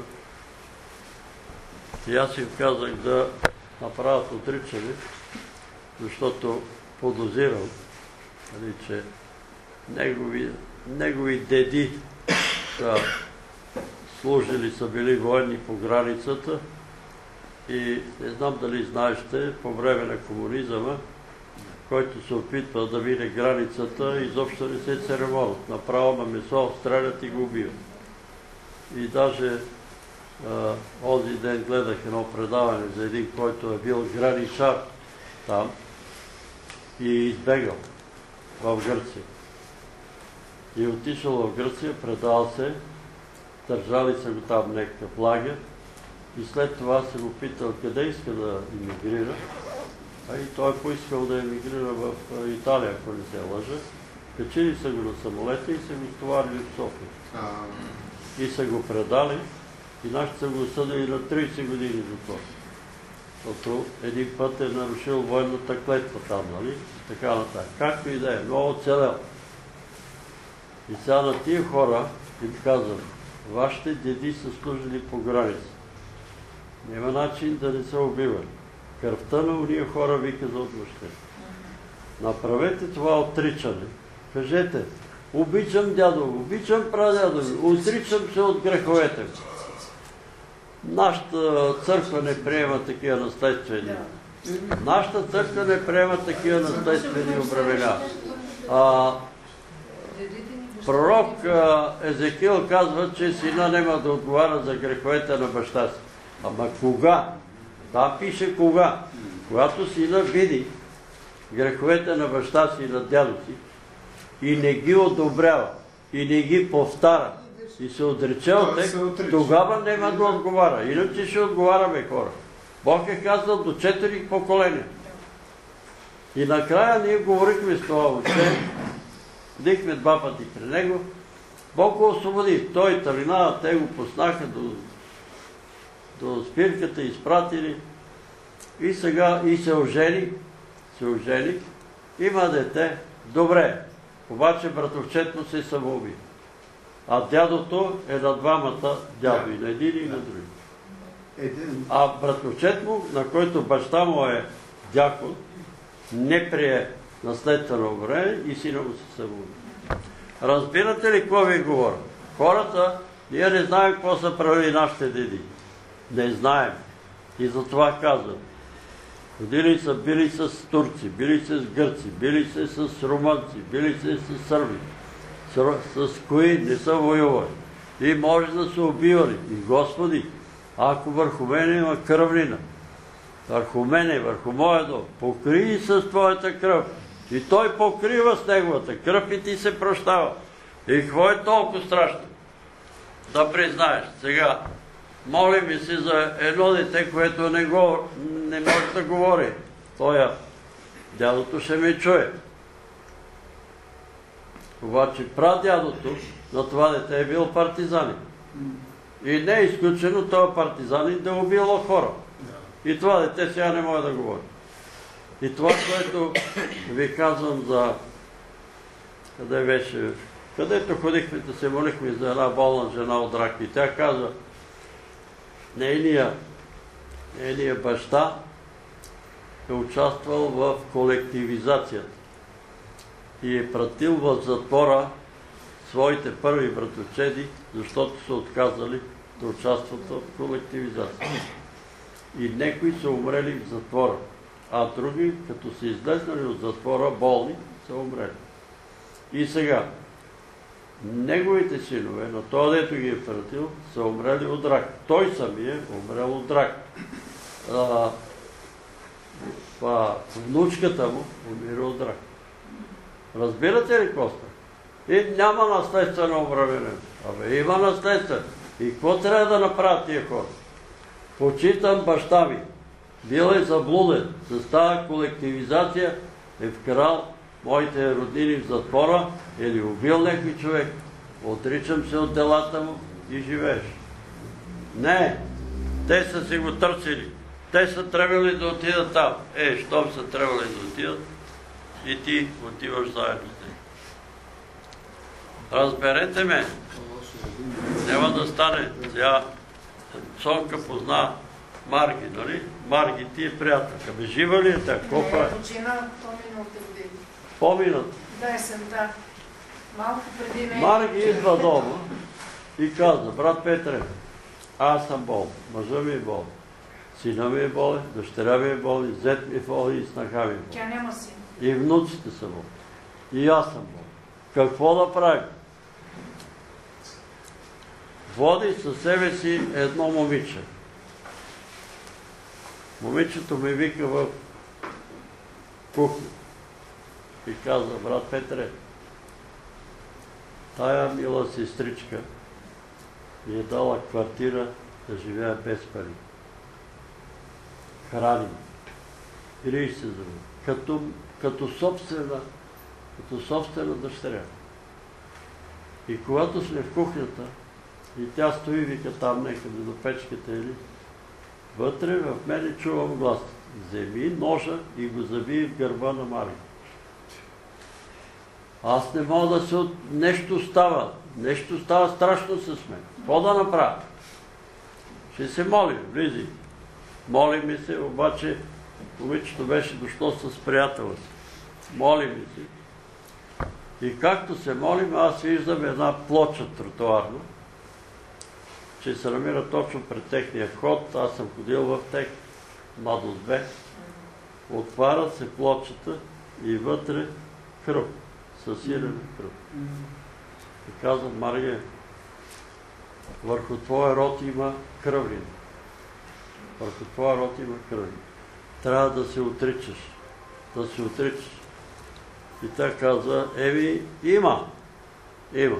И аз им казах да направят отричане, защото подозирам, че негови, негови деди са служили, са били военни по границата и не знам дали знаете, по време на комунизма, който се опитва да мине границата, изобщо не се церемонят. Направо на месо стрелят и го убиват. И даже а, онзи ден гледах едно предаване за един, който е бил граничар там и е избегал в Гърция. И отишъл в Гърция, предал се, държали са го там някакъв лагер и след това се го питал къде иска да имигрира. А и той е поискал да емигрира в Италия, ако не се лъжа. Качили са го на самолета и са го стоварили в София. И са го предали и нашите са го осъдили на трийсет години за това. Защото един път е нарушил военната клетва там, нали? Така нататък. Както и да е, много целел. И сега на тия хора им казвам, вашите деди са служили по граница. Няма начин да не са убивали. Кръвта на уния хора вика за отмъщение. Направете това отричане. Кажете, обичам дядо, обичам прадядо, отричам се от греховете. Нашата църква не приема такива наследствени. Нашата църква не приема такива наследствени обременя. Пророк Езекил казва, че сина няма да отговаря за греховете на баща си. Ама кога? Там пише кога. Когато сина види греховете на баща си и на дядо си и не ги одобрява, и не ги повтаря, и се отрече от тях, тогава няма да отговаря. Иначе ще отговаряме хора. Бог е казал до четири поколения. И накрая ние говорихме с това учение, дихме два пъти при него, Бог го освободи. Той тарина, те го пуснаха до, до спирката, изпратили и сега и се ожени, се ожени, има дете, добре, обаче братовчет му се самоуби. А дядото е на двамата дядо, и на един и на други. А братовчет му, на който баща му е дякон, не прие наследствено обременение и сина му се самоуби. Разбирате ли какво ви говоря? Хората, ние не знаем какво са правили нашите деди. Не знаем. И затова казвам. Ходили са, били с турци, били с гърци, били се с румънци, били се с сърби. С кои не са воювали. И може да са убивали. И Господи, ако върху мене има кръвнина, върху мене, върху моя дом, покрий с Твоята кръв. И Той покрива с Неговата кръв и ти се прощава. И какво е толкова страшно? Да признаеш. Сега, молим и се за едно дете, което не, го, не може да говори. Тоя, дядото ще ме чуе. Обаче прадядото на това дете е бил партизанин. И не е изключено това партизанин да е убило хора. И това дете сега не може да говори. И това, което ви казвам за... Къде беше? Където ходихме да се молихме за една болна жена от рак. И тя казва, нейният нейния баща е участвал в колективизацията. И е пратил в затвора своите първи братовчеди, защото са отказали да участват в колективизация. И некои са умрели в затвора, а други, като са излезнали от затвора, болни, са умрели. И сега, неговите синове, на това, дето ги е пратил, са умрели от рак. Той самия е умрел от рак. А, а, внучката му умира от рак. Разбирате ли, Коста? И няма наследствено обременение. Абе, има наследство. И какво трябва да направят тия хора? Почитам баща ми. Бил е заблуден. С тази колективизация е вкарал моите роднини в затвора или убил някой човек. Отричам се от делата му и живееш. Не, те са си го търсили. Те са трябвали да отидат там. Е, щом са трябвали да отидат, и ти отиваш заедно с тях. Разберете ме. Няма да стане. Сега Цонка позна Марги, нали? Марги ти е приятелка. Бе, жива ли е тя? Какво прави? Не, почина по-миналата година. По-миналата? Да, есента. Малко преди мен. Марги идва дома и казва, брат Петре, аз съм болен, мъжа ми е болен, сина ми е болен, дъщеря ми е болен, зет ми е болен и снаха ми е болен. Тя няма син. И внуците са болни. И аз съм болен. Какво да правим? Води със себе си едно момиче. Момичето ми вика в кухня и казва, брат Петре, тая мила сестричка ми е дала квартира да живея без пари. Храним. Или се зове. Като, като собствена, като собствена дъщеря. И когато сме в кухнята, и тя стои, вика там некъде до печката или, вътре в мене чувам глас. Вземи ножа и го заби в гърба на Мария. Аз не мога да се... От... Нещо става. Нещо става страшно с мен. Какво да направя? Ще се молим, влизи. Моли ми се, обаче момичето беше дошло с приятела си. Моли ми се. И както се молим, аз виждам една плоча тротуарна, че се намира точно пред техния вход. Аз съм ходил в тех, младост две. Отваря се плочата и вътре кръв, съсирена кръв. И казвам, Мария, върху твоя рот има кръвлина. Върху твоя рот има кръвлина. Трябва да се отричаш. Да се отричаш. И тя каза, еми, има. Има.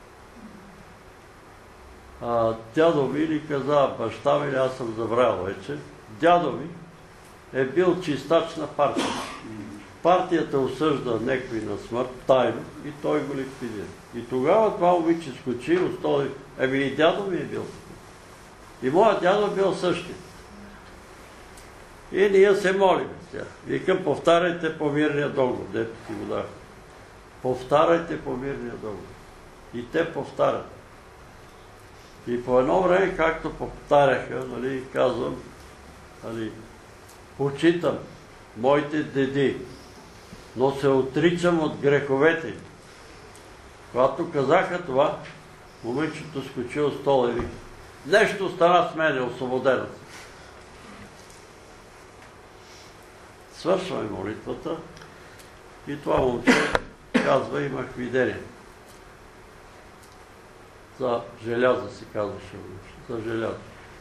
А, дядо ми ли каза, баща ми ли, аз съм забравил вече, дядо ми е бил чистач на партия. Партията осъжда някой на смърт, тайно, и той го ликвидира. И тогава това момиче скочи, устои, еми и дядо ми е бил. И моят дядо е бил същия. И ние се молим сега. Викам, повтаряйте по мирния договор, дето ти го дах. Повтаряйте по мирния договор. И те повтарят. И по едно време, както повтаряха, нали, казвам, нали, почитам моите деди, но се отричам от греховете. Когато казаха това, момичето скочи от стола и вика, нещо стана с мене, освободена. Свършваме молитвата и това момче казва, имах видение. За желяза се казваше, за желяза.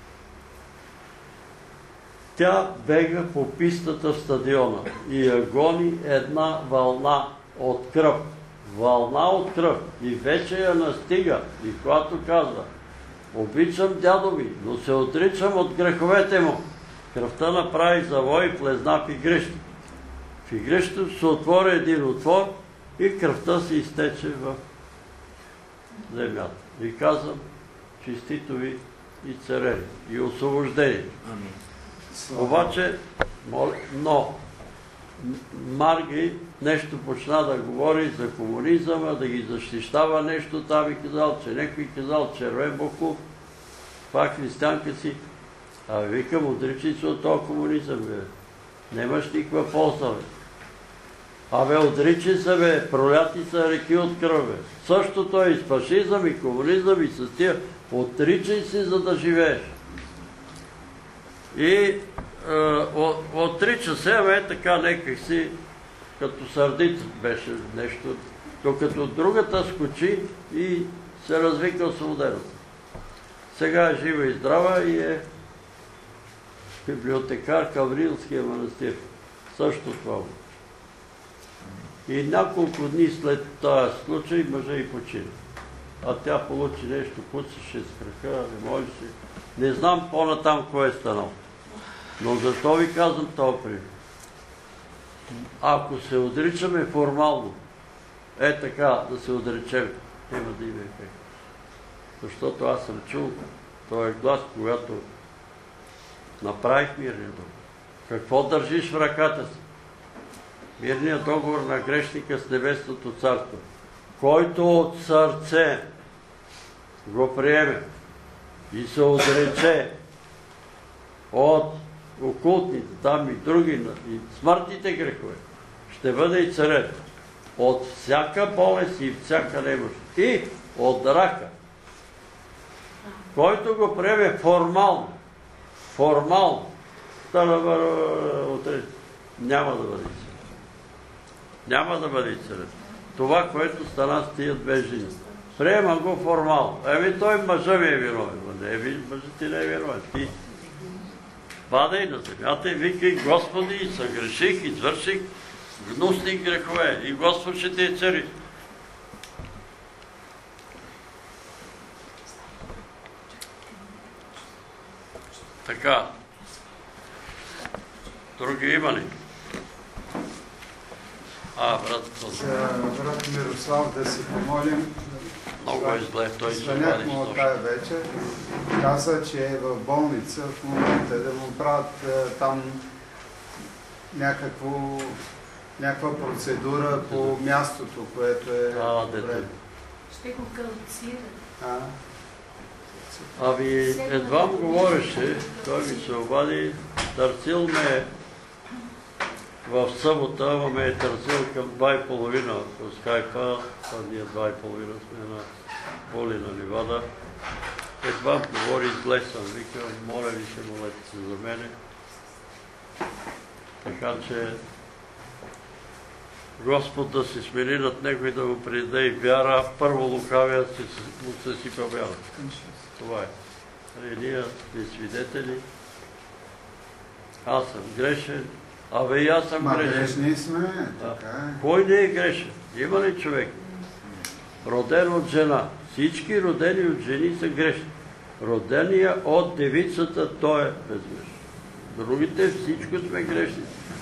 Тя бега по пистата в стадиона и я гони една вълна от кръв. Вълна от кръв. И вече я настига. И когато казва, обичам дядо ми, но се отричам от греховете му, кръвта направи завой, плезна в игрището. В игрището се отвори един отвор и кръвта се изтече в земята. И казвам, чистито ви и царени, и освобождение. Обаче, но Марги нещо почна да говори за комунизъма, да ги защищава нещо, там и казал, че някой казал червен боклук, това християнка си. А викам, отричай се от този комунизъм, бе. Нямаш никаква полза, бе. Абе, отричай се, бе, проляти са реки от кръв, бе. Същото е и с фашизъм, и комунизъм, и с тия. Отричай се, за да живееш. И е, отрича се, бе, така некак си, като сърдит беше нещо, докато другата скочи и се развика освободената. Сега е жива и здрава и е библиотекар в Рилския манастир. Също това. И няколко дни след този случай мъжа и почина. А тя получи нещо, пуцаше с крака, не можеше. Не знам по-натам кое е станало. Но защо ви казвам това пример? Ако се отричаме формално, е така да се отречем, няма да има ефект. Защото аз съм чул този глас, когато направих мирния договор. Какво държиш в ръката си? Мирният договор на грешника с небесното царство, който от сърце го приеме и се отрече от окултните, там и други, и смъртните грехове, ще бъде и царет от всяка болест и всяка немощ. И от рака, който го приеме формално, формално, няма да бъде царет. Няма да бъде царет. Това, което стана с тия две жени. Приема го формално. Еми той мъжа ми е виновен. Не, мъжът ти не е виновен. Ти падай на земята и викай, Господи, съгреших, извърших гнусни грехове и Господ ще те е цари. Така. Други има ли? А, брат, брат Мирослав, да си помолим. Много е зле, той се звъняхме му от тая вечер. Каза, че е в болница в момента, да му правят там някакво някаква процедура по мястото, което е А, добре. дето. Ще го калцира. А, Ами, едва му говореше, той ми се обади, търсил ме в събота, ама ме е търсил към два и половина по скайпа, а ние два и половина сме на Боли на Ливада. Едва му говори, зле съм, викам, моля ви се, молете се за мене. Така че Господ да се смири над него и да му придаде и вяра, първо лукавия му се сипа вяра. Това е. И ние сме свидетели. Аз съм грешен. Абе и аз съм ма грешен. грешни сме, така е. Кой не е грешен? Има ли човек? Роден от жена. Всички родени от жени са грешни. Родения от девицата, той е безгрешен. Другите всичко сме грешни.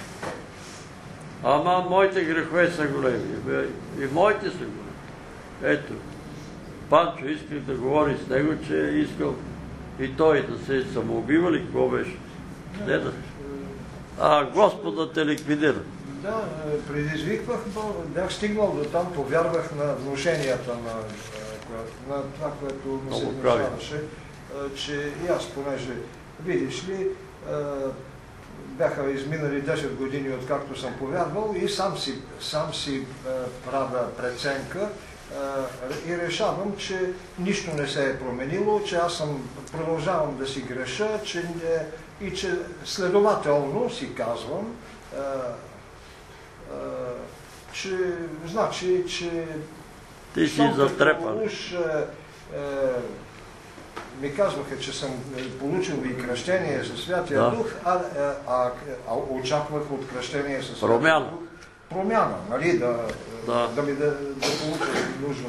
Ама моите грехове са големи. И моите са големи. Ето. Панчо исках да говори с него, че е искал и той да се самоубива ли, какво беше? Не да. А Господа те ликвидира. Да, предизвиквах, бях стигнал до там, повярвах на внушенията на, на това, което ми се внушаваше, че и аз, понеже, видиш ли, бяха изминали десет години, откакто съм повярвал и сам си, сам си правя преценка и решавам, че нищо не се е променило, че аз съм, продължавам да си греша, че не, и че следователно си казвам, а, а, че значи, че ти си затрепан. Уж а, а, ми казваха, че съм получил и кръщение със Святия да. Дух, а, а, а, а очаквах от кръщение със Святия Промяна. Дух промяна, нали, да, да. да ми да, да получа нужна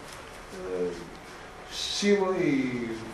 сила и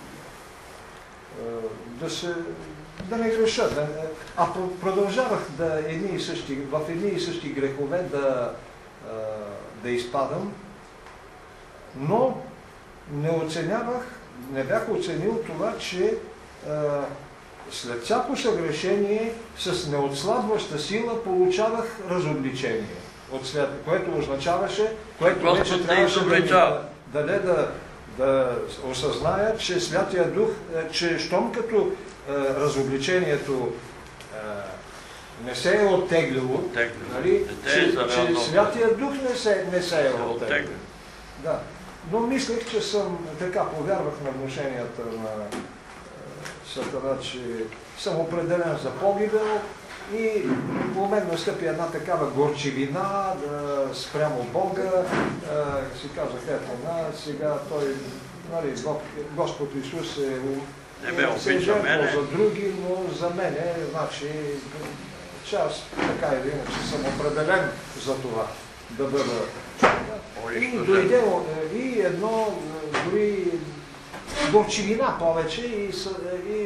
да се да не греша. Да, а продължавах да едни и същи, в едни и същи грехове да, да изпадам, но не оценявах, не бях оценил това, че след всяко съгрешение с неотслабваща сила получавах разобличение, от свят, което означаваше, което вече трябваше да ми даде да, да осъзная, че Святия Дух, че щом като е, разобличението е, не се е оттеглило, нали, че, че Святия Дух не се, не се е оттеглил. Да. Но мислех, че съм, така повярвах на внушенията на е, Сатана, че съм определен за погибел и по мен настъпи една такава горчивина да, спрямо Бога. Е, си казах, ето, на, сега той, нали, Господ Исус е не ме обича мене за други, но за мене, значи, че аз така или иначе съм определен за това да бъда. И дойде и едно, дори горчивина повече и, и,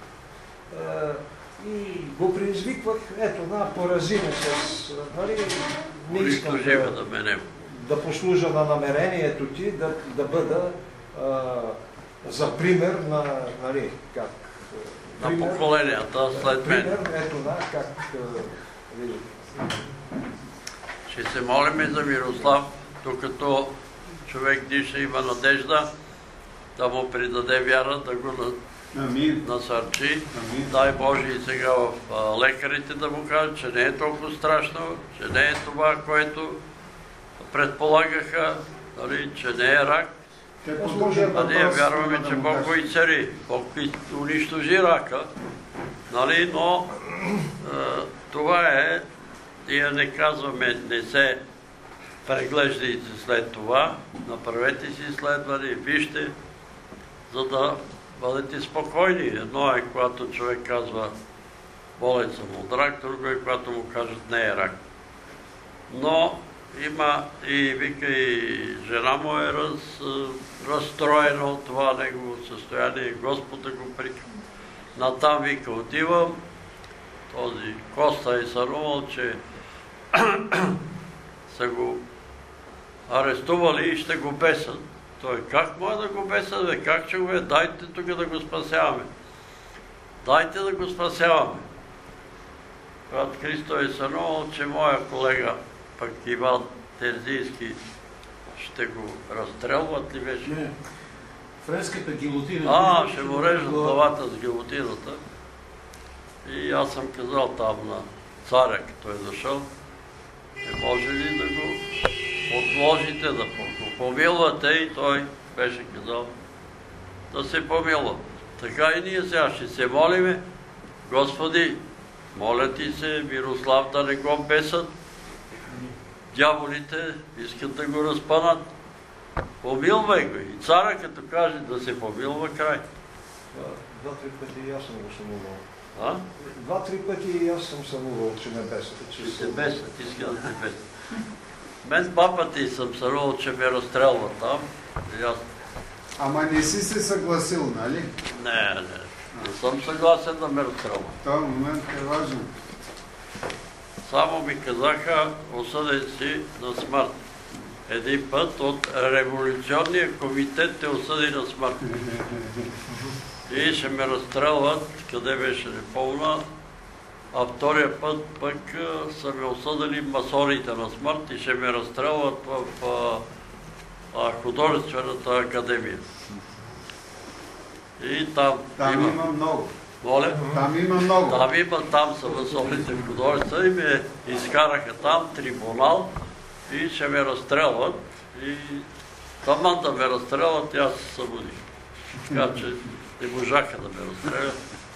и го предизвиквах, ето, на, порази ме с, нали, не искам да, да послужа на намерението ти, да, да бъда а, за пример на, нали, как... На пример, поколенията след мен. Пример, ето, на, как... видите. Ще се молим за Мирослав, докато човек диша, има надежда, да му придаде вяра, да го насърчи. Дай Боже и сега в лекарите да му кажат, че не е толкова страшно, че не е това, което предполагаха, нали, че не е рак. А ние вярваме, че Бог го изцели. Бог унищожи рака, нали, но е, това е, ние не казваме, не се преглеждайте след това, направете си изследване, вижте, за да бъдете спокойни. Едно е, когато човек казва, болен съм от рак, друго е, когато му кажат, не е рак. Но има и, вика, и жена му е раз, разстроена от това негово състояние, Господа го прика. Натам, вика, отивам, този Коста е сънувал, че са го арестували и ще го бесат. Той, как може да го бесат, бе? Как ще го бе? Дайте тук да го спасяваме. Дайте да го спасяваме. брат Христо е сънувал, че моя колега, пък Иван Терзийски, ще го разстрелват ли беше? Не. Френската гилотина. А, ще му режат главата с гилотината. И аз съм казал там на царя, като е дошъл, не може ли да го отложите, да го помилвате, и той беше казал да се помилва. Така и ние сега ще се молиме, Господи, моля ти се, Мирослав да не го бесат, дяволите искат да го разпънат, помилвай го. И царя като каже да се помилва, край. Два-три пъти и аз съм го съмувал. А? Два-три пъти и аз съм съмувал, че ме бесат. Че се бесат, иска да те бесат. Мен два пъти съм сънувал, че ме разстрелва там. И аз... Ама не си се съгласил, нали? Не, не. Не съм съгласен да ме разстрелва. Този момент е важен. Само ми казаха, осъден си на смърт. Един път от революционния комитет те осъди на смърт. И ще ме разстрелват, къде беше непълна, а втория път пък са ме осъдили масоните на смърт и ще ме разстрелват в а, а, художествената академия. И там, там има... има много. Моля? Там има много. Там има, там са масоните в художества и ме изкараха там, трибунал, и ще ме разстрелват. И таман да ме разстрелват, и аз се събудих. Така че не можаха да ме разстрелят.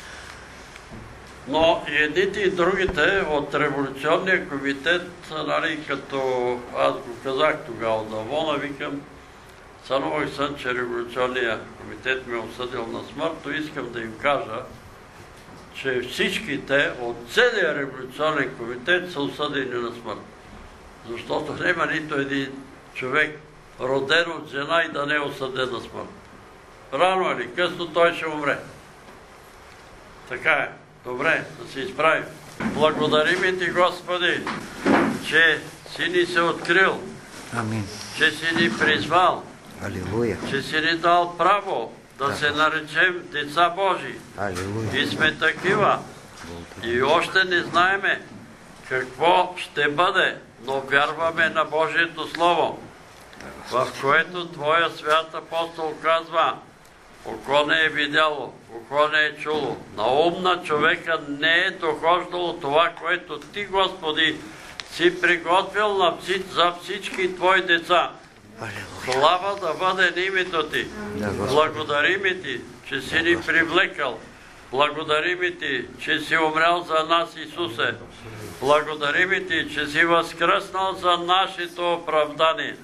Но и едните и другите от революционния комитет, нали, като аз го казах тогава да Вона, викам, сънувах сън, че революционния комитет ме е осъдил на смърт, то искам да им кажа, че всичките от целия революционен комитет са осъдени на смърт. Защото няма нито един човек, роден от жена, и да не е осъден на смърт. Рано или късно той ще умре. Така е. Добре, да се изправим. Благодарим ти, Господи, че си ни се открил. Амин. Че си ни призвал. Алилуя. Че си ни дал право да, да се наречем деца Божии. Алилуя. И сме такива. И още не знаеме какво ще бъде, но вярваме на Божието Слово, в което Твоя свят апостол казва: око не е видяло, око не е чуло, на ум на човека не е дохождало това, което Ти, Господи, си приготвил за всички Твои деца. Слава да бъде на името Ти. Благодарим Ти, че си ни привлекал. Благодарим Ти, че си умрял за нас, Исусе. Благодарим Ти, че си възкръснал за нашето оправдание.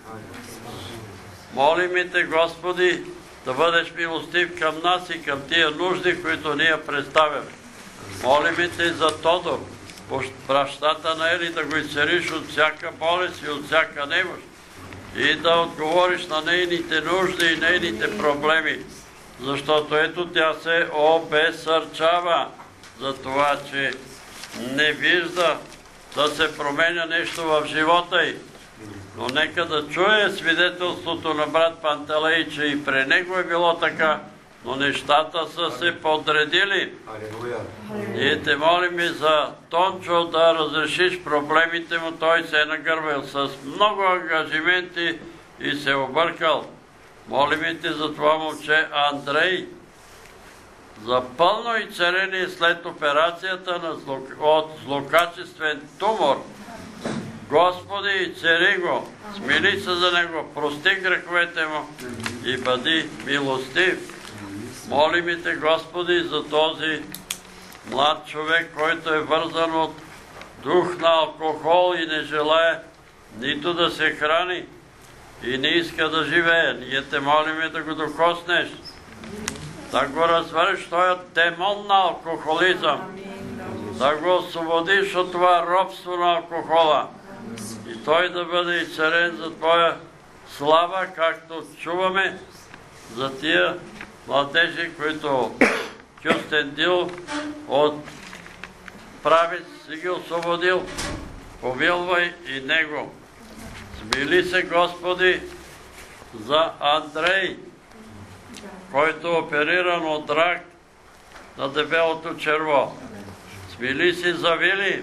Молим Те, Господи, да бъдеш милостив към нас и към тия нужди, които ние представяме. Молим Те за Тодор, бащата на Ели, да го изцелиш от всяка болест и от всяка немощ и да отговориш на нейните нужди и нейните проблеми, защото ето тя се обезсърчава за това, че не вижда да се променя нещо в живота й. Но нека да чуе свидетелството на брат Пантелей, че и при него е било така, но нещата са се подредили. И те молим и за Тончо да разрешиш проблемите му. Той се е нагървил с много ангажименти и се е объркал. Молим и те за това момче Андрей, за пълно изцеление след операцията на зло... от злокачествен тумор. Господи, цели го, смили се за него, прости греховете му и бъди милостив. Молим и Те, Господи, за този млад човек, който е вързан от дух на алкохол и не желае нито да се храни и не иска да живее. Ние Те молим да го докоснеш, да го развършиш този демон на алкохолизъм, да го освободиш от това робство на алкохола и той да бъде изцелен за Твоя слава, както чуваме за тия младежи, които Кюстендил от правец си ги освободил. Помилвай и него. Смили се, Господи, за Андрей, който е опериран от рак на дебелото черво. Смили се за Вили,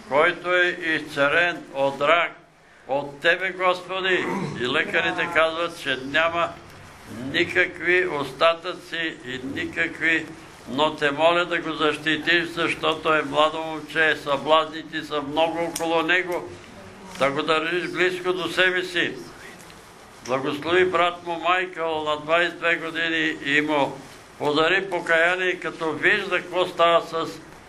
който е изцерен от рак от Тебе, Господи. И лекарите казват, че няма никакви остатъци и никакви, но Те моля да го защитиш, защото е младо момче, съблазните са много около него, да го държиш близко до себе си. Благослови брат му Майкъл на двайсет и две години и му подари покаяние, като вижда какво става с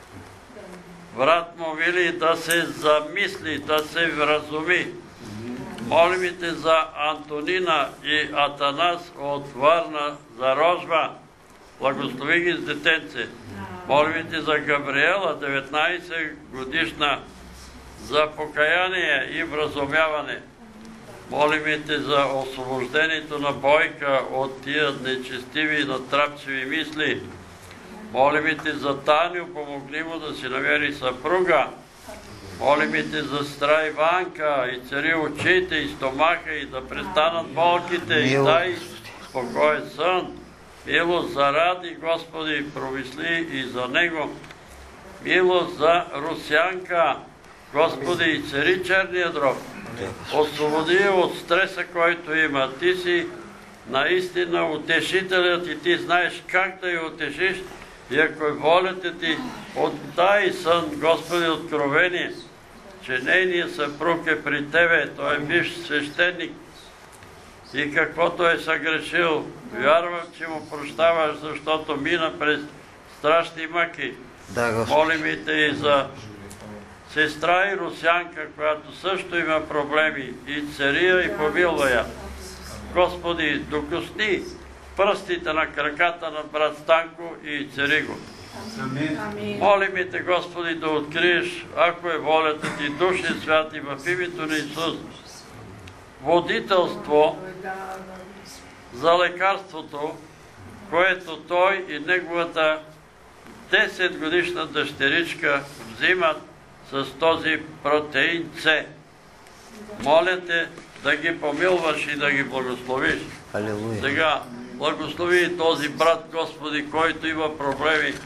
брат му Вили, да се замисли, да се вразуми. Молим Те за Антонина и Атанас от Варна, за Рожба. Благослови ги с детенце. Молим Те за Габриела, деветнайсет годишна, за покаяние и вразумяване. Молим Те за освобождението на Бойка от тия нечестиви и натрапчиви мисли. Молим Те за Таню, помогни му да си намери съпруга. Молим Те за сестра Иванка и цари очите и стомаха и да престанат болките и дай спокоен сън. Милост за Ради, Господи, промисли и за него. Милост за Русянка, Господи, и цари черния дроб. Освободи я от стреса, който има. Ти си наистина утешителят и Ти знаеш как да я утешиш. И ако е волята Ти, отдай сън, Господи, откровение, че нейният съпруг е при Тебе, той е бивш свещеник и каквото е съгрешил, вярвам, че му прощаваш, защото мина през страшни мъки. Молим и Те и за сестра и Русянка, която също има проблеми, и цария и помилва я. Господи, докосни пръстите на краката на брат Станко и цари го. Молим и Те, Господи, да откриеш, ако е волята Ти, Души святи, в името на Исус, водителство за лекарството, което той и неговата десет годишна дъщеричка взимат с този протеин С. Моля Те да ги помилваш и да ги благословиш. Сега благослови този брат, Господи, който има проблеми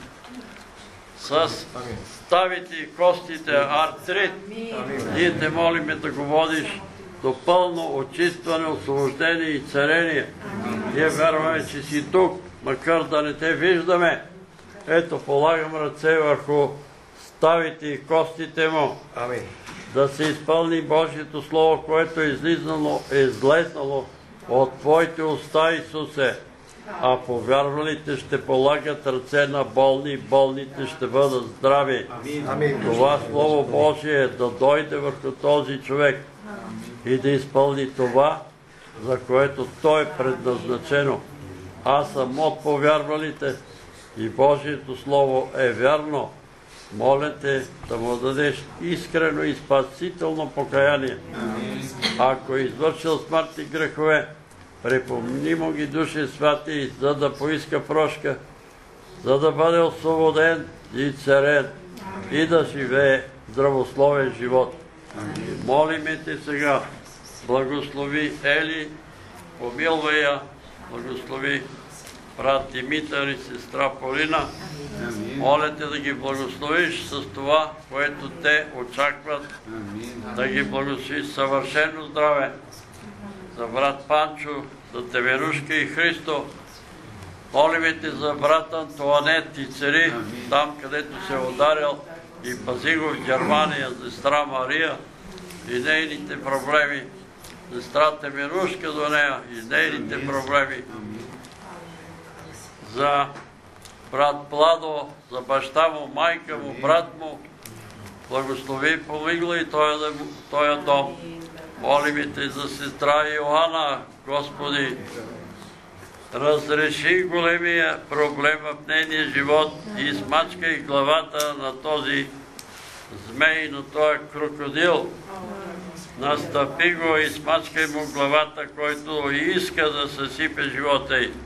с ставите и костите, артрит. Ние Те молиме да го водиш до пълно очистване, освобождение и царение. Ние вярваме, че си тук, макар да не Те виждаме. Ето, полагам ръце върху ставите и костите му. Да се изпълни Божието Слово, което е излизнало, е излезнало от Твоите уста, Исусе. А повярвалите ще полагат ръце на болни, болните ще бъдат здрави. Това Слово Божие да дойде върху този човек и да изпълни това, за което той е предназначено. Аз съм от повярвалите и Божието Слово е вярно. Моля Те да му дадеш искрено и спасително покаяние. Ако е извършил смъртни грехове, припомни му ги, Души святи, за да поиска прошка, за да бъде освободен и царен и да живее здравословен живот. Молиме Те сега, благослови Ели, помилвай я, благослови брат Димитър и сестра Полина. Моля Те да ги благословиш с това, което те очакват, да ги благословиш съвършено здраве. За брат Панчо, за Теменушка и Христо. Молим Те за брат Антуанет и цари, там където се е ударил, и пази го в Германия, сестра Мария и нейните проблеми, сестра Теменушка до нея и нейните проблеми. За брат Пладо, за баща му, майка му, брат му, благослови, помигла и този дом. Молим Те за сестра Йоанна, Господи, разреши големия проблем в нейния живот и измачкай главата на този змей, на този крокодил. Настъпи го и смачкай му главата, който иска да съсипе живота й.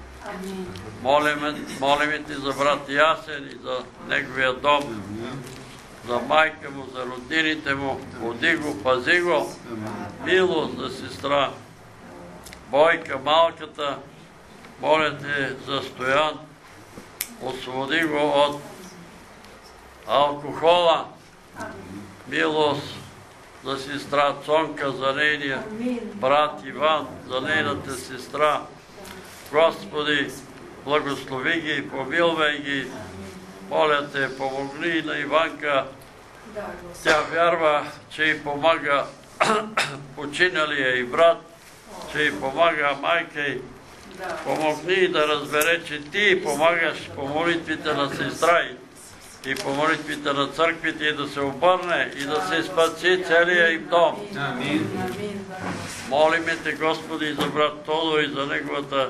Молим Те за брат Ясен и за неговия дом, за майка му, за роднините му. Води го, пази го. Милост за сестра Бойка, малката. Моля Те за Стоян. Освободи го от алкохола. милост за сестра Цонка, за нейния брат Иван, за нейната сестра. Господи, благослови ги, помилвай ги. Моля те, помогни на Иванка. Тя вярва, че й помага починалия и брат, че й помага майка й. Помогни да разбере, че ти помагаш по молитвите на сестра й и по молитвите на църквите и да се обърне и да се спаси целия им дом. Молиме те, Господи, за брат Тодор и за неговата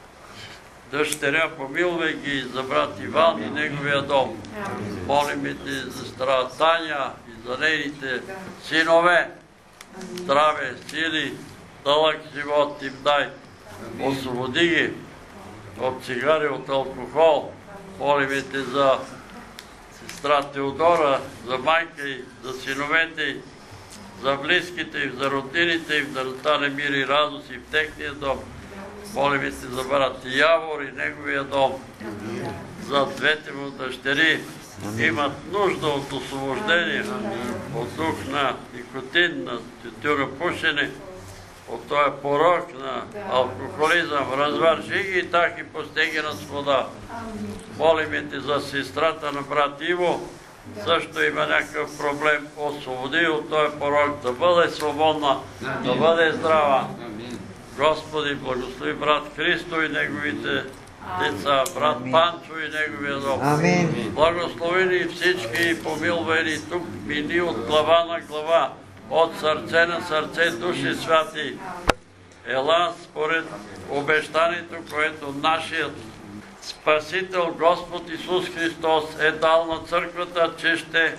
дъщеря, помилвай ги, за брат Иван и неговия дом. Молиме те за сестра Таня и за нейните синове. Здраве, сили, дълъг живот им дай. Освободи ги от цигари, от алкохол. Молиме те за сестра Теодора, за майка й, за синовете й, за близките й, за роднините им, да настане мир и радост и в техния дом. Молиме се за брат Явор и неговия дом, за двете му дъщери. Имат нужда от освобождение, от дух на никотин, на тютюнопушене, от този порок на алкохолизъм. Развърши ги и так и постиги на свода. Молиме те за сестрата на брат Иво. Също има някакъв проблем. Освободи от този порок, да бъде свободна, да бъде здрава. Господи, благослови брат Христо и неговите деца, брат Панчо и неговия дом. Благослови ни всички и помилвай ни тук, мини от глава на глава, от сърце на сърце, души святи. Ела според обещанието, което нашият Спасител Господ Исус Христос е дал на църквата, че ще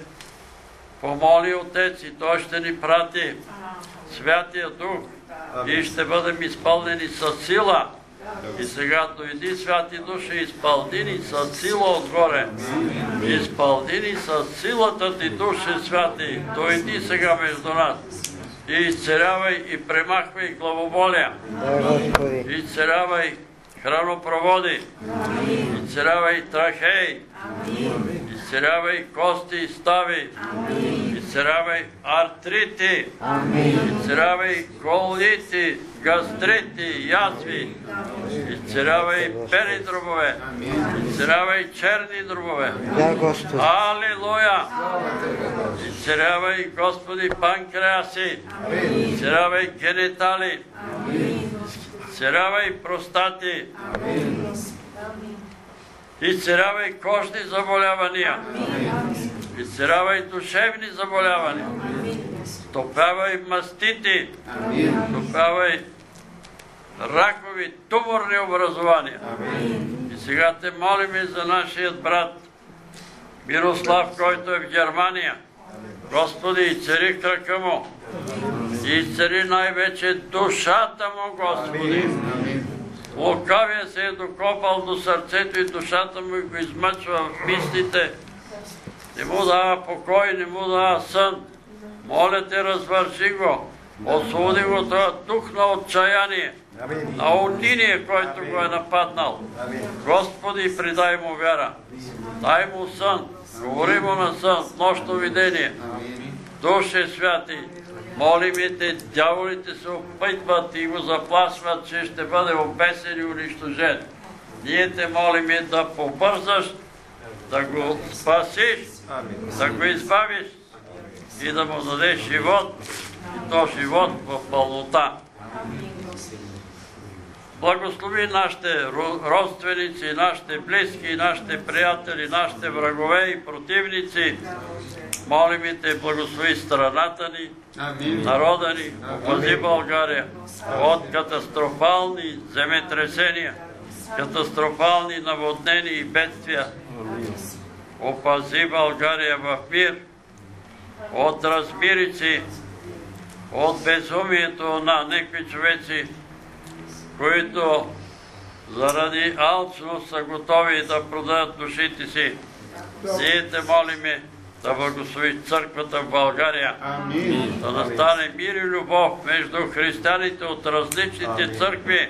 помоли Отец и Той ще ни прати Святия Дух и ще бъдем изпълнени с сила. И сега дойди, Святи Душе, изпълни ни с сила отгоре. Изпълни ни с силата ти, Душе Святи. Дойди сега между нас. И изцелявай и премахвай главоболия. Изцелявай хранопроводи. Изцелявай трахеи. Изцелявай кости и стави. Изцелявай артрити. Изцелявай колити, гастрити, язви. Изцелявай пени дробове. Изцелявай черни дробове. Алилуя! Изцелявай, Господи, панкреаси. Изцелявай генитали. Изцелявай простати. Изцелявай кожни заболявания. Изцелявай душевни заболявания. Стопявай мастити. Стопявай ракови, туморни образования. И сега те молим за нашият брат Мирослав, който е в Германия. Господи, изцели крака му. И изцели най-вече душата му, Господи. Лукавия се е докопал до сърцето и душата му и го измъчва в мислите. Не му дава покой, не му дава сън. Моля те, развърши го. Освободи го този дух на отчаяние, на униние, който го е нападнал. Господи, придай му вяра. Дай му сън. Говори му на сън, нощно видение. Душе святи, молим те, дяволите се опитват и го заплашват, че ще бъде обесен и унищожен. Ние те молим да побързаш, да го спасиш, да го избавиш и да му дадеш живот, и то живот в пълнота. Благослови нашите родственици, нашите близки, нашите приятели, нашите врагове и противници. Молим те, благослови страната ни, народа ни, опази България от катастрофални земетресения, катастрофални наводнения и бедствия. Опази България в мир от размирици, от безумието на някакви човеци, които заради алчност са готови да продадат душите си. Ние те молиме да благослови църквата в България, да настане мир и любов между християните от различните църкви,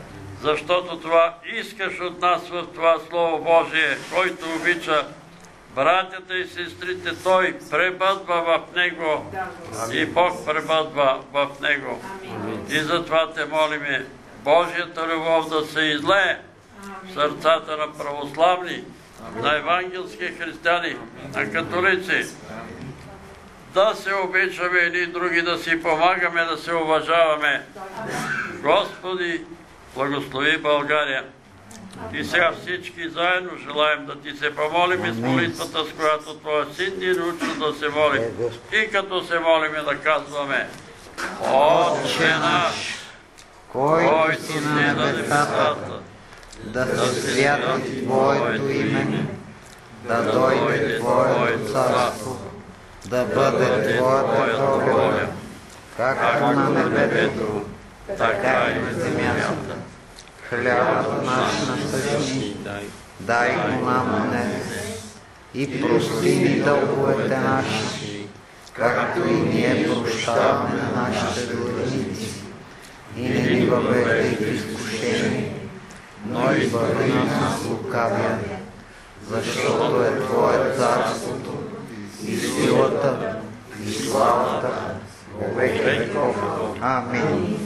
защото това искаш от нас в това Слово Божие, който обича братята и сестрите, той пребъдва в него и Бог пребъдва в него. И затова те молиме Божията любов да се излее в сърцата на православни, на евангелски християни, на католици. Да се обичаме едни други, да си помагаме, да се уважаваме. Господи, благослови България. И сега всички заедно желаем да ти се помолим и с молитвата, с която Твоя син ни научи да се молим. И като се молиме да казваме: Отче наш, който си на небесата, да се святи Твоето име, да дойде Твоето царство, да бъде Твоята воля, както на небето, така и на земята. Хлябът наш насъщни, дай го нам днес и прости ни дълговете наши, както и ние прощаваме на нашите длъжници. И не ни въвеждай в изкушение, но избави нас от лукавия, защото е Твое царството и силата и славата во веки веков. Амин.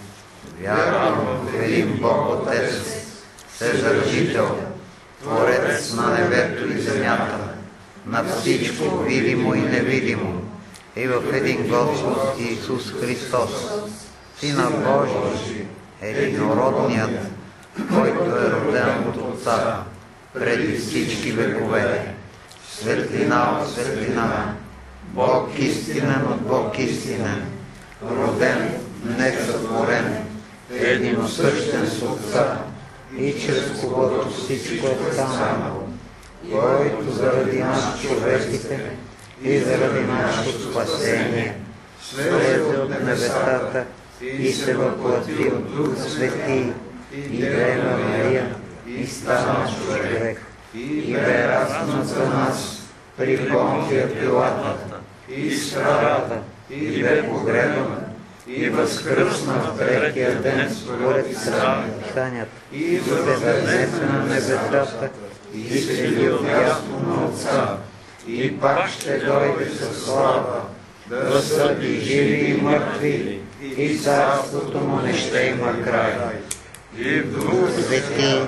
Вярвам в един Бог Отец, Вседържител, Творец на небето и земята, на всичко видимо и невидимо, и в един Господ Исус Христос, Сина Божий, единородният, който е роден от Отца преди всички векове, светлина от светлина, Бог истинен от Бог истинен, роден, несътворен, единосъщен с Отца, и чрез когото всичко е станало, който заради нас човеките и заради нашето спасение слезе от небесата и се въплати от Дух Свети и Дева Мария и стана човек и бе разнат за нас при Понтия Пилата и страда и бе погребан и възкръсна в третия ден според Писанията и бе възнесен на небесата и седи отдясно на Отца и пак ще дойде със слава да съди живи и мъртви и царството му не ще има край. И в Дух Свети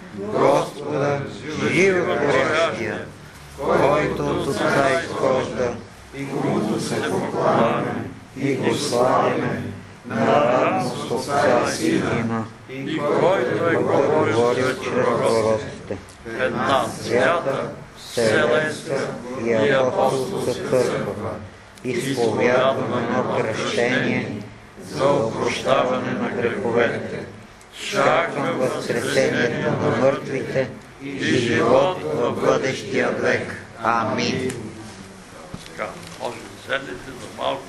Господа животворящия, който от Отца изхожда и комуто се покланяме и го славяме наравно с Отца и Сина, и който е говорил чрез пророците. Една свята, вселенска и апостолска църква, изповядваме едно кръщение за опрощаване на греховете. Чакам възкресението на мъртвите и живот в бъдещия век. Амин. Така, може да седнете за малко.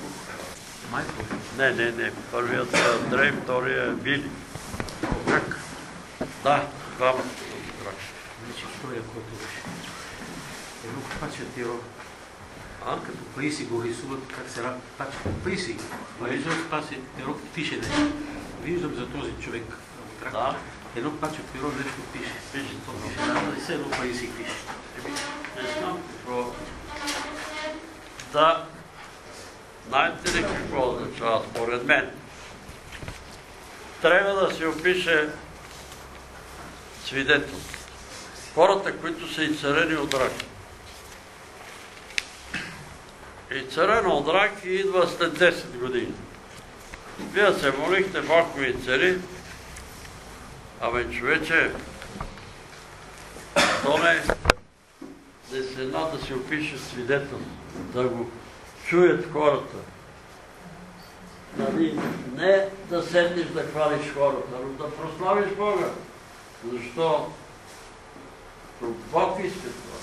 Не, не, не. Първият е Андрей, втория е Вили. Как? Да, двамата са добра. Значи втория, който беше. Едно пача тиро. А? Като паиси го рисуват, как се пача. Паиси. Виждам, паси, тиро пише нещо. Виждам за този човек. Да. Едно пача тиро нещо пише. Пише, то пише. Да, и се едно паиси пише. Не знам какво. Да. Знаете ли какво означава според мен? Трябва да се опише свидетел. Хората, които са и царени от рак. И царен от рак идва след десет години. Вие се молихте, Бог ми цари, абе човече, то не десена да се опише свидетел, да го чуят хората. Нали, не да седнеш да хвалиш хората, но да прославиш Бога. Защо? Бог иска това.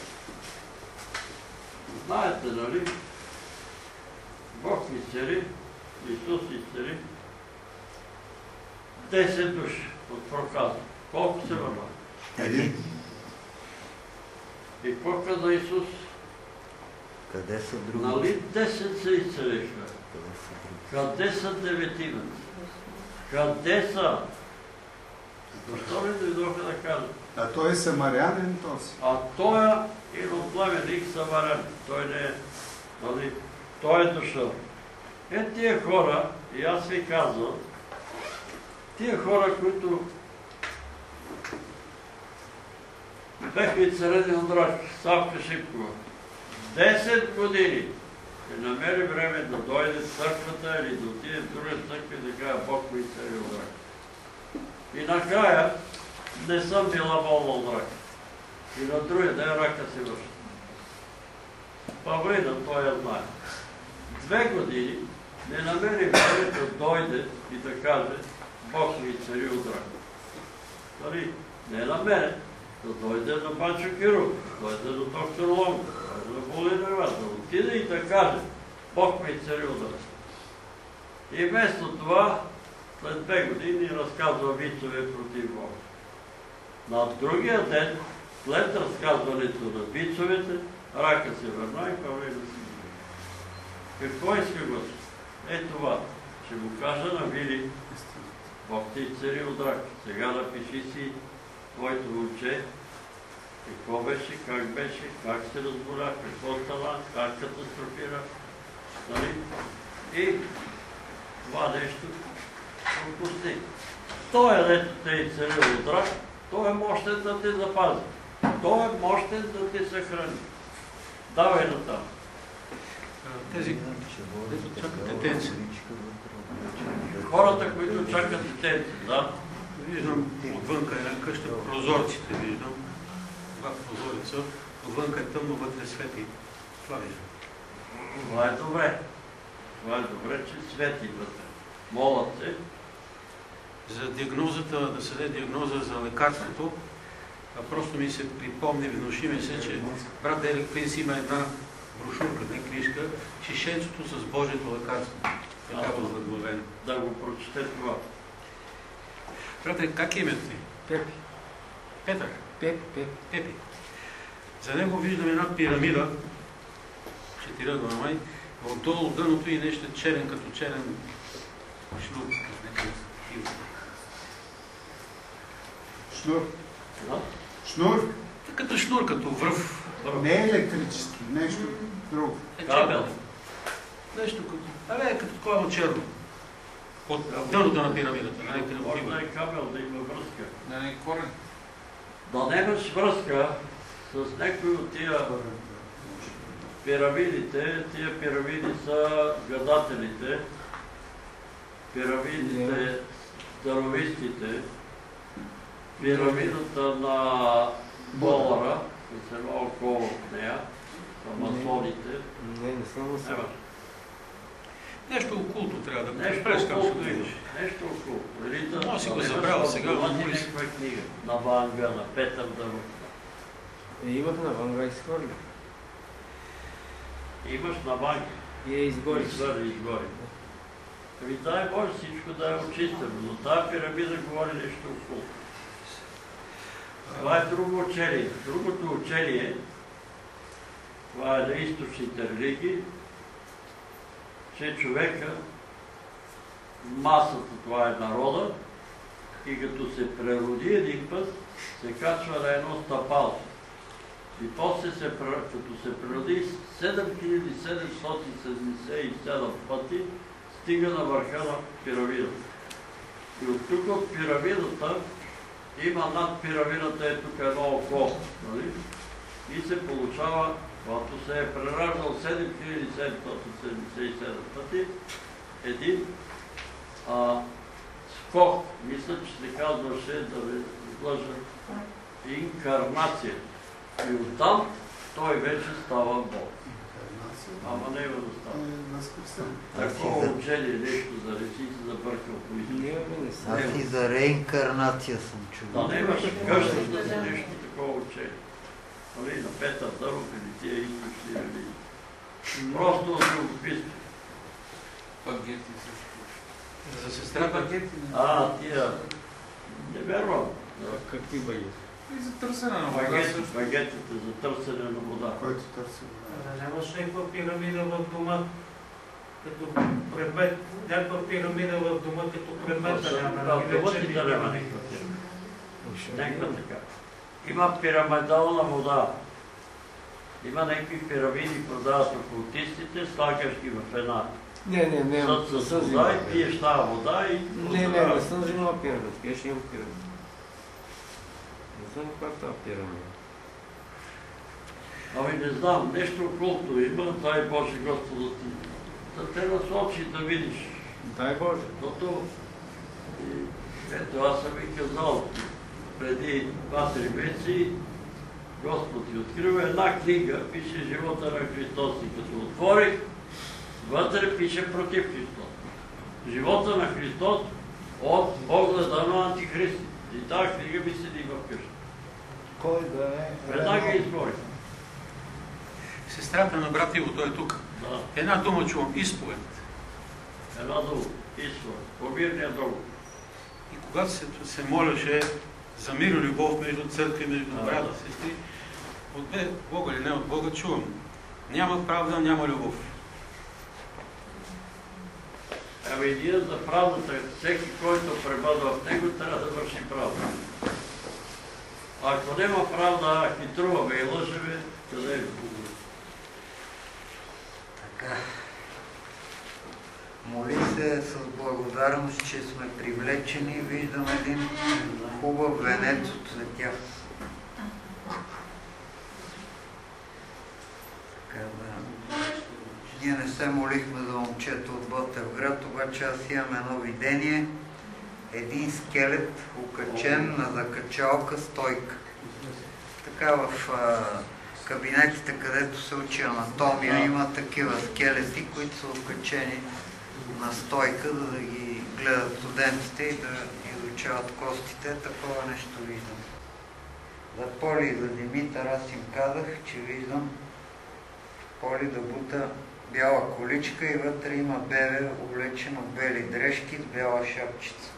Знаете, нали? Бог изцели, Исус изцели десет души от проказа. Колко се върва? Един. И какво каза Исус? Къде са други? Нали десет се изцелиха? Къде са деветина? Къде са? Защо ли дойдоха да кажат? А той е самарянин този. А той е иноплеменник самарян. Той не е, нали, той е дошъл. Е, тия хора, и аз ви казвам, тия хора, които беха и царени Андраш, Савка Шипкова, десет години не намери време да дойде в църквата или да отиде в друга църква и да каже Бог ми цари от рак. И накрая не съм била болна от рак. И на другия ден рака си върши. Павлина, той я знае. Две години не намери време да дойде и да каже Бог ми цари от рак. Нали, не на мене, да дойде на Банчо Киров, да дойде до доктор Лонг, да дойде на Володимир, да отиде и да каже Бог ми цари от рак. И вместо това, след две години разказва вицове против Бога. На другия ден, след разказването на вицовете, рака се върна и Павлина си гиба. Какво иска Господ? Е това, ще му кажа на Вили, Бог ти цари от рак. Сега напиши си твоето момче, какво беше, как беше, как се разболя, какво стана, как катастрофира. Нали? И това нещо пропусти. Той е дето те и цари от рак, той е мощен да те запази. Той е мощен да те съхрани. Давай на там. Тези, дето чакат детенци. Хората, които чакат детенци, да. Виждам отвънка една къща, прозорците виждам. Два прозорица. Отвънка е тъмно, вътре свети. Това виждам. Това е добре. Това е добре, че свети вътре. Молят се. За диагнозата, да се даде диагноза за лекарството, а просто ми се припомни, внуши ми се, че брат Дерек Принс има една брошурка, не книжка, Чишенцето с Божието лекарство. Така възглавено. Да го прочете това. Брате, как е името ти? Пепи. Петър. Пепи, Пепи. Пепи. За него виждам една пирамида, четиръгълна май, отдолу дъното и нещо черен, като черен шлюп. Шнур. Да? Шнур. Като шнур, като връв. Не е електрически, нещо друго. Е, Кабел. Нещо като... Абе, като такова черно. От дъното на пирамидата. Може да е кабел, да има връзка. Да не е корен. Да нямаш връзка с някои от тия пирамидите. Тия пирамиди са гадателите, пирамидите, даровистите, пирамидата на долара, с едно около от нея, са масоните. Не, не съм масон. Нямаш. Нещо окулто трябва да го Нещо спреш, как ще около го имаш. видиш. Нещо около. Елита, Може си го да нямаш забрал в сега, дома но ти моли си. някаква книга. На Ванга, на Петър Дърво. Е, имах на Ванга изхвърли. Имаш на Ванга. И я изгори. Изгори, изгори. Ами дай Боже всичко да е очистено, но тази пирамида говори нещо около. Това е друго учение. Другото учение, това е на източните религии, че човека, масата, това е народа, и като се прероди един път, се качва на едно стъпало. И после, се, като се прероди седем хиляди седемстотин седемдесет и седем пъти, стига на върха на пирамидата. И от тук от пирамидата има над пирамидата е тук едно око, нали? И се получава, когато се е прераждал седем хиляди седемстотин седемдесет и седем пъти, един а, скок, мисля, че се казваше, да ви излъжа, инкарнация. И оттам той вече става Бог. Ама не има да става. Такова учение, нещо за речи се забъркал по източа. Аз и за реинкарнация съм чувал. Да нямаш къщата за нещо такова учение. Али на Петър Дъров или тия източни религии. Просто от любопитство. Пагети също. За сестра Пагети? А, тия... Не вярвам. Какви багети? И за търсене на вода. Багетите за търсене на вода. Който търси вода. Да нямаш някаква пирамида в дома, като предмет, някаква пирамида в дома, като предмет да няма. Да, това ти да няма никаква пирамида. Някаква така. Има пирамидална вода. Има някакви пирамиди, продават окултистите, слагаш ги в една Не, не, не. съд с вода и пиеш тази вода и... Не, не, не съм взимал пирамид. Къде ще имам пирамид? Не знам каква е тази пирамида. Ами не знам, нещо окултно има, дай Боже Господа ти. Да те насочи да видиш. Дай Боже. Защото, ето аз съм ви казал, преди два-три месеци Господ ти открива една книга, пише живота на Христос и като отворих, вътре пише против Христос. Живота на Христос от погледа на антихристи. И тази книга ми седи в къща. Кой да е? Веднага изгорих. Сестрата на брат Иво, той е тук. Да. Една дума чувам, изповед. Една дума, изповед. По мирния договор. И когато се, се моляше за мир и любов между църкви, между А, брата да. и сестри, от Бога или не от Бога чувам. Няма правда, няма любов. Ами ние за правдата, всеки, който пребъдва в него, трябва да върши правда. Ако няма правда, хитруваме и лъжеме, къде е Бога? Така. Моли се с благодарност, че сме привлечени и виждам един хубав венец от цветя. Така да... Ние не се молихме за момчето от Ботевград, обаче аз имам едно видение. Един скелет, окачен на закачалка стойка. Така в а, кабинетите, където се учи анатомия, има такива скелети, които са окачени на стойка, за да ги гледат студентите и да изучават костите. Такова нещо виждам. За Поли и за Димитър аз им казах, че виждам Поли да бута бяла количка и вътре има бебе, облечено в бели дрежки с бяла шапчица.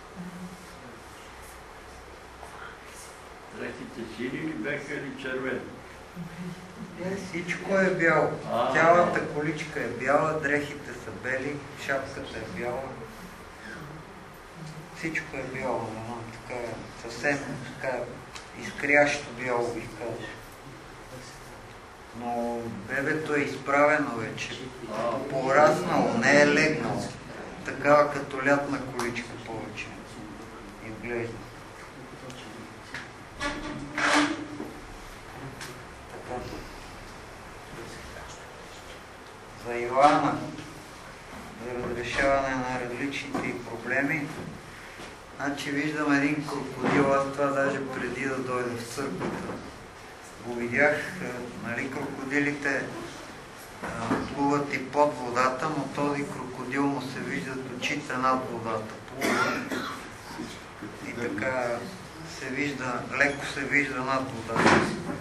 Дрехите сини ли беха или червени? Е, всичко е бяло. А, Цялата количка е бяла, дрехите са бели, шапката е бяла. Всичко е бяло, но така е, съвсем така изкрящо бяло, бих казал. Но бебето е изправено вече, пораснало, не е легнало. Такава като лятна количка повече изглежда. Така. За Йоанна, за разрешаване на различните проблеми, значи виждам един крокодил, аз това даже преди да дойда в църквата го видях, нали, крокодилите а, плуват и под водата, но този крокодил му се виждат очите над водата, плува и така се вижда, леко се вижда над водата.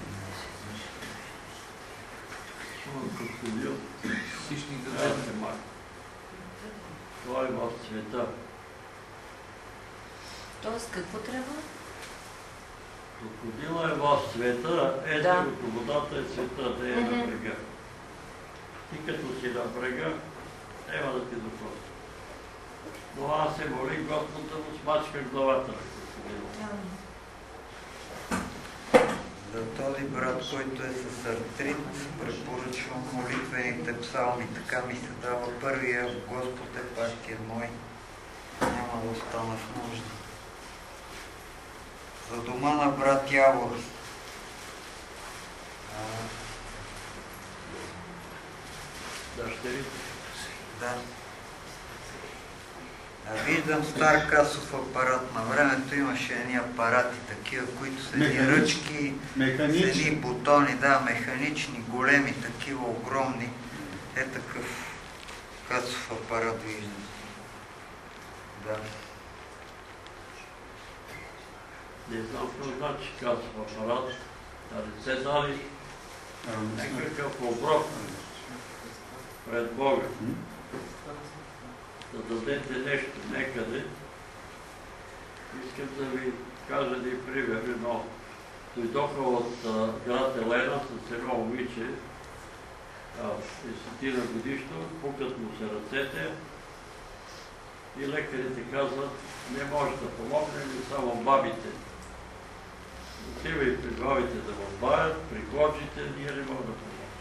Крокодил. Ето мак. Това е в света. Тоест, какво трябва? Крокодила е в света, ето Да. като водата е света, да е Мгм. на брега. И като си на брега, няма да ти докосне. Но аз се молих Господ да му смачка главата на крокодила. За този брат, който е с артрит, препоръчвам молитвените псалми. Така ми се дава първия: Господ е пастир мой, няма да остана в нужда. За дома на брат Явор. А, Дъщерите. да. А виждам стар касов апарат. На времето имаше едни апарати, такива, които са едни ръчки, с едни бутони, да, механични, големи, такива огромни. Е такъв касов апарат виждам. Да. Не знам какво значи касов апарат. Да не се дали някакъв оброк пред Бога. Да дадете нещо некъде. Искам да ви кажа един пример. Едно. Дойдоха от а, град Елена с едно момиче, десетина годишно, пукат му се ръцете и лекарите казват, не може да помогнем, само бабите отива и при главите да го бавят, при годжите ние не можем да помогнем.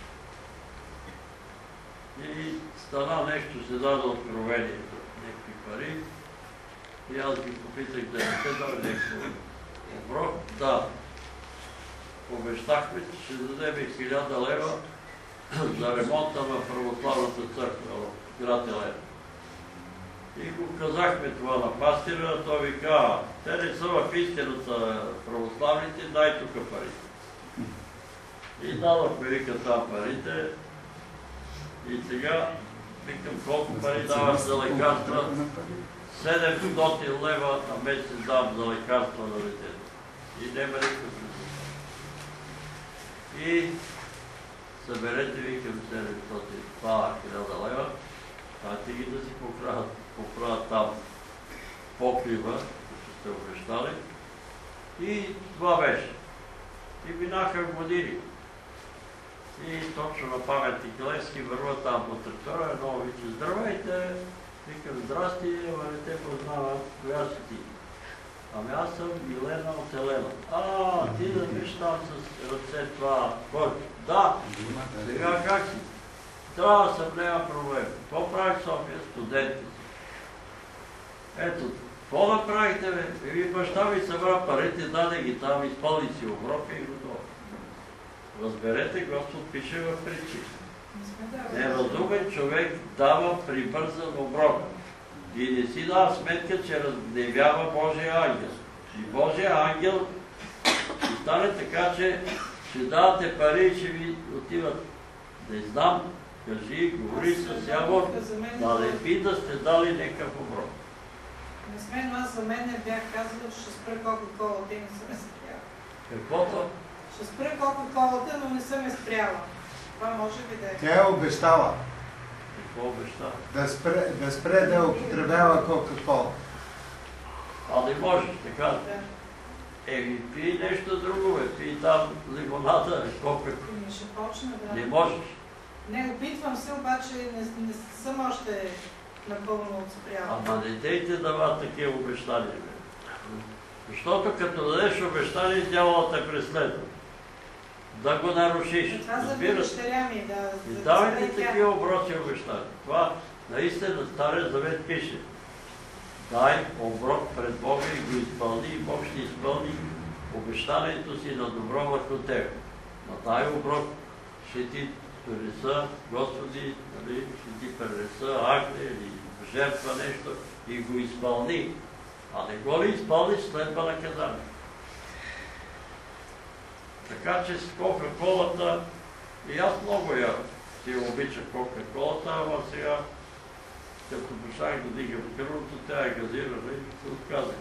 И стана нещо, се даде откровение за някакви пари. И аз ги попитах да не те даде някакво оброк. Да. Обещахме, че ще дадем хиляда лева за ремонта на православната църква в град Елена. И го казахме това на пастира, той ви каза, те не са в истината православните, дай тук парите. И дадохме, вика, там парите. И сега, викам, колко пари даваш за лекарства? седемстотин лева на месец дам за лекарства на детето. И няма никакъв резултат. И съберете, викам, седемстотин, това хиляда лева, дайте ги да си поправят, поправят там покрива, които сте обещали. И това беше. И минаха години. И точно на паметник Левски върва там по трактора, едно виче, здравейте, викам, здрасти, ама не те познава, коя си ти? Ами аз съм Елена от Елена. А, ти да виж там с ръце това, който? Да, сега как си? Трябва да съм, няма проблем. Какво правих в София? Студенти си. Ето, какво направихте, бе? Ви баща ми събра парите, даде ги там, изпълни си оброка и готово. Разберете, Господ пише в притчи. Неразумен човек дава прибързан оброк и не си дава сметка, че разгневява Божия ангел. И Божия ангел ще стане така, че ще давате пари и ще ви отиват. Не знам, кажи, говори с Явор, да не пи да сте дали някакъв оброк. Не сме, но аз за мен не бях казал, че ще спра Кока-колата и не съм ме спряла. Каквото? Ще спра Кока-колата, но не съм ме спряла. Това може би да е. Тя е обещала Какво обещава? да спре да, спре да употребява Кока-кола. А не можеш, така? Да. Еми, пи нещо друго, бе. Пи там лимонада, Кока-кола. Ами ще почна, да. Не можеш. Не, опитвам се, обаче не, не съм още напълно отспряла. Ама не дейте дават такива обещания, бе. Защото като дадеш обещание, дяволът те преследва. Да го нарушиш. Това за Разбираш? дъщеря ми, да. И да давайте да такива оброци обещания. Това наистина Стария завет пише. Дай оброк пред Бога и го изпълни, и Бог ще изпълни обещанието си на добро върху теб. На дай оброк ще ти пренеса, Господи, нали, ще ти пренеса акне или жертва нещо и го изпълни. А не го ли изпълниш, следва наказание. Така че с Кока-колата, и аз много я си обичах Кока-колата, ама сега, като почнах да дигам кръвното, тя е газирана и се отказах.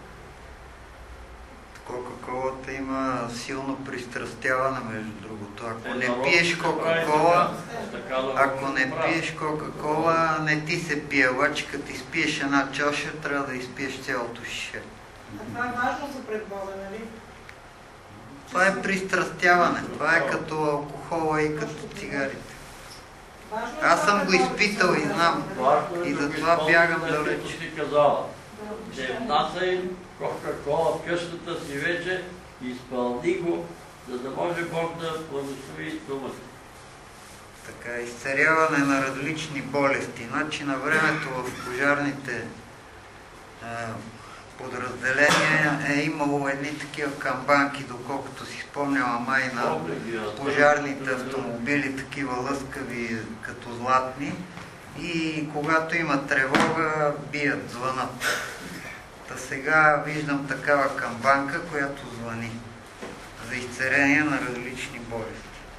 Кока-колата има силно пристрастяване, между другото. Ако Е, не народ пиеш се прави Кока-кола, така, така да ако го не направи. пиеш Кока-кола, не ти се пие. Обаче като изпиеш една чаша, трябва да изпиеш цялото шише. А това е важно за пред Бога, нали? Това е пристрастяване. Това е като алкохола и като цигарите. Важно е Аз това съм го какво изпитал и обичаш. знам. Важно е И да го затова изпълниш, бягам след далеч. като си казала. Да, Не обещание. внасяй Кока-кола в къщата си вече, изпълни го, за да може Бог да благослови думата. Така, изцеряване на различни болести. Значи на времето в пожарните е, подразделения е имало едни такива камбанки, доколкото си спомням, ама и на пожарните автомобили, такива лъскави като златни. И когато има тревога, бият, звънат. Та сега виждам такава камбанка, която звъни за изцерение на различни болести.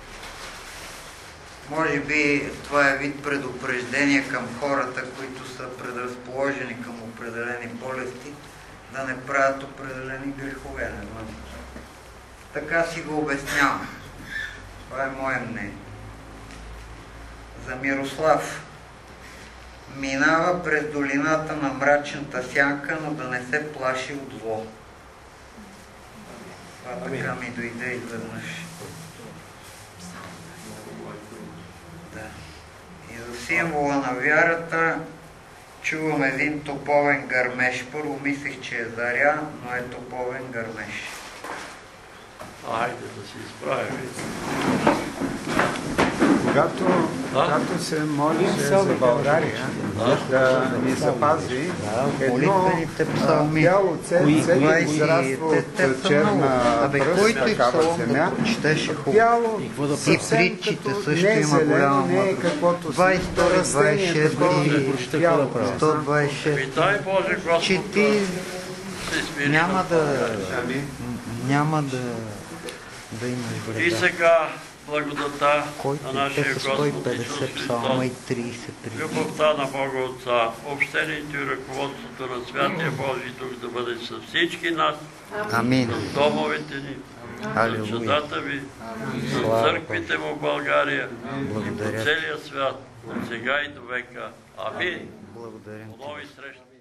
Може би това е вид предупреждение към хората, които са предразположени към определени болести, да не правят определени грехове. Не знам. Така си го обяснявам. Това е мое мнение. За Мирослав. Минава през долината на мрачната сянка, но да не се плаши от зло. Това така ми дойде изведнъж. Да. И за символа на вярата чувам един топовен гърмеж. Първо мислех, че е заря, но е топовен гърмеж. Айде да се изправим. Когато, когато се молише за България да ни запази, едно бяло цвете израства от черна пръст, такава земя, бяло съвсем като не е зелено, не е каквото си растение, такова бяло. сто двадесет и шест. Питай Боже, Господ, Че ти се смири. няма да, няма да, да имаш И вреда. сега благодата Който на нашия те са сто Господ и Исус петдесет псалма и Христос, тридесет три. любовта на Бога Отца, общението и ръководството на Святия Божий Дух да бъде с всички нас, Амин. с домовете ни, с Алилуя. чудата ви, с Слава църквите му в България и по Благодаря. целия свят, от сега и до века. Амин. Благодаря. До нови срещи.